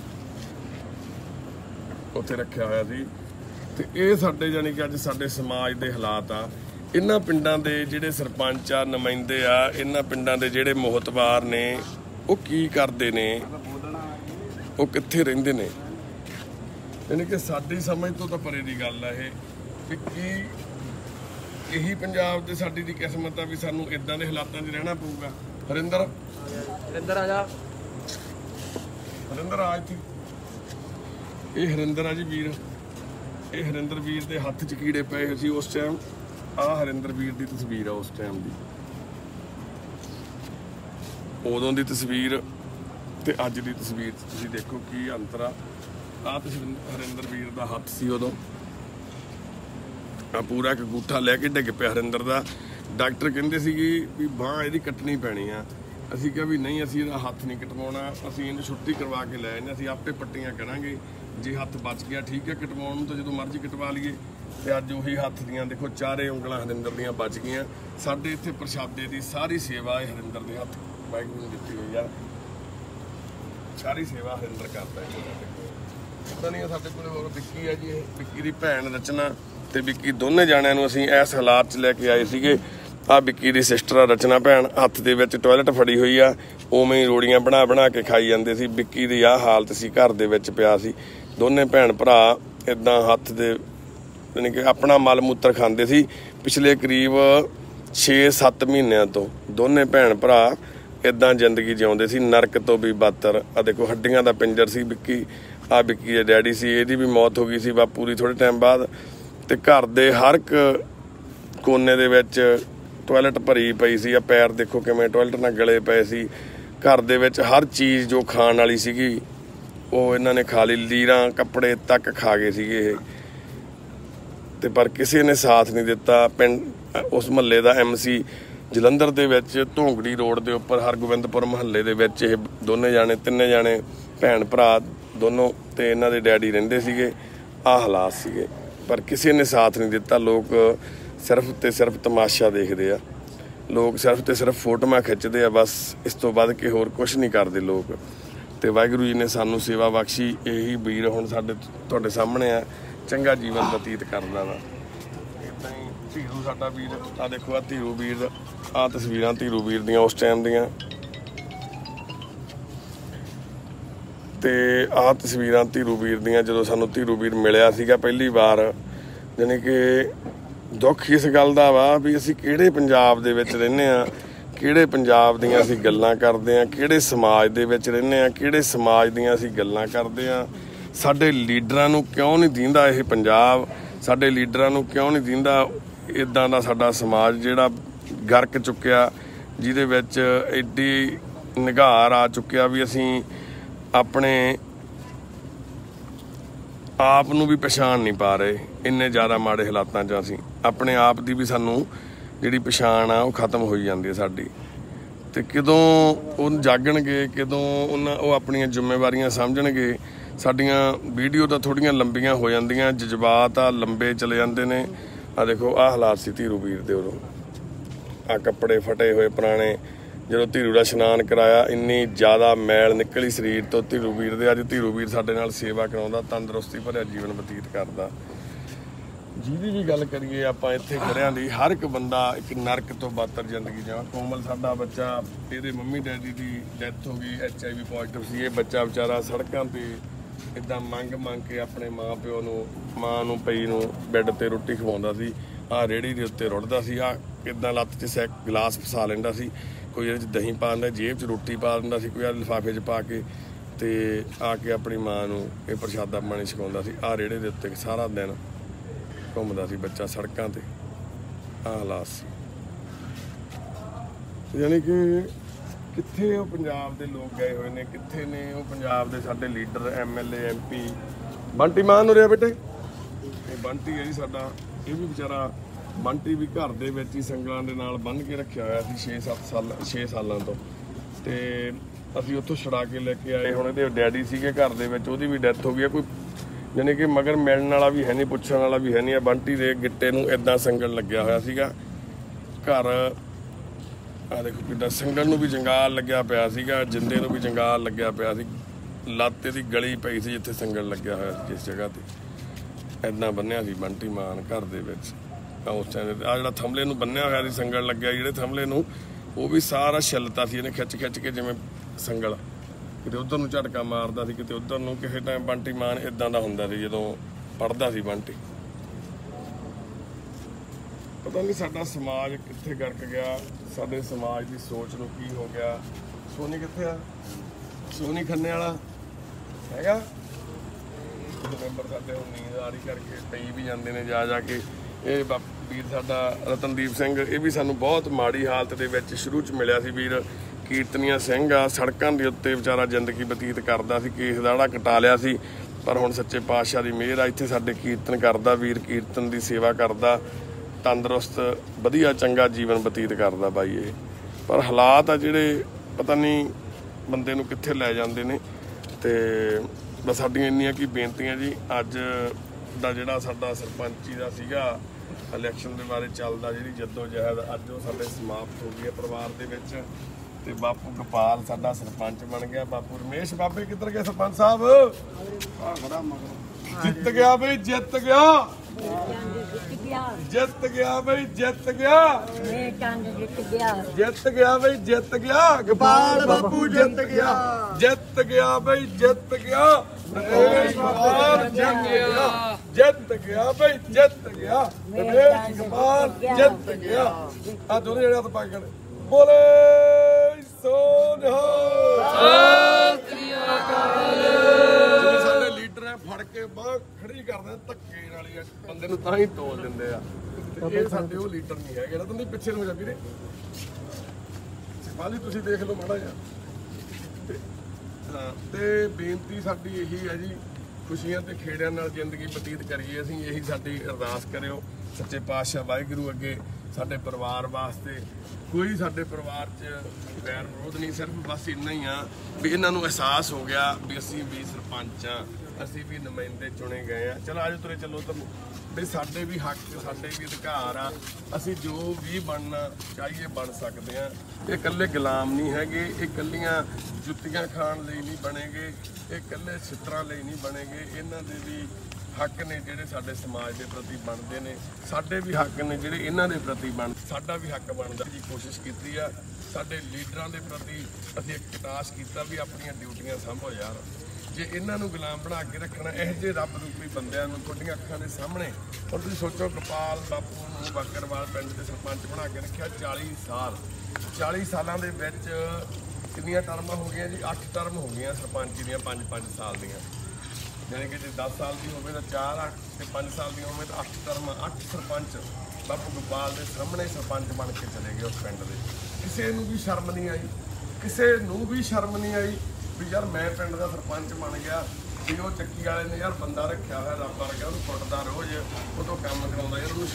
ਉੱਥੇ ਰੱਖਿਆ ਹੋਇਆ ਸੀ। ਤੇ ਇਹ ਸਾਡੇ ਜਾਨੀ ਕਿ ਅੱਜ ਸਾਡੇ ਸਮਾਜ ਦੇ ਹਾਲਾਤ ਆ। ਇਹਨਾਂ ਪਿੰਡਾਂ ਦੇ ਜਿਹੜੇ ਸਰਪੰਚ ਆ, ਨੁਮਾਇੰਦੇ ਆ, ਇਹਨਾਂ ਪਿੰਡਾਂ ਦੇ ਜਿਹੜੇ ਮੋਹਤਬਾਰ ਨੇ, ਉਹ ਕੀ ਕਰਦੇ ਨੇ, ਉਹ ਕਿੱਥੇ ਰਹਿੰਦੇ ਨੇ? ਯਾਨੀ ਕਿ ਸਾਡੀ ਸਮਝ ਤੋਂ ਤਾਂ ਪਰੇ ਦੀ ਗੱਲ ਆ ਇਹ ਵੀ ਕੀ ਇਹੀ ਪੰਜਾਬ ਦੇ ਸਾਡੀ ਦੀ ਕਿਸਮਤ ਆ ਵੀ ਸਾਨੂੰ ਇਦਾਂ ਦੇ ਹਾਲਾਤਾਂ 'ਚ ਰਹਿਣਾ ਪਊਗਾ। ਹਰਿੰਦਰ ਆ ਜਾ, ਹਰਿੰਦਰ ਆ ਇੱਥੇ। ਇਹ ਹਰਿੰਦਰ ਆ ਜੀ ਵੀਰ। ਇਹ ਹਰਿੰਦਰ ਵੀਰ ਦੇ ਹੱਥ 'ਚ ਕੀੜੇ ਪਏ ਸੀ ਉਸ ਟਾਈਮ। ਆਹ ਹਰਿੰਦਰ ਵੀਰ ਦੀ ਤਸਵੀਰ ਆ ਉਸ ਟਾਈਮ ਦੀ, ਉਦੋਂ ਦੀ ਤਸਵੀਰ ਤੇ ਅੱਜ ਦੀ ਤਸਵੀਰ ਤੁਸੀਂ ਦੇਖੋ ਕੀ ਅੰਤਰ ਆ। ਆਹ ਹਰਿੰਦਰ ਵੀਰ ਦਾ ਹੱਥ ਸੀ ਉਦੋਂ। ਆ ਪੂਰਾ ਇੱਕ ਅੰਗੂਠਾ ਲੈ ਕੇ ਡਿੱਗ ਪਿਆ ਹਰਿੰਦਰ ਦਾ। ਡਾਕਟਰ ਕਹਿੰਦੇ ਸੀਗੇ ਵੀ ਬਾਂਹ ਇਹਦੀ ਕੱਟਣੀ ਪੈਣੀ ਆ। ਅਸੀਂ ਕਿਹਾ ਵੀ ਨਹੀਂ, ਅਸੀਂ ਇਹਦਾ ਹੱਥ ਨਹੀਂ ਕਟਵਾਉਣਾ, ਅਸੀਂ ਇਹਨੂੰ ਛੁੱਟੀ ਕਰਵਾ ਕੇ ਲੈ ਜਾਂਦੇ, ਅਸੀਂ ਆਪੇ ਪੱਟੀਆਂ ਕਰਾਂਗੇ। ਜੇ ਹੱਥ ਬਚ ਗਿਆ ਠੀਕ ਹੈ, ਕਟਵਾਉਣ ਨੂੰ ਤਾਂ ਜਦੋਂ ਮਰਜ਼ੀ ਕਟਵਾ ਲਈਏ। ਤੇ ਅੱਜ ਉਹੀ ਹੱਥ ਦੀਆਂ ਦੇਖੋ ਚਾਰੇ ਉਂਗਲਾਂ ਹਰਿੰਦਰ ਦੀਆਂ ਬਚ ਗਈਆਂ। ਸਾਡੇ ਇੱਥੇ ਪ੍ਰਸ਼ਾਦੇ ਦੀ ਸਾਰੀ ਸੇਵਾ ਹਰਿੰਦਰ ਦੇ ਹੱਥ ਵਾਹਿਗੁਰੂ ਨੂੰ ਦਿੱਤੀ ਹੋਈ ਆ। ਸਾਰੀ ਸੇਵਾ ਹਰਿੰਦਰ ਕਰਦਾ ਹੈ। ਪਤਾ ਨਹੀਂ ਸਾਡੇ ਕੋਲ ਹੋਰ ਵਿੱਕੀ ਆ ਜੀ, ਇਹ ਵਿੱਕੀ ਦੀ ਭੈਣ ਰਚਨਾ ਤੇ ਵਿੱਕੀ ਦੋਨੇ ਜਾਣਿਆਂ ਨੂੰ ਅਸੀਂ ਇਸ ਹਾਲਾਤ 'ਚ ਲੈ ਕੇ ਆਏ ਸੀਗੇ। ਆਹ ਵਿੱਕੀ ਦੀ ਸਿਸਟਰ ਆ ਰਚਨਾ ਭੈਣ, ਹੱਥ ਦੇ ਵਿੱਚ ਟਾਇਲਟ ਫੜੀ ਹੋਈ ਆ, ਉਵੇਂ ਹੀ ਰੋੜੀਆਂ ਬਣਾ ਬਣਾ ਕੇ ਖਾਈ ਜਾਂਦੇ ਸੀ। ਵਿੱਕੀ ਦੀ ਆਹ ਹਾਲਤ ਸੀ, ਘਰ ਦੇ ਵਿੱਚ ਪਿਆ ਸੀ। ਦੋਨੇ ਭੈਣ ਭਰਾ ਇਦਾਂ ਹੱਥ ਦੇ ਯਾਨੀ ਕਿ ਆਪਣਾ ਮਲ ਮੂਤਰ ਖਾਂਦੇ ਸੀ। ਪਿਛਲੇ ਕਰੀਬ 6-7 ਮਹੀਨਿਆਂ ਤੋਂ ਦੋਨੇ ਭੈਣ ਭਰਾ ਇਦਾਂ ਜ਼ਿੰਦਗੀ ਜਿਉਂਦੇ ਸੀ, ਨਰਕ ਤੋਂ ਵੀ ਬਦਤਰ। ਆ ਦੇਖੋ, ਹੱਡੀਆਂ ਦਾ ਪਿੰਜਰ ਸੀ ਵਿੱਕੀ। ਆ ਵਿੱਕੀ ਦੇ ਡੈਡੀ ਸੀ, ਇਹਦੀ ਵੀ ਮੌਤ ਹੋ ਗਈ ਸੀ ਬਾਪੂ ਦੀ ਥੋੜੇ ਟਾਈਮ ਬਾਅਦ। ਤੇ ਘਰ ਦੇ ਹਰ ਇੱਕ ਕੋਨੇ ਦੇ ਵਿੱਚ ਟਾਇਲਟ ਭਰੀ ਪਈ ਸੀ। ਆ ਪੈਰ ਦੇਖੋ ਕਿਵੇਂ ਟਾਇਲਟ ਨਾਲ ਗਲੇ ਪਏ ਸੀ। ਘਰ ਦੇ ਵਿੱਚ ਹਰ ਚੀਜ਼ ਜੋ ਖਾਣ ਵਾਲੀ ਸੀਗੀ ਉਹ ਇਹਨਾਂ ਨੇ ਖਾ ਲਈ, ਲੀਰਾਂ ਕੱਪੜੇ ਤੱਕ ਖਾ ਗਏ ਸੀਗੇ ਇਹ। ਤੇ ਪਰ ਕਿਸੇ ਨੇ ਸਾਥ ਨਹੀਂ ਦਿੱਤਾ। ਪਿੰਡ ਉਸ ਮਹੱਲੇ ਦਾ MC ਜਲੰਧਰ ਦੇ ਵਿੱਚ ਧੋਂਗੜੀ ਰੋਡ ਦੇ ਉੱਪਰ ਹਰਗੋਬਿੰਦਪੁਰ ਮਹੱਲੇ ਦੇ ਵਿੱਚ ਇਹ ਤਿੰਨੇ ਜਾਣੇ ਭੈਣ ਭਰਾ ਦੋਨੋਂ ਤੇ ਇਹਨਾਂ ਦੇ ਡੈਡੀ ਰਹਿੰਦੇ ਸੀਗੇ। ਆਹ ਹਾਲਾਤ ਸੀਗੇ, ਪਰ ਕਿਸੇ ਨੇ ਸਾਥ ਨਹੀਂ ਦਿੱਤਾ। ਲੋਕ ਸਿਰਫ ਤੇ ਸਿਰਫ ਤਮਾਸ਼ਾ ਦੇਖਦੇ ਆ, ਲੋਕ ਸਿਰਫ ਤੇ ਸਿਰਫ ਫੋਟੋਆਂ ਖਿੱਚਦੇ ਆ, ਬਸ ਇਸ ਤੋਂ ਵੱਧ ਕੇ ਹੋਰ ਕੁਝ ਨਹੀਂ ਕਰਦੇ ਲੋਕ। ਤੇ ਵਾਹਿਗੁਰੂ ਜੀ ਨੇ ਸਾਨੂੰ ਸੇਵਾ ਬਖਸ਼ੀ। ਇਹੀ ਵੀਰ ਹੁਣ ਸਾਡੇ ਤੁਹਾਡੇ ਸਾਹਮਣੇ ਆ, ਚੰਗਾ ਜੀਵਨ ਬਤੀਤ ਕਰਦਾ ਵਾ। ਇਦਾਂ ਹੀ ਧੀਰੂ ਸਾਡਾ ਵੀਰ, ਆ ਦੇਖੋ ਆ ਧੀਰੂ ਵੀਰ, ਆ ਤਸਵੀਰਾਂ ਧੀਰੂ ਵੀਰ ਦੀਆਂ ਉਸ ਟਾਈਮ ਦੀਆਂ। ਤੇ ਆਹ ਤਸਵੀਰਾਂ ਧੀਰੂ ਵੀਰ ਦੀਆਂ ਜਦੋਂ ਸਾਨੂੰ ਧੀਰੂ ਵੀਰ ਮਿਲਿਆ ਸੀਗਾ ਪਹਿਲੀ ਵਾਰ। ਯਾਨੀ ਕਿ ਦੁੱਖ ਇਸ ਗੱਲ ਦਾ ਵਾ ਵੀ ਅਸੀਂ ਕਿਹੜੇ ਪੰਜਾਬ ਦੇ ਵਿੱਚ ਰਹਿੰਦੇ ਆ, ਕਿਹੜੇ ਪੰਜਾਬ ਦੀਆਂ ਅਸੀਂ ਗੱਲਾਂ ਕਰਦੇ ਆ, ਕਿਹੜੇ ਸਮਾਜ ਦੇ ਵਿੱਚ ਰਹਿੰਦੇ ਆ, ਕਿਹੜੇ ਸਮਾਜ ਦੀਆਂ ਅਸੀਂ ਗੱਲਾਂ ਕਰਦੇ ਆ। ਸਾਡੇ ਲੀਡਰਾਂ ਨੂੰ ਕਿਉਂ ਨਹੀਂ ਦੀਂਦਾ ਇਹ ਪੰਜਾਬ? ਸਾਡੇ ਲੀਡਰਾਂ ਨੂੰ ਕਿਉਂ ਨਹੀਂ ਦੀਂਦਾ ਇਦਾਂ ਦਾ ਸਾਡਾ ਸਮਾਜ ਜਿਹੜਾ ਗਰਕ ਚੁੱਕਿਆ, ਜਿਹਦੇ ਵਿੱਚ ਐਡੀ ਨਿਘਾਰ ਆ ਚੁੱਕਿਆ ਵੀ ਅਸੀਂ ਆਪਣੇ ਆਪ ਨੂੰ ਵੀ ਪਛਾਣ ਨਹੀਂ ਪਾ ਰਹੇ। ਇੰਨੇ ਜ਼ਿਆਦਾ ਮਾੜੇ ਹਾਲਾਤਾਂ 'ਚ ਅਸੀਂ ਆਪਣੇ ਆਪ ਦੀ ਵੀ ਸਾਨੂੰ ਜਿਹੜੀ ਪਛਾਣ ਆ ਉਹ ਖਤਮ ਹੋਈ ਜਾਂਦੀ ਹੈ ਸਾਡੀ। ਤੇ ਕਦੋਂ ਉਹ ਜਾਗਣਗੇ, ਕਦੋਂ ਉਹ ਆਪਣੀਆਂ ਜ਼ਿੰਮੇਵਾਰੀਆਂ ਸਮਝਣਗੇ? ਸਾਡੀਆਂ ਵੀਡੀਓ ਤਾਂ ਥੋੜੀਆਂ ਲੰਬੀਆਂ ਹੋ ਜਾਂਦੀਆਂ, ਜਜ਼ਬਾਤ ਆ ਲੰਬੇ ਚਲੇ ਜਾਂਦੇ ਨੇ। ਆ ਦੇਖੋ ਆਹ ਹਾਲਾਤ ਸੀ ਧੀਰੂ ਵੀਰ ਦੇ ਉਦੋਂ। ਆ ਕੱਪੜੇ ਫਟੇ ਹੋਏ ਪੁਰਾਣੇ, ਜਦੋਂ ਧੀਰੂ ਦਾ ਇਸ਼ਨਾਨ ਕਰਾਇਆ ਇੰਨੀ ਜ਼ਿਆਦਾ ਮੈਲ ਨਿਕਲੀ ਸਰੀਰ ਤੋਂ ਧੀਰੂ ਵੀਰ ਦੇ। ਅੱਜ ਧੀਰੂ ਵੀਰ ਸਾਡੇ ਨਾਲ ਸੇਵਾ ਕਰਾਉਂਦਾ, ਤੰਦਰੁਸਤੀ ਭਰਿਆ ਜੀਵਨ ਬਤੀਤ ਕਰਦਾ। ਜਿਹਦੀ ਵੀ ਗੱਲ ਕਰੀਏ ਆਪਾਂ ਇੱਥੇ ਖੜਿਆਂ ਦੀ, ਹਰ ਇੱਕ ਬੰਦਾ ਇੱਕ ਨਰਕ ਤੋਂ ਬਦਤਰ ਜ਼ਿੰਦਗੀ ਜਿਉਂ। ਕੋਮਲ ਸਾਡਾ ਬੱਚਾ, ਇਹਦੇ ਮੰਮੀ ਡੈਡੀ ਦੀ ਡੈਥ ਹੋ ਗਈ, HIV ਪੋਜ਼ਿਟਿਵ ਸੀ। ਇਹ ਬੱਚਾ ਵਿਚਾਰਾ ਸੜਕਾਂ ਤੇ ਇੱਦਾਂ ਮੰਗ ਕੇ ਆਪਣੇ ਮਾਂ ਨੂੰ ਪਈ ਨੂੰ ਬੈੱਡ ਤੇ ਰੋਟੀ ਖਵਾਉਂਦਾ ਸੀ। ਆਹ ਰੇਹੜੀ ਦੇ ਉੱਤੇ ਰੁੜਦਾ ਸੀ। ਆਹ ਇੱਦਾਂ ਲੱਤ 'ਚ ਗਲਾਸ ਫਸਾ ਲੈਂਦਾ ਸੀ, ਕੋਈ ਇਹਦੇ 'ਚ ਦਹੀਂ ਪਾ ਦਿੰਦਾ, ਜੇਬ 'ਚ ਰੋਟੀ ਪਾ ਦਿੰਦਾ ਸੀ, ਕੋਈ ਆਹ ਲਿਫਾਫੇ 'ਚ ਪਾ ਕੇ। ਤੇ ਆ ਕੇ ਆਪਣੀ ਮਾਂ ਨੂੰ ਇਹ ਪ੍ਰਸ਼ਾਦਾ ਪਾਣੀ ਛਕਾਉਂਦਾ ਸੀ। ਆਹ ਰੇੜੇ ਦੇ ਉੱਤੇ ਸਾਰਾ ਦਿਨ ਘੁੰਮਦਾ ਸੀ ਬੱਚਾ ਸੜਕਾਂ ਤੇ। ਆਹ ਹਾਲਾਤ ਸੀ। ਯਾਨੀ ਕਿ ਕਿੱਥੇ ਉਹ ਪੰਜਾਬ ਦੇ ਲੋਕ ਗਏ ਹੋਏ ਨੇ, ਕਿੱਥੇ ਨੇ ਉਹ ਪੰਜਾਬ ਦੇ ਸਾਡੇ leader MLA MP। Bunty Maan ਹੋ ਰਿਹਾ ਬੇਟੇ, ਇਹ ਬੰਟੀ ਹੈ ਜੀ ਸਾਡਾ। ਇਹ ਵੀ ਵਿਚਾਰਾ ਬੰਟੀ ਵੀ ਘਰ ਦੇ ਵਿੱਚ ਹੀ ਸੰਗਲਾਂ ਦੇ ਨਾਲ ਬੰਨ੍ਹ ਕੇ ਰੱਖਿਆ ਹੋਇਆ ਸੀ 6 ਸਾਲਾਂ ਤੋਂ। ਤੇ ਅਸੀਂ ਉੱਥੋਂ ਛੁਡਾ ਕੇ ਲੈ ਕੇ ਆਏ। ਹੁਣ ਇਹਦੇ ਡੈਡੀ ਸੀਗੇ ਘਰ ਦੇ ਵਿੱਚ, ਉਹਦੀ ਵੀ ਡੈਥ ਹੋ ਗਈ ਹੈ। ਕੋਈ ਯਾਨੀ ਕਿ ਮਗਰ ਮਿਲਣ ਵਾਲਾ ਵੀ ਹੈ ਨਹੀਂ, ਪੁੱਛਣ ਵਾਲਾ ਵੀ ਹੈ ਨਹੀਂ। ਆ ਬੰਟੀ ਦੇ ਗਿੱਟੇ ਨੂੰ ਇਦਾਂ ਸੰਗਲ ਲੱਗਿਆ ਹੋਇਆ ਸੀਗਾ ਘਰ। ਆ ਦੇਖੋ ਕਿੱਦਾਂ ਸੰਗਲ ਨੂੰ ਵੀ ਜੰਗਾਲ ਲੱਗਿਆ ਪਿਆ ਸੀਗਾ, ਜਿੰਦੇ ਨੂੰ ਵੀ ਜੰਗਾਲ ਲੱਗਿਆ ਪਿਆ ਸੀ। ਲੱਤ ਦੀ ਗਲੀ ਪਈ ਸੀ ਜਿੱਥੇ ਸੰਗਲ ਲੱਗਿਆ ਹੋਇਆ ਸੀ, ਜਿਸ ਜਗ੍ਹਾ ਤੇ ਇਦਾਂ ਬੰਨਿਆ ਸੀ ਬੰਟੀ ਮਾਨ ਘਰ ਦੇ ਵਿੱਚ। ਉਸ ਟਾਈਮ ਆ ਜਿਹੜਾ ਥੰਮਲੇ ਨੂੰ ਬੰਨਿਆ ਹੋਇਆ ਸੀ, ਸੰਗਲ ਲੱਗਿਆ ਜਿਹੜੇ ਥੰਮਲੇ ਨੂੰ, ਉਹ ਵੀ ਸਾਰਾ ਛਿੱਲਤਾ ਸੀ ਇਹਨੇ ਖਿੱਚ ਕੇ, ਜਿਵੇਂ ਸੰਗਲ ਕਿਤੇ ਉਧਰ ਨੂੰ ਝਟਕਾ ਮਾਰਦਾ ਸੀ, ਕਿਤੇ ਉਧਰ ਨੂੰ। ਕਿਸੇ ਟਾਈਮ ਬੰਟੀ ਮਾਨ ਇਦਾਂ ਦਾ ਹੁੰਦਾ ਸੀ ਜਦੋਂ ਪੜਦਾ ਸੀ ਬੰਟੀ। ਪਤਾ ਨਹੀਂ ਸਾਡਾ ਸਮਾਜ ਕਿੱਥੇ ਗਰਕ ਗਿਆ, ਸਾਡੇ ਸਮਾਜ ਦੀ ਸੋਚ ਨੂੰ ਕੀ ਹੋ ਗਿਆ। ਸੋਨੀ ਕਿੱਥੇ ਆ? ਸੋਨੀ ਖੰਨੇ ਵਾਲਾ ਹੈਗਾ ਮੈਂਬਰ ਸਾਡੇ। ਹੁਣ ਨੀਂਦ ਆ ਰਹੀ ਕਰਕੇ ਪਈ ਵੀ ਜਾਂਦੇ ਨੇ ਜਾ ਕੇ। ਇਹ ਵੀਰ ਸਾਡਾ ਰਤਨਦੀਪ ਸਿੰਘ, ਇਹ ਵੀ ਸਾਨੂੰ ਬਹੁਤ ਮਾੜੀ ਹਾਲਤ ਦੇ ਵਿੱਚ ਸ਼ੁਰੂ 'ਚ ਮਿਲਿਆ ਸੀ ਵੀਰ। ਕੀਰਤਨੀਆ ਸਿੰਘ ਆ, ਸੜਕਾਂ ਦੇ ਉੱਤੇ ਵਿਚਾਰਾ ਜ਼ਿੰਦਗੀ ਬਤੀਤ ਕਰਦਾ ਸੀ। ਕੇਸ ਦਾ ਜਿਹੜਾ ਕਟਾ ਲਿਆ ਸੀ, ਪਰ ਹੁਣ ਸੱਚੇ ਪਾਤਸ਼ਾਹ ਦੀ ਮਿਹਰ ਆ, ਇੱਥੇ ਸਾਡੇ ਕੀਰਤਨ ਕਰਦਾ ਵੀਰ, ਕੀਰਤਨ ਦੀ ਸੇਵਾ ਕਰਦਾ, ਤੰਦਰੁਸਤ ਵਧੀਆ ਚੰਗਾ ਜੀਵਨ ਬਤੀਤ ਕਰਦਾ ਬਾਈ ਇਹ। ਪਰ ਹਾਲਾਤ ਆ ਜਿਹੜੇ ਪਤਾ ਨਹੀਂ ਬੰਦੇ ਨੂੰ ਕਿੱਥੇ ਲੈ ਜਾਂਦੇ ਨੇ। ਤੇ ਬਸ ਸਾਡੀਆਂ ਇੰਨੀਆਂ ਕੀ ਬੇਨਤੀਆਂ ਜੀ। ਅੱਜ ਦਾ ਜਿਹੜਾ ਸਾਡਾ ਸਰਪੰਚੀ ਦਾ ਸੀਗਾ ਇਲੈਕਸ਼ਨ ਦੇ ਬਾਰੇ ਚੱਲਦਾ, ਜਿਹੜੀ ਜੱਦੋ ਜਹਿਦ, ਅੱਜ ਉਹ ਸਾਡੇ ਸਮਾਪਤ ਹੋ ਗਈ ਹੈ ਪਰਿਵਾਰ ਦੇ ਵਿੱਚ। ਤੇ ਬਾਪੂ ਗੋਪਾਲ ਸਾਡਾ ਸਰਪੰਚ ਬਣ ਗਿਆ। ਬਾਪੂ ਰਮੇਸ਼ ਬਾਬੇ ਕਿੱਧਰ ਗਏ ਸਰਪੰਚ ਸਾਹਿਬ? ਜਿੱਤ ਗਿਆ ਬਈ, ਜਿੱਤ ਗਿਆ, ਜਿੱਤ ਗਿਆ ਬਈ, ਜਿੱਤ ਗਿਆ, ਜਿੱਤ ਗਿਆ ਬਈ, ਜਿੱਤ ਗਿਆ। ਗੋਪਾਲ ਬਾਪੂ ਜਿੱਤ ਗਿਆ, ਜਿੱਤ ਗਿਆ ਬਈ, ਜਿੱਤ ਗਿਆ। ਰਮੇਸ਼ ਗੋਪਾਲ ਜਿੱਤ ਗਿਆ, ਜਿੱਤ ਗਿਆ ਬਈ, ਜਿੱਤ ਗਿਆ। ਰਮੇਸ਼ ਗੋਪਾਲ ਜਿੱਤ ਗਿਆ। ਆ ਦੋਨੇ ਜਿਹੜੇ ਹੱਥ ਪਾ ਕੇ ਬੋਲੇ ਸੋਨਹਾ। ਜਿਹੜੇ ਸਾਡੇ ਲੀਡਰ ਆ ਫੜ ਕੇ ਬਾਹ ਖੜੀ ਕਰਦੇ ਧੱਕੇ ਨਾਲ ਹੀ ਬੰਦੇ ਨੂੰ ਤਾਂ ਹੀ ਤੋਲ ਦਿੰਦੇ ਆ। ਇਹ ਸਾਡੇ ਉਹ ਲੀਡਰ ਨਹੀਂ ਹੈਗੇ ਨਾ। ਤੁਸੀਂ ਪਿੱਛੇ ਨੂੰ ਹੋ ਜਾ ਵੀਰੇ, ਸਿਪਾਹੀ ਤੁਸੀਂ ਦੇਖ ਲਓ ਮਾੜਾ ਜਿਹਾ। ਤੇ ਬੇਨਤੀ ਸਾਡੀ ਇਹੀ ਹੈ ਜੀ, ਖੁਸ਼ੀਆਂ ਤੇ ਖੇੜਿਆਂ ਨਾਲ ਜ਼ਿੰਦਗੀ ਬਤੀਤ ਕਰੀਏ ਅਸੀਂ। ਇਹੀ ਸਾਡੀ ਅਰਦਾਸ ਕਰਿਓ ਸੱਚੇ ਪਾਤਸ਼ਾਹ ਵਾਹਿਗੁਰੂ ਅੱਗੇ ਸਾਡੇ ਪਰਿਵਾਰ ਵਾਸਤੇ। ਕੋਈ ਸਾਡੇ ਪਰਿਵਾਰ 'ਚ ਵੈਰ ਵਿਰੋਧ ਨਹੀਂ, ਸਿਰਫ ਬਸ ਇੰਨਾ ਹੀ ਆ ਵੀ ਇਹਨਾਂ ਨੂੰ ਅਹਿਸਾਸ ਹੋ ਗਿਆ ਵੀ ਅਸੀਂ ਵੀ ਸਰਪੰਚ ਆ, ਅਸੀਂ ਵੀ ਨੁਮਾਇੰਦੇ ਚੁਣੇ ਗਏ ਆ। ਚਲੋ ਆਜੋ ਤੁਰੇ ਚੱਲੋ ਤੁਹਾਨੂੰ ਵੀ ਸਾਡੇ ਵੀ ਹੱਕ, ਸਾਡੇ ਵੀ ਅਧਿਕਾਰ ਆ। ਅਸੀਂ ਜੋ ਵੀ ਬਣਨਾ ਚਾਹੀਏ ਬਣ ਸਕਦੇ ਆ। ਇਹ ਇਕੱਲੇ ਗੁਲਾਮ ਨਹੀਂ ਹੈਗੇ, ਇਹ ਇਕੱਲੀਆਂ ਜੁੱਤੀਆਂ ਖਾਣ ਲਈ ਨਹੀਂ ਬਣੇਗੇ, ਇਹ ਇਕੱਲੇ ਛਿੱਤਰਾਂ ਲਈ ਨਹੀਂ ਬਣੇਗੇ। ਇਹਨਾਂ ਦੇ ਵੀ ਹੱਕ ਨੇ ਜਿਹੜੇ ਸਾਡੇ ਸਮਾਜ ਦੇ ਪ੍ਰਤੀ ਬਣਦੇ ਨੇ, ਸਾਡੇ ਵੀ ਹੱਕ ਨੇ ਜਿਹੜੇ ਇਹਨਾਂ ਦੇ ਪ੍ਰਤੀ ਬਣ। ਸਾਡਾ ਵੀ ਹੱਕ ਬਣਦਾ ਦੀ ਕੋਸ਼ਿਸ਼ ਕੀਤੀ ਆ। ਸਾਡੇ ਲੀਡਰਾਂ ਦੇ ਪ੍ਰਤੀ ਅਸੀਂ ਇੱਕ ਕਟਾਸ਼ ਕੀਤਾ ਵੀ ਆਪਣੀਆਂ ਡਿਊਟੀਆਂ ਸੰਭੋ ਯਾਰ। ਜੇ ਇਹਨਾਂ ਨੂੰ ਗੁਲਾਮ ਬਣਾ ਕੇ ਰੱਖਣਾ, ਇਹੋ ਜਿਹੇ ਰੱਬ ਰੂਪੀ ਬੰਦਿਆਂ ਨੂੰ ਤੁਹਾਡੀਆਂ ਅੱਖਾਂ ਦੇ ਸਾਹਮਣੇ। ਹੁਣ ਤੁਸੀਂ ਸੋਚੋ, ਗੋਪਾਲ ਬਾਪੂ ਨੂੰ ਬੱਕਰਵਾਲ ਪਿੰਡ ਦੇ ਸਰਪੰਚ ਬਣਾ ਕੇ ਰੱਖਿਆ 40 ਸਾਲ। 40 ਸਾਲਾਂ ਦੇ ਵਿੱਚ ਕਿੰਨੀਆਂ ਟਰਮਾਂ ਹੋ ਗਈਆਂ ਜੀ? 8 ਟਰਮ ਹੋ ਗਈਆਂ ਸਰਪੰਚ ਦੀਆਂ, 5-5 ਸਾਲ ਦੀਆਂ। ਯਾਨੀ ਕਿ ਜੇ 10 ਸਾਲ ਦੀ ਹੋਵੇ ਤਾਂ 4 8 ਤੇ 5 ਸਾਲ ਦੀ ਹੋਵੇ ਤਾਂ 8 ਟਰਮਾਂ। 8 ਸਰਪੰਚ ਬਾਪੂ ਗੋਪਾਲ ਦੇ ਸਾਹਮਣੇ ਸਰਪੰਚ ਬਣ ਕੇ ਚਲੇ ਗਏ ਉਸ ਪਿੰਡ ਦੇ। ਕਿਸੇ ਨੂੰ ਵੀ ਸ਼ਰਮ ਨਹੀਂ ਆਈ, ਕਿਸੇ ਨੂੰ ਵੀ ਸ਼ਰਮ ਨਹੀਂ ਆਈ ਵੀ ਯਾਰ ਮੈਂ ਪਿੰਡ ਦਾ ਸਰਪੰਚ ਬਣ ਗਿਆ। ਵੀ ਉਹ ਚੱਕੀ ਵਾਲੇ ਨੇ ਯਾਰ ਬੰਦਾ ਰੱਖਿਆ ਹੋਇਆ ਰੱਬ ਵਰਗਾ, ਉਹਨੂੰ ਕੁੱਟਦਾ ਰੋਜ਼, ਉਹ ਤੋਂ ਕੰਮ ਕਰਾਉਂਦਾ, ਯਾਰ ਉਹਨੂੰ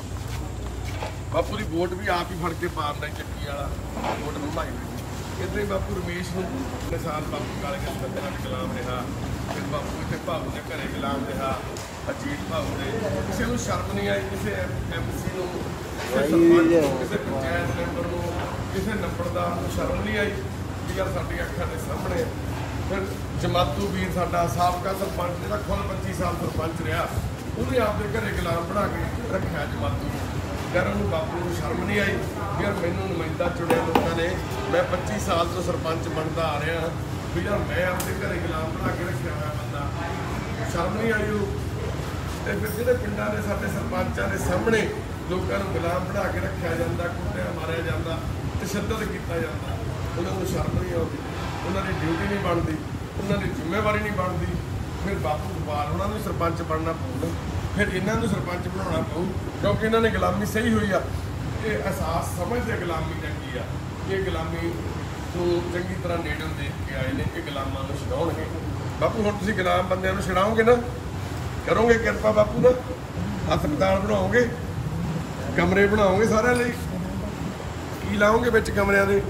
ਛਡਾਈਏ। ਬਾਪੂ ਦੀ ਵੋਟ ਵੀ ਆਪ ਹੀ ਫੜ ਕੇ ਪਾਉਂਦਾ ਚੱਕੀ ਵਾਲਾ, ਵੋਟ ਨਿਭਾਈ ਹੋਈ। ਇੱਦਾਂ ਹੀ ਬਾਪੂ ਰਮੇਸ਼ ਨੂੰ ਪਿਛਲੇ ਸਾਲ ਬਾਪੂ ਕਾਲੇ ਦੇ ਬੰਦੇ ਨਾਲ ਗੁਲਾਮ ਰਿਹਾ। ਫਿਰ ਬਾਪੂ ਇੱਥੇ ਭਾਊ ਦੇ ਘਰੇ ਗੁਲਾਮ ਰਿਹਾ, ਅਜੀਤ ਭਾਊ ਦੇ। ਕਿਸੇ ਨੂੰ ਸ਼ਰਮ ਨਹੀਂ ਆਈ, ਕਿਸੇ MC ਨੂੰ, ਕਿਸੇ ਸਰਪੰਚ ਨੂੰ, ਕਿਸੇ ਪੰਚਾਇਤ ਮੈਂਬਰ ਨੂੰ, ਕਿਸੇ ਨੰਬਰਦਾਰ ਨੂੰ ਸ਼ਰਮ ਨਹੀਂ ਆਈ ਵੀ ਯਾਰ ਸਾਡੀਆਂ ਅੱਖਾਂ ਦੇ ਸਾਹਮਣੇ। ਫਿਰ ਜਮਾਤੂ ਵੀਰ ਸਾਡਾ ਸਾਬਕਾ ਸਰਪੰਚ, ਜਿਹੜਾ ਖੁਦ 25 ਸਾਲ ਸਰਪੰਚ ਰਿਹਾ, ਉਹਨੇ ਆਪਦੇ ਘਰੇ ਗੁਲਾਮ ਬਣਾ ਕੇ ਰੱਖਿਆ ਜਮਾਤੂ। ਯਾਰ ਉਹਨੂੰ ਬਾਪੂ ਨੂੰ ਸ਼ਰਮ ਨਹੀਂ ਆਈ ਵੀ ਯਾਰ ਮੈਨੂੰ ਨੁਮਾਇੰਦਾ ਚੁਣਿਆ ਲੋਕਾਂ ਨੇ, ਮੈਂ 25 ਸਾਲ ਤੋਂ ਸਰਪੰਚ ਬਣਦਾ ਆ ਰਿਹਾ ਵੀ ਯਾਰ ਮੈਂ ਆਪਦੇ ਘਰੇ ਗੁਲਾਮ ਬਣਾ ਕੇ ਰੱਖਿਆ ਹੋਇਆ ਬੰਦਾ। ਸ਼ਰਮ ਨਹੀਂ ਆਈ ਉਹ। ਤੇ ਫਿਰ ਜਿਹੜੇ ਪਿੰਡਾਂ ਦੇ ਸਾਡੇ ਸਰਪੰਚਾਂ ਦੇ ਸਾਹਮਣੇ ਲੋਕਾਂ ਨੂੰ ਗੁਲਾਮ ਬਣਾ ਕੇ ਰੱਖਿਆ ਜਾਂਦਾ, ਕੁੱਟਿਆ ਮਾਰਿਆ ਜਾਂਦਾ, ਤਸ਼ੱਦਦ ਕੀਤਾ ਜਾਂਦਾ, ਉਹਨਾਂ ਨੂੰ ਸ਼ਰਮ ਨਹੀਂ ਆਉਂਦੀ, ਉਹਨਾਂ ਦੀ ਡਿਊਟੀ ਨਹੀਂ ਬਣਦੀ। ਉਹਨਾਂ ਦੀ ਜ਼ਿੰਮੇਵਾਰੀ ਨਹੀਂ ਬਣਦੀ, ਫਿਰ ਬਾਪੂ ਗੋਪਾਲ ਉਹਨਾਂ ਨੂੰ ਸਰਪੰਚ ਬਣਨਾ ਪਊਗਾ, ਫਿਰ ਇਹਨਾਂ ਨੂੰ ਸਰਪੰਚ ਬਣਾਉਣਾ ਪਊ, ਕਿਉਂਕਿ ਇਹਨਾਂ ਨੇ ਗੁਲਾਮੀ ਸਹੀ ਹੋਈ ਆ। ਇਹ ਅਹਿਸਾਸ ਸਮਝਦੇ ਗੁਲਾਮੀ ਚੰਗੀ ਆ, ਇਹ ਗੁਲਾਮੀ ਨੂੰ ਚੰਗੀ ਤਰ੍ਹਾਂ ਨੇੜੋਂ ਦੇਖ ਕੇ ਆਏ ਨੇ ਕਿ ਗੁਲਾਮਾਂ ਨੂੰ ਛਡਾਉਣਗੇ। ਬਾਪੂ ਹੁਣ ਤੁਸੀਂ ਗੁਲਾਮ ਬੰਦਿਆਂ ਨੂੰ ਛਡਾਓਗੇ ਨਾ, ਕਰੋਗੇ ਕਿਰਪਾ ਬਾਪੂ ਨਾ, ਹਸਪਤਾਲ ਬਣਾਓਗੇ, ਕਮਰੇ ਬਣਾਓਗੇ ਸਾਰਿਆਂ ਲਈ, ਕੀ ਲਾਓਗੇ ਵਿੱਚ ਕਮਰਿਆਂ ਦੇ?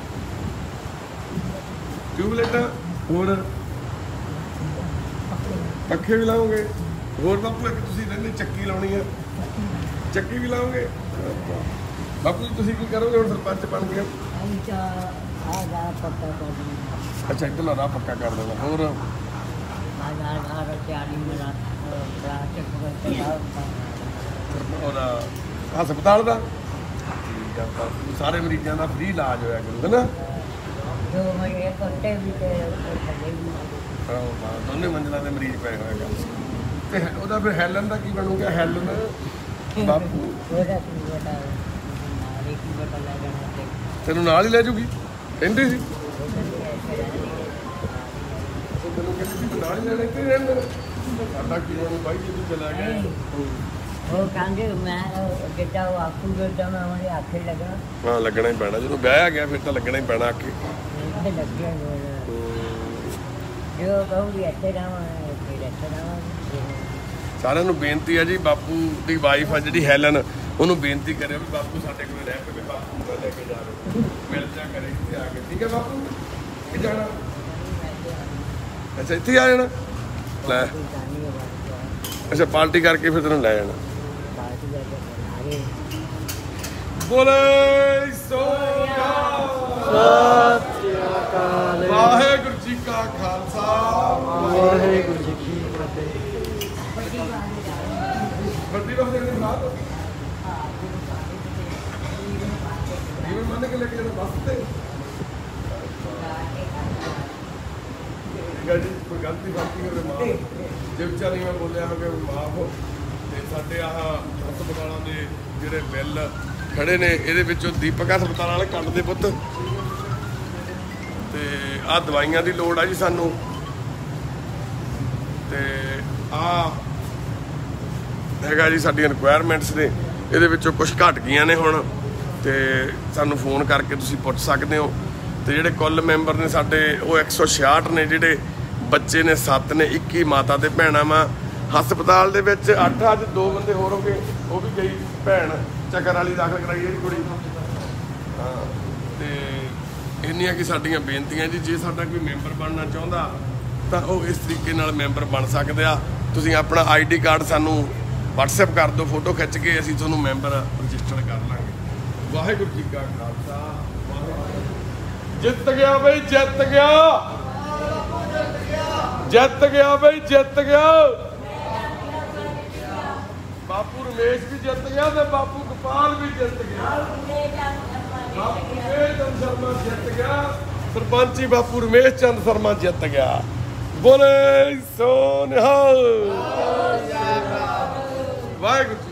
ਟਿਊਬਲਾਈਟਾਂ, ਹੋਰ ਪੱਖੇ ਵੀ ਲਾਓਗੇ, ਹੋਰ ਬਾਪੂ ਇੱਕ ਤੁਸੀਂ ਰਹਿੰਦੇ ਚੱਕੀ ਲਾਉਣੀ ਆ, ਚੱਕੀ ਵੀ ਲਾਓਗੇ। ਬਾਪੂ ਜੀ ਤੁਸੀਂ ਕੀ ਕਰੋਗੇ ਹੁਣ ਸਰਪੰਚ ਬਣ ਕੇ? ਅੱਛਾ ਇੱਧਰ ਲਾ ਰਾਹ ਪੱਕਾ ਕਰ ਦੇਣਾ। ਹੋਰ ਉਹਦਾ ਹਸਪਤਾਲ ਦਾ ਠੀਕ ਆ, ਸਾਰੇ ਮਰੀਜ਼ਾਂ ਦਾ ਫ੍ਰੀ ਇਲਾਜ ਹੋਇਆ ਕਰੂਗਾ ਨਾ। ਦੋਨੇ ਮੰਜ਼ਿਲਾਂ ਦੇ ਮਰੀਜ਼ ਪਏ ਹੋਏ ਗੱਲ ਤੇ ਉਹਦਾ ਫਿਰ ਹੈਲਨ ਦਾ ਕੀ ਬਣੂਗਾ? ਹੈਲਨ ਬਾਪੂ ਤੈਨੂੰ ਨਾਲ ਹੀ ਲੈ ਜੂਗੀ ਕਹਿੰਦੀ ਸੀ, ਤੈਨੂੰ ਕਹਿੰਦੀ ਸੀ ਨਾਲ ਹੀ ਲੈਣਾ, ਇੱਥੇ ਰਹਿਣ ਦੇਣਾ। ਸਾਡਾ ਕੀ ਬਣੂ ਬਾਈ ਜੇ ਤੂੰ ਚਲਾ ਗਿਆ? ਉਹ ਕਹਿੰਦੇ ਮੈਂ ਜਿੱਦਾਂ ਉਹ ਆਖੂ ਜਿੱਦਾਂ ਮੈਂ ਉਹਦੇ ਆਖੇ ਲੱਗਾ। ਹਾਂ ਲੱਗਣਾ ਹੀ ਪੈਣਾ, ਜਦੋਂ ਵਿਆਹ ਗਿਆ ਫਿਰ ਤਾਂ ਲੱਗਣਾ ਹੀ ਪੈਣਾ ਆਖੇ। ਲੱਗਿਆ ਜੋ ਕਹੂੰਗੀ ਇੱਥੇ ਰਹਾਂਗੇ, ਫਿਰ ਇੱਥੇ ਰਹਾਂਗੇ। ਸਾਰਿਆਂ ਨੂੰ ਬੇਨਤੀ ਹੈ ਜੀ, ਬਾਪੂ ਦੀ ਵਾਈਫ ਆ ਜਿਹੜੀ ਹੈਲਨ, ਉਹਨੂੰ ਬੇਨਤੀ ਕਰਿਓ ਵੀ ਬਾਪੂ ਸਾਡੇ ਕੋਲ ਰਹਿ ਪਵੇ, ਬਾਪੂ ਨੂੰ ਲੈ ਕੇ ਜਾਵੇ, ਮਿਲ ਜਾ ਕਰੇ ਇੱਥੇ ਆ ਕੇ। ਠੀਕ ਹੈ ਬਾਪੂ, ਕਿ ਜਾਣਾ? ਅੱਛਾ ਇੱਥੇ ਆ ਜਾਣਾ ਲੈ, ਅੱਛਾ ਪਾਰਟੀ ਕਰਕੇ ਫਿਰ ਤੈਨੂੰ ਲੈ ਜਾਣਾ। ਬੋਲੇ ਸੋ ਵਾਹਿਗੁਰੂ ਜੀ ਕਾ ਖਾਲਸਾ, ਵਾਹਿਗੁਰੂ ਜੀ ਕੀ ਫਤਿਹ। ਵੱਡੀ ਵਾਸਤੇ ਨੇ ਬਾਤ ਇਹ ਮੰਨ ਕੇ ਲੈ ਕੇ ਜਾਣਾ ਬੱਸ ਤੇ। ਠੀਕ ਹੈ ਜੀ, ਕੋਈ ਗਲਤੀ ਹੋਵੇ ਮਾਫ, ਜੇ ਵਿਚਾਰ ਨਹੀਂ ਮੈਂ ਬੋਲਿਆ ਹੋਵੇ ਮਾਫ। ਤੇ ਸਾਡੇ ਆਹ ਹਸਪਤਾਲਾਂ ਦੇ ਜਿਹੜੇ ਬਿੱਲ ਖੜੇ ਨੇ, ਇਹਦੇ ਵਿੱਚੋਂ ਦੀਪਕ ਹਸਪਤਾਲ ਵਾਲੇ ਕੱਢ ਦੇ ਪੁੱਤ। ਤੇ ਆਹ ਦਵਾਈਆਂ ਦੀ ਲੋੜ ਆ ਜੀ ਸਾਨੂੰ, ਤੇ ਆਹ ਹੈਗਾ ਜੀ ਸਾਡੀਆਂ ਰਿਕੁਆਇਰਮੈਂਟਸ ਨੇ, ਇਹਦੇ ਵਿੱਚੋਂ ਕੁਝ ਘਟ ਗਈਆਂ ਨੇ ਹੁਣ, ਤੇ ਸਾਨੂੰ ਫੋਨ ਕਰਕੇ ਤੁਸੀਂ ਪੁੱਛ ਸਕਦੇ ਹੋ। ਤੇ ਜਿਹੜੇ ਕੁੱਲ ਮੈਂਬਰ ਨੇ ਸਾਡੇ ਉਹ 166 ਨੇ, ਜਿਹੜੇ ਬੱਚੇ ਨੇ 7 ਨੇ, 21 ਮਾਤਾ ਤੇ ਭੈਣਾਂ ਵਾ। ਹਸਪਤਾਲ ਦੇ ਵਿੱਚ 8 ਅੱਜ 2 ਬੰਦੇ ਹੋਰ ਹੋ ਗਏ, ਉਹ ਵੀ ਗਈ ਭੈਣ ਚੱਕਰ ਵਾਲੀ ਦਾਖਲ ਕਰਾਈ ਇਹਦੀ ਕੁੜੀ। ਹਾਂ ਤੇ ਇੰਨੀਆਂ ਕਿ ਸਾਡੀਆਂ ਬੇਨਤੀਆਂ ਜੀ, ਜੇ ਸਾਡਾ ਕੋਈ ਮੈਂਬਰ ਬਣਨਾ ਚਾਹੁੰਦਾ ਤਾਂ ਉਹ ਇਸ ਤਰੀਕੇ ਨਾਲ ਮੈਂਬਰ ਬਣ ਸਕਦੇ ਆ। ਤੁਸੀਂ ਆਪਣਾ ID ਕਾਰਡ ਸਾਨੂੰ WhatsApp ਕਰ ਦਿਓ, ਫੋਟੋ ਖਿੱਚ ਕੇ ਅਸੀਂ ਤੁਹਾਨੂੰ ਮੈਂਬਰ ਰਜਿਸਟਰ ਕਰ ਲਾਂਗੇ। ਵਾਹਿਗੁਰੂ ਜੀ ਕਾ ਖਾਲਸਾ, ਜਿੱਤ ਗਿਆ ਬਈ, ਜਿੱਤ ਗਿਆ, ਜਿੱਤ ਗਿਆ ਬਈ, ਜਿੱਤ ਗਿਆ। ਬਾਪੂ ਰਮੇਸ਼ ਵੀ ਜਿੱਤ ਗਿਆ ਤੇ ਬਾਪੂ ਗੋਪਾਲ ਵੀ ਜਿੱਤ ਗਿਆ। ਬਾਪੂ ਰਮੇਸ਼ ਚੰਦ ਸ਼ਰਮਾ ਜਿੱਤ ਗਿਆ, ਸਰਪੰਚੀ ਬਾਪੂ ਰਮੇਸ਼ ਚੰਦ ਸ਼ਰਮਾ ਜਿੱਤ ਗਿਆ। ਬੋਲੇ ਸੋ ਨਿਹਾਲ, ਵਾਹਿਗੁਰੂ।